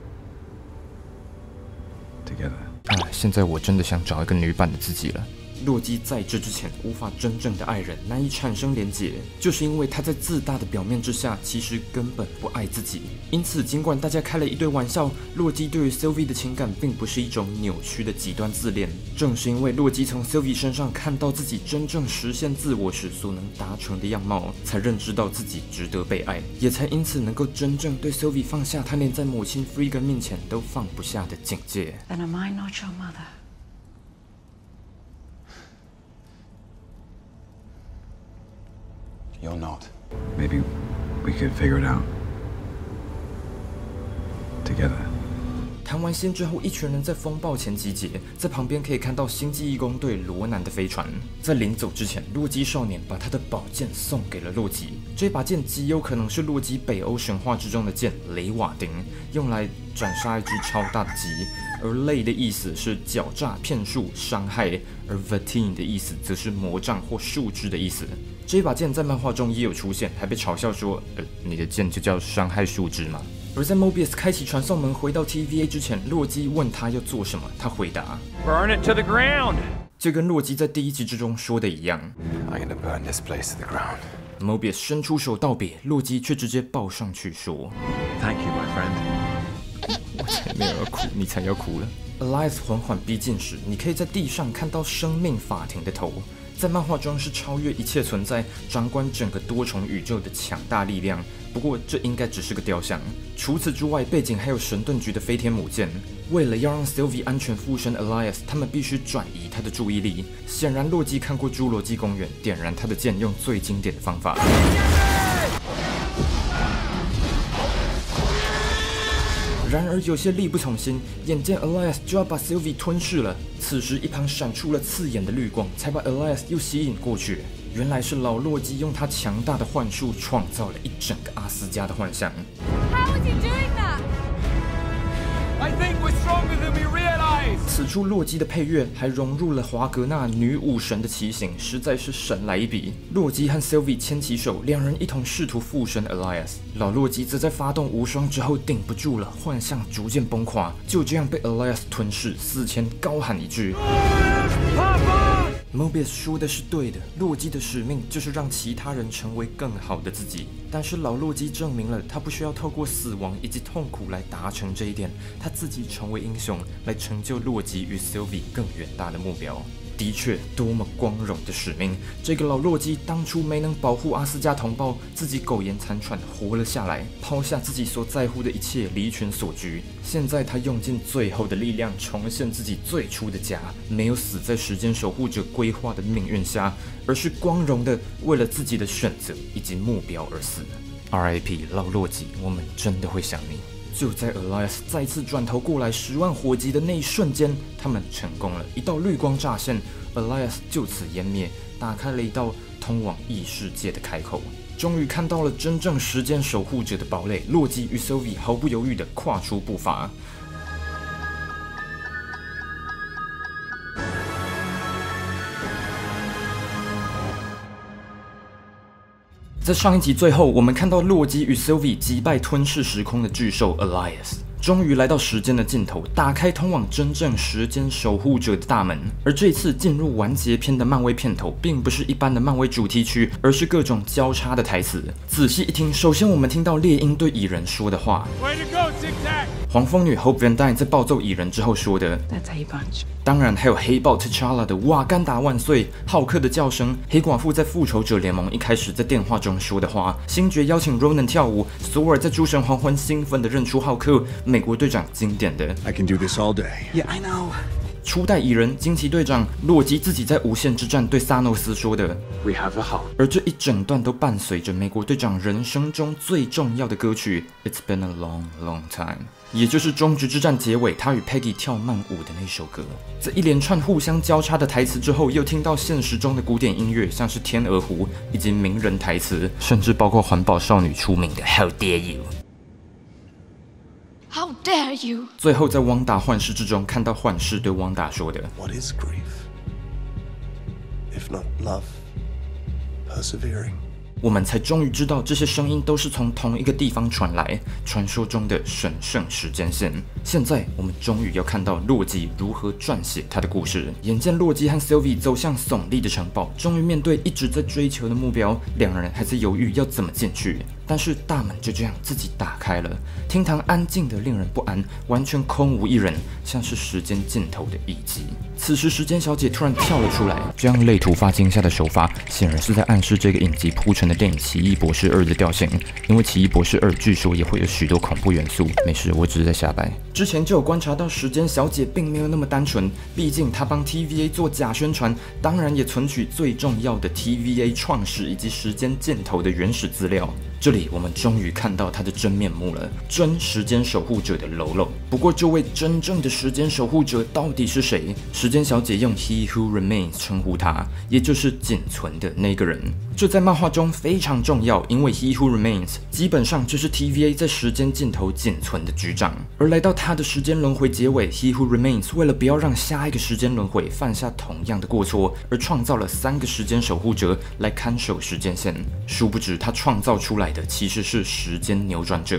together. 啊，现在我真的想找一个女版的自己了。洛基在这之前无法真正的爱人，难以产生连结，就是因为他在自大的表面之下，其实根本不爱自己。因此，尽管大家开了一堆玩笑，洛基对于 Sylvie 的情感并不是一种扭曲的极端自恋。正是因为洛基从 Sylvie 身上看到自己真正实现自我时所能达成的样貌，才认知到自己值得被爱，也才因此能够真正对 Sylvie 放下他连在母亲 Frigga 面前都放不下的警戒。 Then am I not your mother? You're not. Maybe we could figure it out together. 谈完心之后，一群人在风暴前集结，在旁边可以看到星际义工队罗南的飞船。在临走之前，洛基少年把他的宝剑送给了洛基。这把剑极有可能是洛基北欧神话之中的剑雷瓦丁，用来斩杀一只超大的鸡。而雷的意思是狡诈、骗术、伤害，而 Vatine 的意思则是魔杖或树枝的意思。这把剑在漫画中也有出现，还被嘲笑说：“呃，你的剑就叫伤害树枝吗？”而在 Mobius 开启传送门回到 T V A 之前，洛基问他要做什么，他回答 ：“Burn it to the ground。” 就跟洛基在第一集之中说的一样 ：“I'm gonna burn this place to the ground。” Mobius 伸出手道别，洛基却直接抱上去说 ：“Thank you, my friend。” 我才没有要哭，你才要哭了。Elias 缓缓逼近时，你可以在地上看到生命法庭的头。在在漫画中是超越一切存在、掌管整个多重宇宙的强大力量。不过这应该只是个雕像。除此之外，背景还有神盾局的飞天母舰。为了要让 Sylvie 安全附身 Elias， 他们必须转移他的注意力。显然，洛基看过《侏罗纪公园》，点燃他的剑，用最经典的方法。然而有些力不从心，眼见 Elias 就要把 Sylvie 吞噬了。此时一旁闪出了刺眼的绿光，才把 Elias 又吸引过去。原来是老洛基用他强大的幻术创造了一整个阿斯加的幻象。 How is he doing that? I think we're stronger than we realize. 此处洛基的配乐还融入了华格纳女武神的奇形，实在是神来一笔。洛基和 Sylvie 牵起手，两人一同试图附身 Elias。老洛基则在发动无双之后顶不住了，幻象逐渐崩垮，就这样被 Elias 吞噬。死前高喊一句。Mobius 说的是对的，洛基的使命就是让其他人成为更好的自己。但是老洛基证明了，他不需要透过死亡以及痛苦来达成这一点，他自己成为英雄，来成就洛基与 Sylvie 更远大的目标。的确，多么光荣的使命！这个老洛基当初没能保护阿斯加同胞，自己苟延残喘活了下来，抛下自己所在乎的一切，离群索居。现在他用尽最后的力量，重现自己最初的家，没有死在时间守护者规划的命运下，而是光荣的为了自己的选择以及目标而死。R I P 老洛基，我们真的会想你。就在 Elias 再次转头过来十万火急的那一瞬间，他们成功了。一道绿光乍现 ，Elias 就此湮灭，打开了一道通往异世界的开口。终于看到了真正时间守护者的堡垒，洛基与 Sylvie 毫不犹豫地跨出步伐。在上一集最后，我们看到洛基与 Sylvie 击败吞噬时空的巨兽 Elias， 终于来到时间的尽头，打开通往真正时间守护者的大门。而这次进入完结篇的漫威片头，并不是一般的漫威主题曲，而是各种交叉的台词。仔细一听，首先我们听到猎鹰对蚁人说的话。 Way to go, Tic Tac! 黄蜂女 Hope Van Dyne 在暴揍蚁人之后说的。 That's how you punch. 当然还有黑豹 T'Challa 的瓦干达万岁，浩克的叫声，黑寡妇在复仇者联盟一开始在电话中说的话，星爵邀请 Ronan 跳舞，索尔在诸神黄昏兴奋地认出浩克，美国队长经典的 I can do this all day. Yeah, I know. 初代蚁人惊奇队长洛基自己在无限之战对萨诺斯说的 We have a hope. 而这一整段都伴随着美国队长人生中最重要的歌曲 It's been a long, long time， 也就是终局之战结尾他与 Peggy 跳慢舞的那首歌。在一连串互相交叉的台词之后，又听到现实中的古典音乐，像是天鹅湖以及名人台词，甚至包括环保少女出名的 How dare you。How dare you！ 最后在汪达幻视之中看到幻视对汪达说的 What is grief? If not love, persevering. 我们才终于知道这些声音都是从同一个地方传来，传说中的神圣时间线。现在我们终于要看到洛基如何撰写他的故事。眼见洛基和 Sylvie 走向耸立的城堡，终于面对一直在追求的目标，两人还在犹豫要怎么进去。但是大门就这样自己打开了，厅堂安静的令人不安，完全空无一人，像是时间尽头的遗迹。此时时间小姐突然跳了出来，这样类突发惊吓的手法，显然是在暗示这个影集铺陈的电影《奇异博士二》的调性，因为《奇异博士二》据说也会有许多恐怖元素。没事，我只是在瞎掰。之前就有观察到时间小姐并没有那么单纯，毕竟她帮 T V A 做假宣传，当然也存取最重要的 T V A 创始以及时间箭头的原始资料。这里我们终于看到他的真面目了，真时间守护者的喽喽。不过这位真正的时间守护者到底是谁？时间小姐用 He Who Remains 称呼他，也就是仅存的那个人。这在漫画中非常重要，因为 He Who Remains 基本上就是 T V A 在时间尽头仅存的局长。而来到他的时间轮回结尾 ，He Who Remains 为了不要让下一个时间轮回犯下同样的过错，而创造了三个时间守护者来看守时间线。殊不知他创造出来的其实是时间扭转者，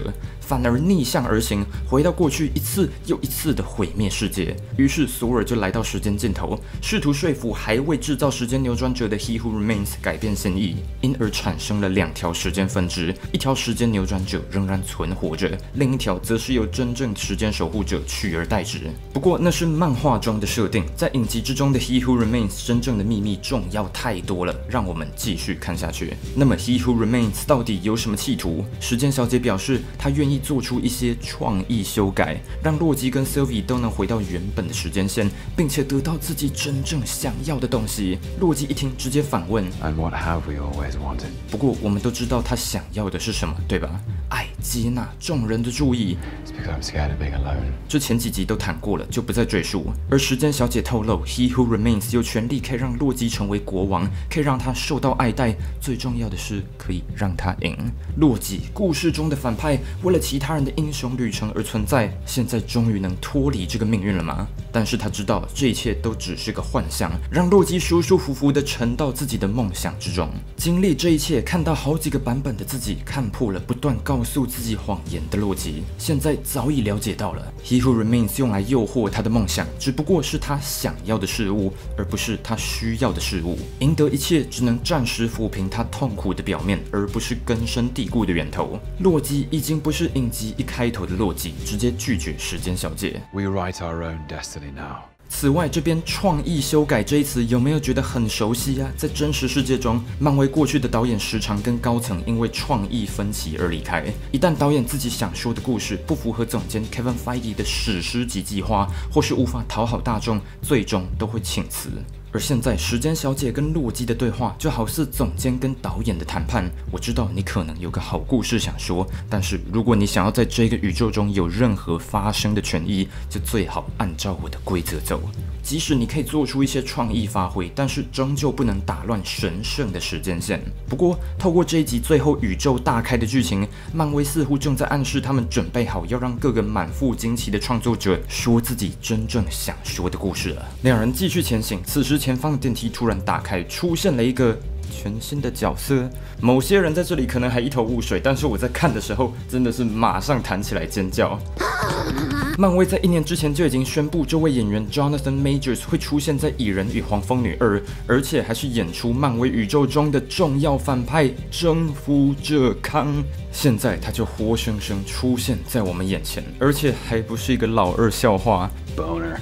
反而逆向而行，回到过去一次又一次的毁灭世界。于是索尔就来到时间尽头，试图说服还未制造时间扭转者的 He Who Remains 改变心意，因而产生了两条时间分支，一条时间扭转者仍然存活着，另一条则是由真正时间守护者取而代之。不过那是漫画中的设定，在影集之中的 He Who Remains 真正的秘密重要太多了，让我们继续看下去。那么 He Who Remains 到底有什么企图？时间小姐表示，她愿意做出一些创意修改，让洛基跟 Sylvie 都能回到原本的时间线，并且得到自己真正想要的东西。洛基一听，直接反问 And what have we always wanted? 不过我们都知道他想要的是什么，对吧？爱、接纳众人的注意。 It's because I'm scared of being alone. 这前几集都谈过了，就不再赘述。而时间小姐透露 ，He Who Remains 有权利可以让洛基成为国王，可以让他受到爱戴，最重要的是可以让他赢。洛基，故事中的反派，为了其他人的英雄旅程而存在，现在终于能脱离这个命运了吗？但是他知道这一切都只是个幻象，让洛基舒舒服服地沉到自己的梦想之中。经历这一切，看到好几个版本的自己，看破了不断告诉自己谎言的洛基，现在早已了解到了 He Who Remains 用来诱惑他的梦想，只不过是他想要的事物，而不是他需要的事物。赢得一切只能暂时抚平他痛苦的表面，而不是根深蒂固的源头。洛基已经不是影集一开头的洛基，直接拒绝时间小姐。 We write our own destiny now. 此外，这边创意修改这一词有没有觉得很熟悉啊？在真实世界中，漫威过去的导演时常跟高层因为创意分歧而离开。一旦导演自己想说的故事不符合总监 Kevin Feige 的史诗级计划，或是无法讨好大众，最终都会请辞。而现在，时间小姐跟洛基的对话就好似总监跟导演的谈判。我知道你可能有个好故事想说，但是如果你想要在这个宇宙中有任何发声的权益，就最好按照我的规则走。即使你可以做出一些创意发挥，但是终究不能打乱神圣的时间线。不过，透过这一集最后宇宙大开的剧情，漫威似乎正在暗示他们准备好要让各个满腹惊奇的创作者说自己真正想说的故事了。两人继续前行，此时前方的电梯突然打开，出现了一个全新的角色。某些人在这里可能还一头雾水，但是我在看的时候真的是马上弹起来尖叫。漫威在一年之前就已经宣布，这位演员 Jonathan Majors 会出现在《蚁人与黄蜂女二》，而且还是演出漫威宇宙中的重要反派征服者康。现在他就活生生出现在我们眼前，而且还不是一个老二笑话。Boner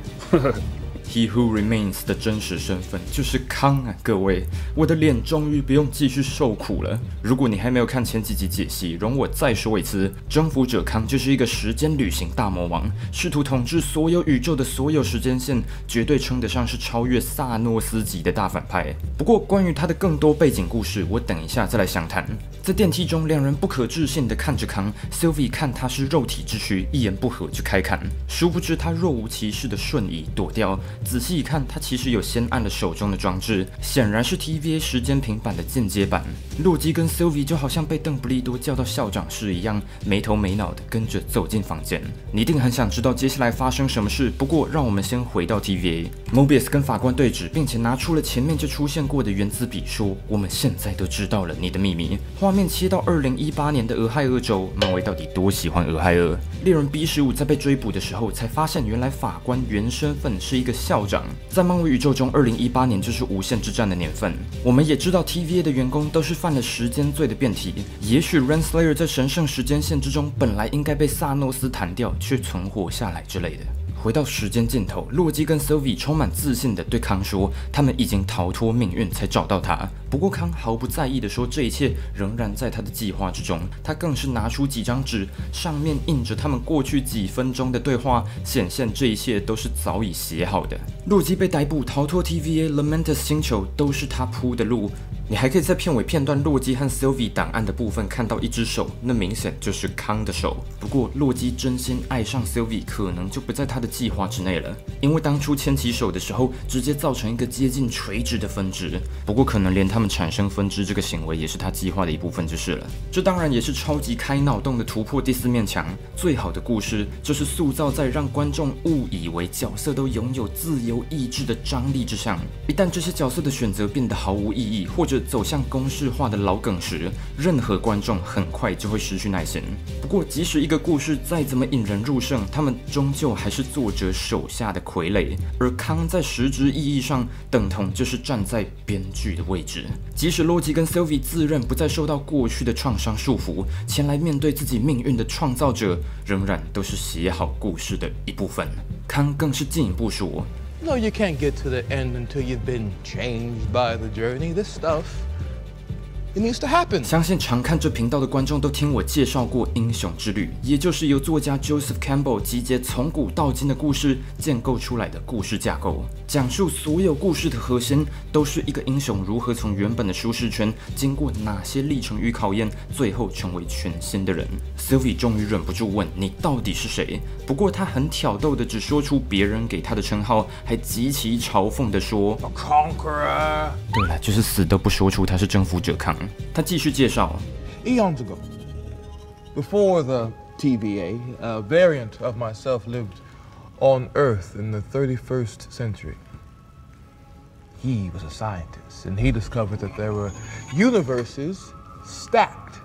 ，He Who Remains 的真实身份就是康啊！各位，我的脸终于不用继续受苦了。如果你还没有看前几集解析，容我再说一次：征服者康就是一个时间旅行大魔王，试图统治所有宇宙的所有时间线，绝对称得上是超越萨诺斯级的大反派。不过，关于他的更多背景故事，我等一下再来详谈。在电梯中，两人不可置信地看着康 ，Sylvie 看他是肉体之躯，一言不合就开砍。殊不知他若无其事地瞬移躲掉。仔细一看，他其实有先按了手中的装置，显然是 T V A 时间平板的进阶版。洛基跟 Sylvie 就好像被邓布利多叫到校长室一样，没头没脑的跟着走进房间。你一定很想知道接下来发生什么事，不过让我们先回到 T V A。Mobius 跟法官对峙，并且拿出了前面就出现过的原子笔，说：“我们现在都知道了你的秘密。”画面切到二零一八年的俄亥俄州，漫威到底多喜欢俄亥俄？猎人 B 十五在被追捕的时候，才发现原来法官原身份是一个校长。在漫威宇宙中，二零一八年就是无限之战的年份。我们也知道 T V A 的员工都是犯了时间罪的变体。也许 Renslayer 在神圣时间线之中本来应该被萨诺斯弹掉，却存活下来之类的。回到时间尽头，洛基跟 Sylvie 充满自信地对康说，他们已经逃脱命运才找到他。不过康毫不在意地说，这一切仍然在他的计划之中。他更是拿出几张纸，上面印着他们过去几分钟的对话，显现这一切都是早已写好的。洛基被逮捕，逃脱 T V A Lamentus 星球，都是他铺的路。你还可以在片尾片段洛基和 Sylvie 档案的部分看到一只手，那明显就是康的手。不过洛基真心爱上 Sylvie 可能就不在他的计划之内了，因为当初牵起手的时候，直接造成一个接近垂直的分支。不过可能连他们产生分支这个行为也是他计划的一部分就是了。这当然也是超级开脑洞的突破第四面墙。最好的故事就是塑造在让观众误以为角色都拥有自由意志的张力之上。一旦这些角色的选择变得毫无意义，或者着走向公式化的老梗时，任何观众很快就会失去耐心。不过，即使一个故事再怎么引人入胜，他们终究还是作者手下的傀儡，而康在实质意义上等同就是站在编剧的位置。即使洛基跟 Sylvie 自认不再受到过去的创伤束缚，前来面对自己命运的创造者，仍然都是写好故事的一部分。康更是进一步说 No, you can't get to the end until you've been changed by the journey. This stuff, it needs to happen. 相信常看这频道的观众都听我介绍过《英雄之旅》，也就是由作家 Joseph Campbell 集结从古到今的故事建构出来的故事架构。讲述所有故事的核心都是一个英雄如何从原本的舒适圈经过哪些历程与考验，最后成为全新的人。Sylvie 终于忍不住问：“你到底是谁？”不过他很挑逗的只说出别人给他的称号，还极其嘲讽的说 A conqueror. 对了，就是死都不说出他是征服者康。他继续介绍 Eons ago, before the T V A, a variant of myself lived on Earth in the thirty-first century. He was a scientist, and he discovered that there were universes stacked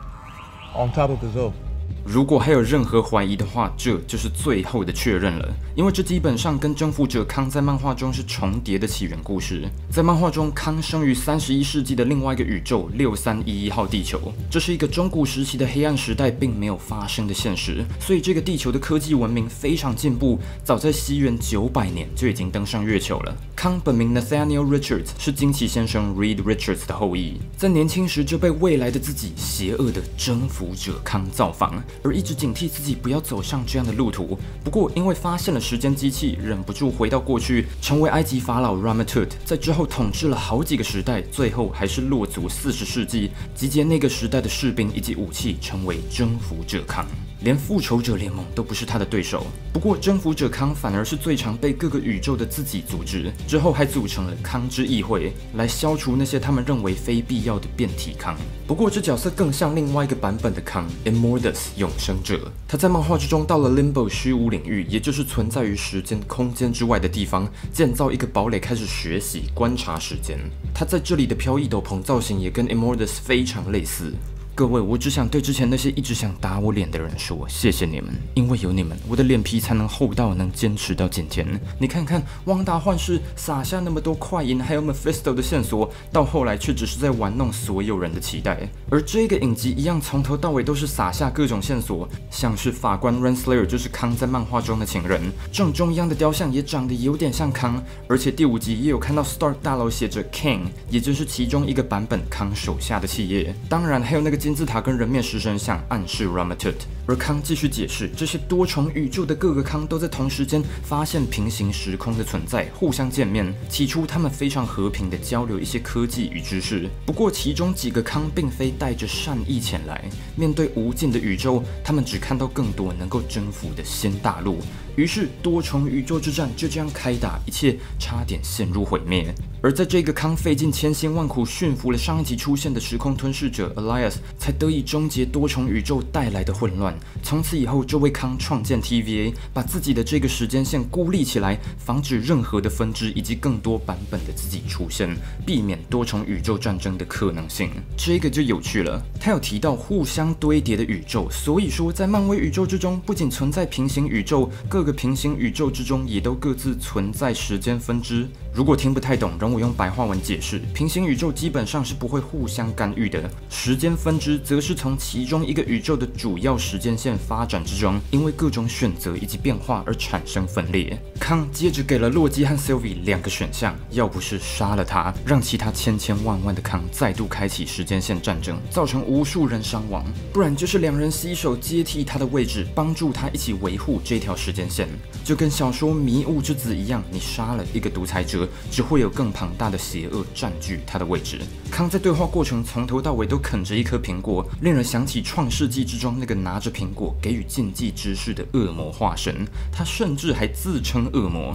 on top of his own. 如果还有任何怀疑的话，这就是最后的确认了，因为这基本上跟征服者康在漫画中是重叠的起源故事。在漫画中，康生于三十一世纪的另外一个宇宙六三一一号地球，这是一个中古时期的黑暗时代并没有发生的现实，所以这个地球的科技文明非常进步，早在西元九百年就已经登上月球了。康本名 Nathaniel Richards 是惊奇先生 Reed Richards 的后裔，在年轻时就被未来的自己邪恶的征服者康造访，而一直警惕自己不要走上这样的路途。不过因为发现了时间机器，忍不住回到过去，成为埃及法老 Ramatut， 在之后统治了好几个时代，最后还是落足四十世纪，集结那个时代的士兵以及武器，成为征服者康。连复仇者联盟都不是他的对手。不过征服者康反而是最常被各个宇宙的自己组织，之后还组成了康之议会，来消除那些他们认为非必要的变体康。不过这角色更像另外一个版本的康 Immortus 永生者。他在漫画之中到了 Limbo 虚无领域，也就是存在于时间空间之外的地方，建造一个堡垒，开始学习观察时间。他在这里的飘逸斗篷造型也跟 Immortus 非常类似。各位，我只想对之前那些一直想打我脸的人说，谢谢你们，因为有你们，我的脸皮才能厚到能坚持到今天。你看看，汪达幻视撒下那么多快银，还有 Mephisto 的线索，到后来却只是在玩弄所有人的期待。而这个影集一样，从头到尾都是撒下各种线索，像是法官 Renslayer 就是康在漫画中的情人，正中央的雕像也长得有点像康，而且第五集也有看到 Stark 大楼写着 King， 也就是其中一个版本康手下的企业。当然还有那个金字塔跟人面狮身像暗示 Ramatut。 而康继续解释，这些多重宇宙的各个康都在同时间发现平行时空的存在，互相见面。起初他们非常和平的交流一些科技与知识，不过其中几个康并非带着善意前来，面对无尽的宇宙，他们只看到更多能够征服的新大陆。于是多重宇宙之战就这样开打，一切差点陷入毁灭。而在这个康费尽千辛万苦驯服了上一集出现的时空吞噬者 Elias， 才得以终结多重宇宙带来的混乱。从此以后，这位康创建 T V A， 把自己的这个时间线孤立起来，防止任何的分支以及更多版本的自己出现，避免多重宇宙战争的可能性。这个就有趣了，他有提到互相堆叠的宇宙，所以说在漫威宇宙之中，不仅存在平行宇宙，各个平行宇宙之中也都各自存在时间分支。如果听不太懂，容我用白话文解释：平行宇宙基本上是不会互相干预的，时间分支则是从其中一个宇宙的主要时间线发展之中，因为各种选择以及变化而产生分裂。康接着给了洛基和 Sylvie 两个选项，要不是杀了他，让其他千千万万的康再度开启时间线战争，造成无数人伤亡，不然就是两人携手接替他的位置，帮助他一起维护这条时间线。就跟小说《迷雾之子》一样，你杀了一个独裁者，只会有更庞大的邪恶占据他的位置。康在对话过程从头到尾都啃着一颗苹果，令人想起《创世纪》之中那个拿着苹果给予禁忌知识的恶魔化身，他甚至还自称恶魔。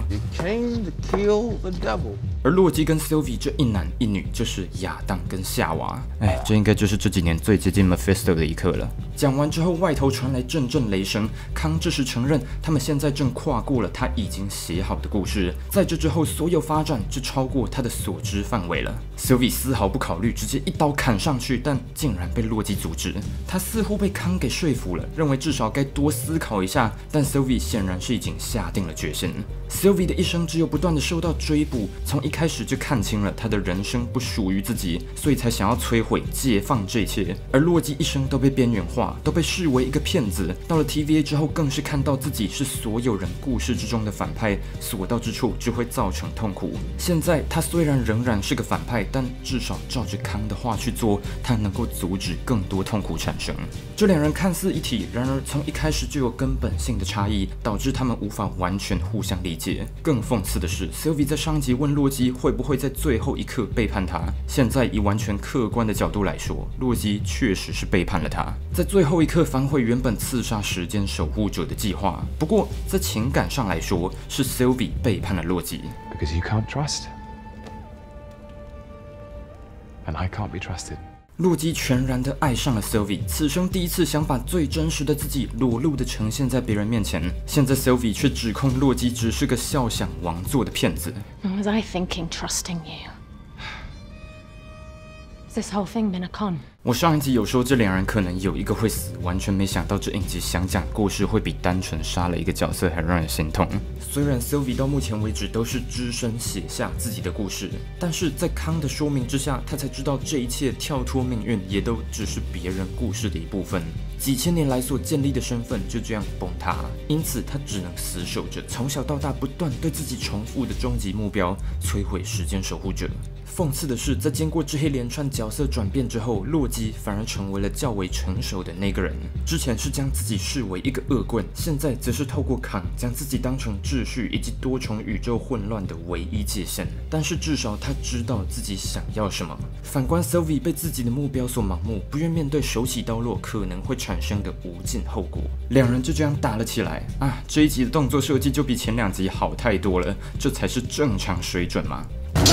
而洛基跟 Sylvie 这一男一女就是亚当跟夏娃，哎，这应该就是这几年最接近 Mephisto 的一刻了。 讲完之后，外头传来阵阵雷声。康这时承认，他们现在正跨过了他已经写好的故事，在这之后，所有发展就超过他的所知范围了。Sylvie 丝毫不考虑，直接一刀砍上去，但竟然被洛基阻止。他似乎被康给说服了，认为至少该多思考一下。但 Sylvie 显然是已经下定了决心。Sylvie 的一生只有不断的受到追捕，从一开始就看清了他的人生不属于自己，所以才想要摧毁、解放这一切。而洛基一生都被边缘化，都被视为一个骗子。到了 T V A 之后，更是看到自己是所有人故事之中的反派，所到之处只会造成痛苦。现在他虽然仍然是个反派，但至少照着康的话去做，他能够阻止更多痛苦产生。这两人看似一体，然而从一开始就有根本性的差异，导致他们无法完全互相理解。更讽刺的是 ，Sylvie 在上一集问洛基会不会在最后一刻背叛他，现在以完全客观的角度来说，洛基确实是背叛了他，在最后一刻反悔原本刺杀时间守护者的计划。不过在情感上来说，是 Sylvie 背叛了洛基。 Because you can't trust, and I can't be trusted. 洛基全然地爱上了 Sylvie， 此生第一次想把最真实的自己裸露地呈现在别人面前。现在 Sylvie 却指控洛基只是个笑想王座的骗子。 Was I thinking trusting you? Has this whole thing been a con? 我上一集有说这两人可能有一个会死，完全没想到这影集想讲故事会比单纯杀了一个角色还让人心痛。虽然 Sylvie 到目前为止都是只身写下自己的故事，但是在康的说明之下，他才知道这一切跳脱命运也都只是别人故事的一部分。几千年来所建立的身份就这样崩塌，因此他只能死守着从小到大不断对自己重复的终极目标——摧毁时间守护者。讽刺的是，在经过这一连串角色转变之后，洛基反而成为了较为成熟的那个人。之前是将自己视为一个恶棍，现在则是透过康将自己当成秩序以及多重宇宙混乱的唯一界限。但是至少他知道自己想要什么。反观 Sylvie 被自己的目标所盲目，不愿面对手起刀落可能会产生的无尽后果。两人就这样打了起来啊！这一集的动作设计就比前两集好太多了，这才是正常水准嘛。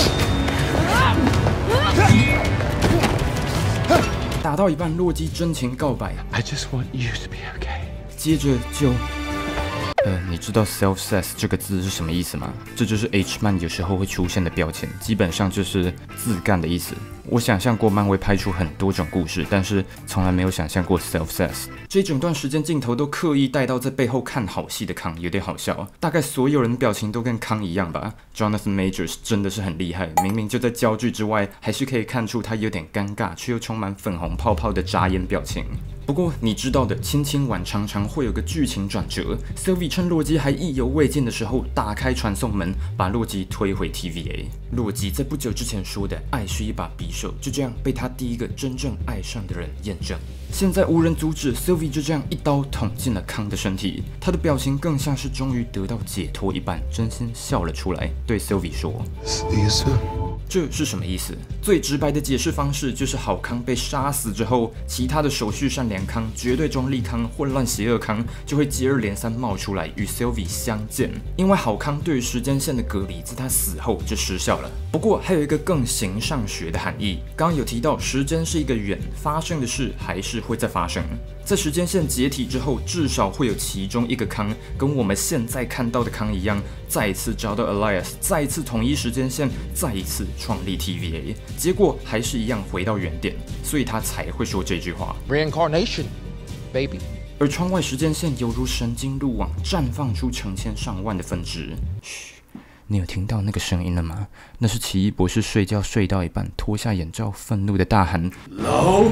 打到一半，洛基真情告白 I just want you to be okay. 接着就……呃，你知道 self-sass 这个字是什么意思吗？这就是 H 漫有时候会出现的标签，基本上就是自干的意思。我想象过漫威拍出很多种故事，但是从来没有想象过 self-sass。这一整段时间镜头都刻意带到在背后看好戏的康，有点好笑。大概所有人的表情都跟康一样吧。Jonathan Majors 真的是很厉害，明明就在焦距之外，还是可以看出他有点尴尬，却又充满粉红泡泡的眨眼表情。不过你知道的，亲亲晚常常会有个剧情转折。Sylvie 趁洛基还意犹未尽的时候，打开传送门，把洛基推回 T V A。洛基在不久之前说的“爱是一把匕首”，就这样被他第一个真正爱上的人验证。现在无人阻止 ，Sylvie 就这样一刀捅进了康的身体。他的表情更像是终于得到解脱一般，真心笑了出来，对 Sylvie 说 ：“See you soon。” 这是什么意思？最直白的解释方式就是好康被杀死之后，其他的手续善良康、绝对中立康、混乱邪恶康就会接二连三冒出来与 Sylvie 相见。因为好康对于时间线的隔离，在他死后就失效了。不过还有一个更形上学的含义，刚刚有提到时间是一个圆，发生的事还是会再发生。在时间线解体之后，至少会有其中一个康跟我们现在看到的康一样，再一次找到 Elias， 再一次统一时间线，再一次创立 T V A， 结果还是一样回到原点，所以他才会说这句话 Reincarnation, baby。 而窗外时间线犹如神经路网，绽放出成千上万的分支。嘘，你有听到那个声音了吗？那是奇异博士睡觉睡到一半，脱下眼罩，愤怒的大喊老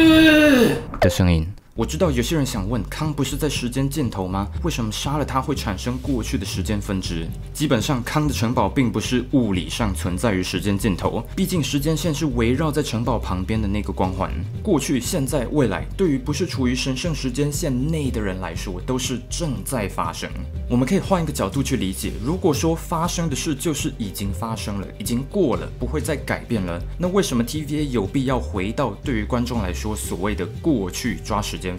K 的声音。我知道有些人想问，康不是在时间尽头吗？为什么杀了他会产生过去的时间分支？基本上，康的城堡并不是物理上存在于时间尽头，毕竟时间线是围绕在城堡旁边的那个光环。过去、现在、未来，对于不是处于神圣时间线内的人来说，都是正在发生。我们可以换一个角度去理解，如果说发生的事就是已经发生了，已经过了，不会再改变了，那为什么 T V A 有必要回到对于观众来说所谓的过去抓时间犯？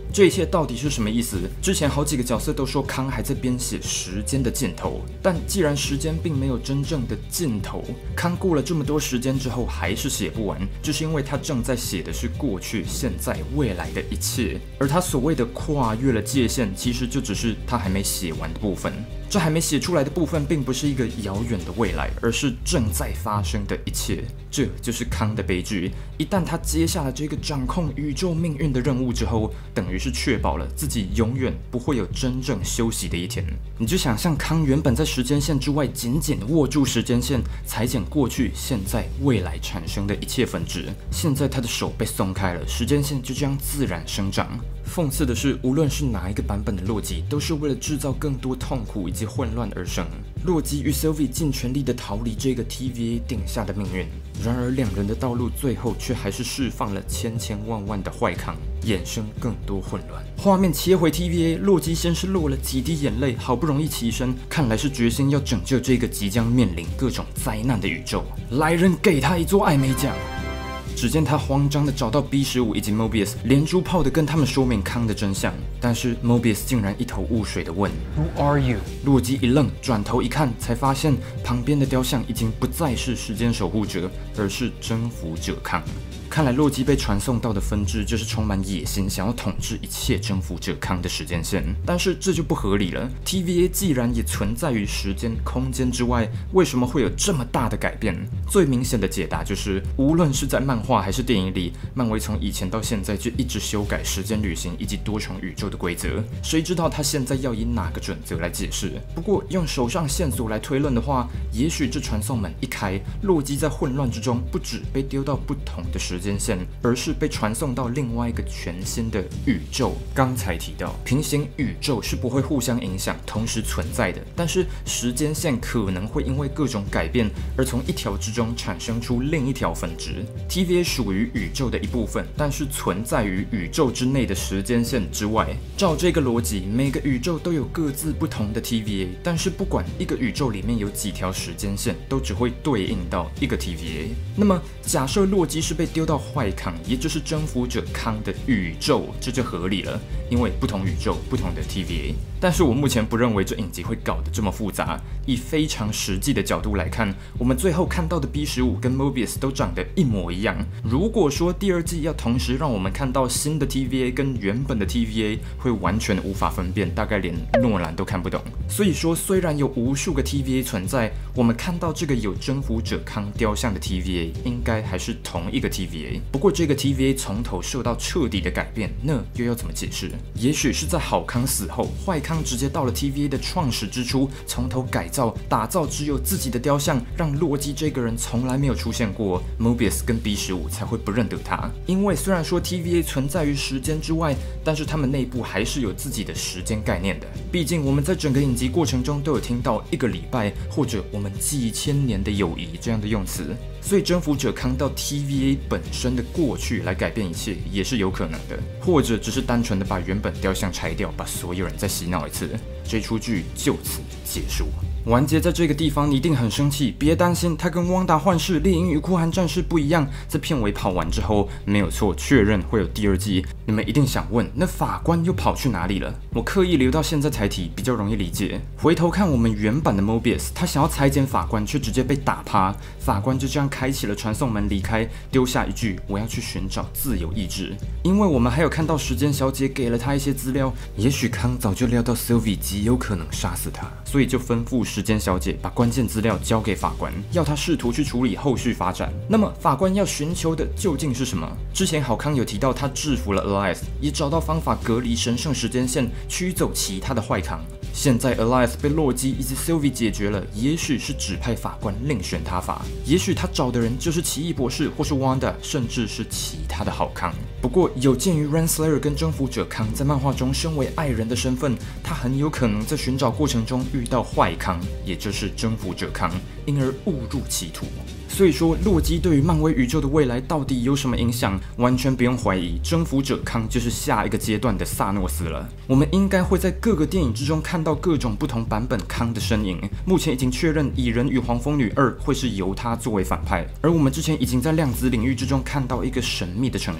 这一切到底是什么意思？之前好几个角色都说康还在编写时间的尽头，但既然时间并没有真正的尽头，康过了这么多时间之后还是写不完，就是因为他正在写的是过去、现在、未来的一切，而他所谓的跨越了界限，其实就只是他还没写完的部分。这还没写出来的部分，并不是一个遥远的未来，而是正在发生的一切。这就是康的悲剧。一旦他接下了这个掌控宇宙命运的任务之后，等于是确保了自己永远不会有真正休息的一天。你就想象康原本在时间线之外紧紧握住时间线，裁剪过去、现在、未来产生的一切分支，现在他的手被松开了，时间线就这样自然生长。讽刺的是，无论是哪一个版本的洛基，都是为了制造更多痛苦以及混乱而生。洛基与 Sylvie 尽全力地逃离这个 T V A 定下的命运，然而两人的道路最后却还是释放了千千万万的坏康，衍生更多混乱。画面切回 T V A， 洛基先是落了几滴眼泪，好不容易起身，看来是决心要拯救这个即将面临各种灾难的宇宙。来人，给他一座艾美奖！只见他慌张地找到 B 十五 以及 Mobius， 连珠炮地跟他们说明康的真相。但是 Mobius 竟然一头雾水地问 Who are you？ 洛基一愣，转头一看，才发现旁边的雕像已经不再是时间守护者，而是征服者康。看来洛基被传送到的分支就是充满野心，想要统治一切征服者康的时间线。但是这就不合理了。T V A 既然也存在于时间、空间之外，为什么会有这么大的改变？最明显的解答就是，无论是在漫画还是电影里，漫威从以前到现在就一直修改时间旅行以及多重宇宙的规则。谁知道他现在要以哪个准则来解释？不过用手上线索来推论的话，也许这传送门一开，洛基在混乱之中不止被丢到不同的时间线，而是被传送到另外一个全新的宇宙。刚才提到，平行宇宙是不会互相影响、同时存在的，但是时间线可能会因为各种改变而从一条之中产生出另一条分支。T V A 属于宇宙的一部分，但是存在于宇宙之内的时间线之外。照这个逻辑，每个宇宙都有各自不同的 T V A， 但是不管一个宇宙里面有几条时间线，都只会对应到一个 T V A。那么，假设洛基是被丢到坏康，也就是征服者康的宇宙，这就合理了，因为不同宇宙、不同的 T V A。但是我目前不认为这影集会搞得这么复杂。以非常实际的角度来看，我们最后看到的 B 十五 跟 Mobius 都长得一模一样。如果说第二季要同时让我们看到新的 T V A 跟原本的 T V A， 会完全无法分辨，大概连诺兰都看不懂。所以说，虽然有无数个 T V A 存在，我们看到这个有征服者康雕像的 T V A， 应该还是同一个 T V A。不过这个 T V A 从头受到彻底的改变，那又要怎么解释？也许是在好康死后，坏康直接到了 T V A 的创始之初，从头改造、打造只有自己的雕像，让洛基这个人从来没有出现过 ，Mobius 跟 B 十五 才会不认得他。因为虽然说 T V A 存在于时间之外，但是他们内部还是有自己的时间概念的。毕竟我们在整个影集过程中都有听到一个礼拜或者我们几千年的友谊这样的用词。所以征服者康到 T V A 本身的过去来改变一切也是有可能的，或者只是单纯的把原本雕像拆掉，把所有人再洗脑一次，这出剧就此结束。完结在这个地方，你一定很生气。别担心，它跟《汪达幻视》《猎鹰与酷寒战士》不一样。在片尾跑完之后，没有错，确认会有第二季。你们一定想问，那法官又跑去哪里了？我刻意留到现在才提，比较容易理解。回头看我们原版的 Mobius， 他想要裁剪法官，却直接被打趴。法官就这样开启了传送门离开，丢下一句：“我要去寻找自由意志。”因为我们还有看到时间小姐给了他一些资料，也许康早就料到 Sylvie 极有可能杀死他，所以就吩咐时间小姐把关键资料交给法官，要他试图去处理后续发展。那么法官要寻求的究竟是什么？之前好康有提到他制服了 Elias， 也找到方法隔离神圣时间线，驱走其他的坏康。现在 Elias 被洛基以及 Sylvie 解决了，也许是指派法官另选他法，也许他找的人就是奇异博士或是 Wanda， 甚至是其他的好康。不过有鉴于 Renslayer 跟征服者康在漫画中身为爱人的身份，他很有可能在寻找过程中遇到坏康，也就是征服者康，因而误入歧途。所以说，洛基对于漫威宇宙的未来到底有什么影响？完全不用怀疑，征服者康就是下一个阶段的萨诺斯了。我们应该会在各个电影之中看到各种不同版本康的身影。目前已经确认《蚁人与黄蜂女二》会是由他作为反派，而我们之前已经在量子领域之中看到一个神秘的城市，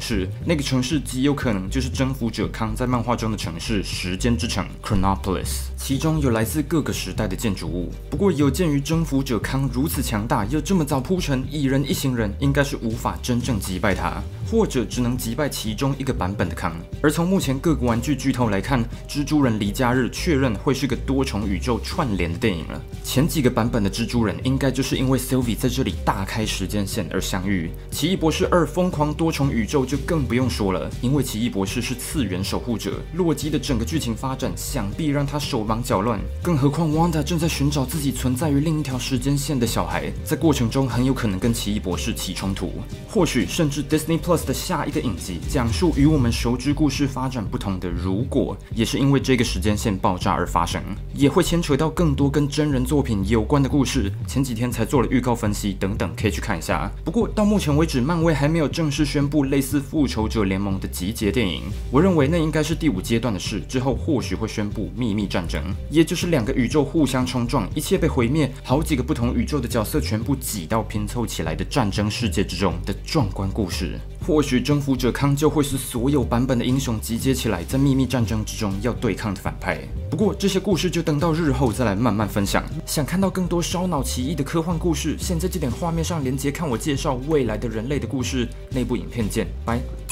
那个城市极有可能就是征服者康在漫画中的城市时间之城 Chronopolis， 其中有来自各个时代的建筑物。不过有鉴于征服者康如此强大，又这么早铺陈蚁人一行人，应该是无法真正击败他，或者只能击败其中一个版本的康。而从目前各个玩具巨头来看，蜘蛛人离家日确认会是个多重宇宙串联的电影了。前几个版本的蜘蛛人应该就是因为 Sylvie 在这里大开时间线而相遇。奇异博士二疯狂多重宇宙就更不用说了，因为奇异博士是次元守护者，洛基的整个剧情发展想必让他手忙脚乱。更何况 Wanda 正在寻找自己存在于另一条时间线的小孩，在过程中很有可能跟奇异博士起冲突，或许甚至 Disney Plus 的下一个影集讲述与我们熟知故事发展不同的如果，也是因为这个时间线爆炸而发生，也会牵扯到更多跟真人作品有关的故事。前几天才做了预告分析等等，可以去看一下。不过到目前为止，漫威还没有正式宣布类似复仇者联盟的集结电影，我认为那应该是第五阶段的事，之后或许会宣布秘密战争，也就是两个宇宙互相冲撞，一切被毁灭，好几个不同宇宙的角色全部挤到拼凑起来的战争世界之中的壮观故事。或许征服者康就会是所有版本的英雄集结起来，在秘密战争之中要对抗的反派。不过这些故事就等到日后再来慢慢分享。想看到更多烧脑奇异的科幻故事，现在这点画面上连接看我介绍未来的人类的故事，那部影片见，拜。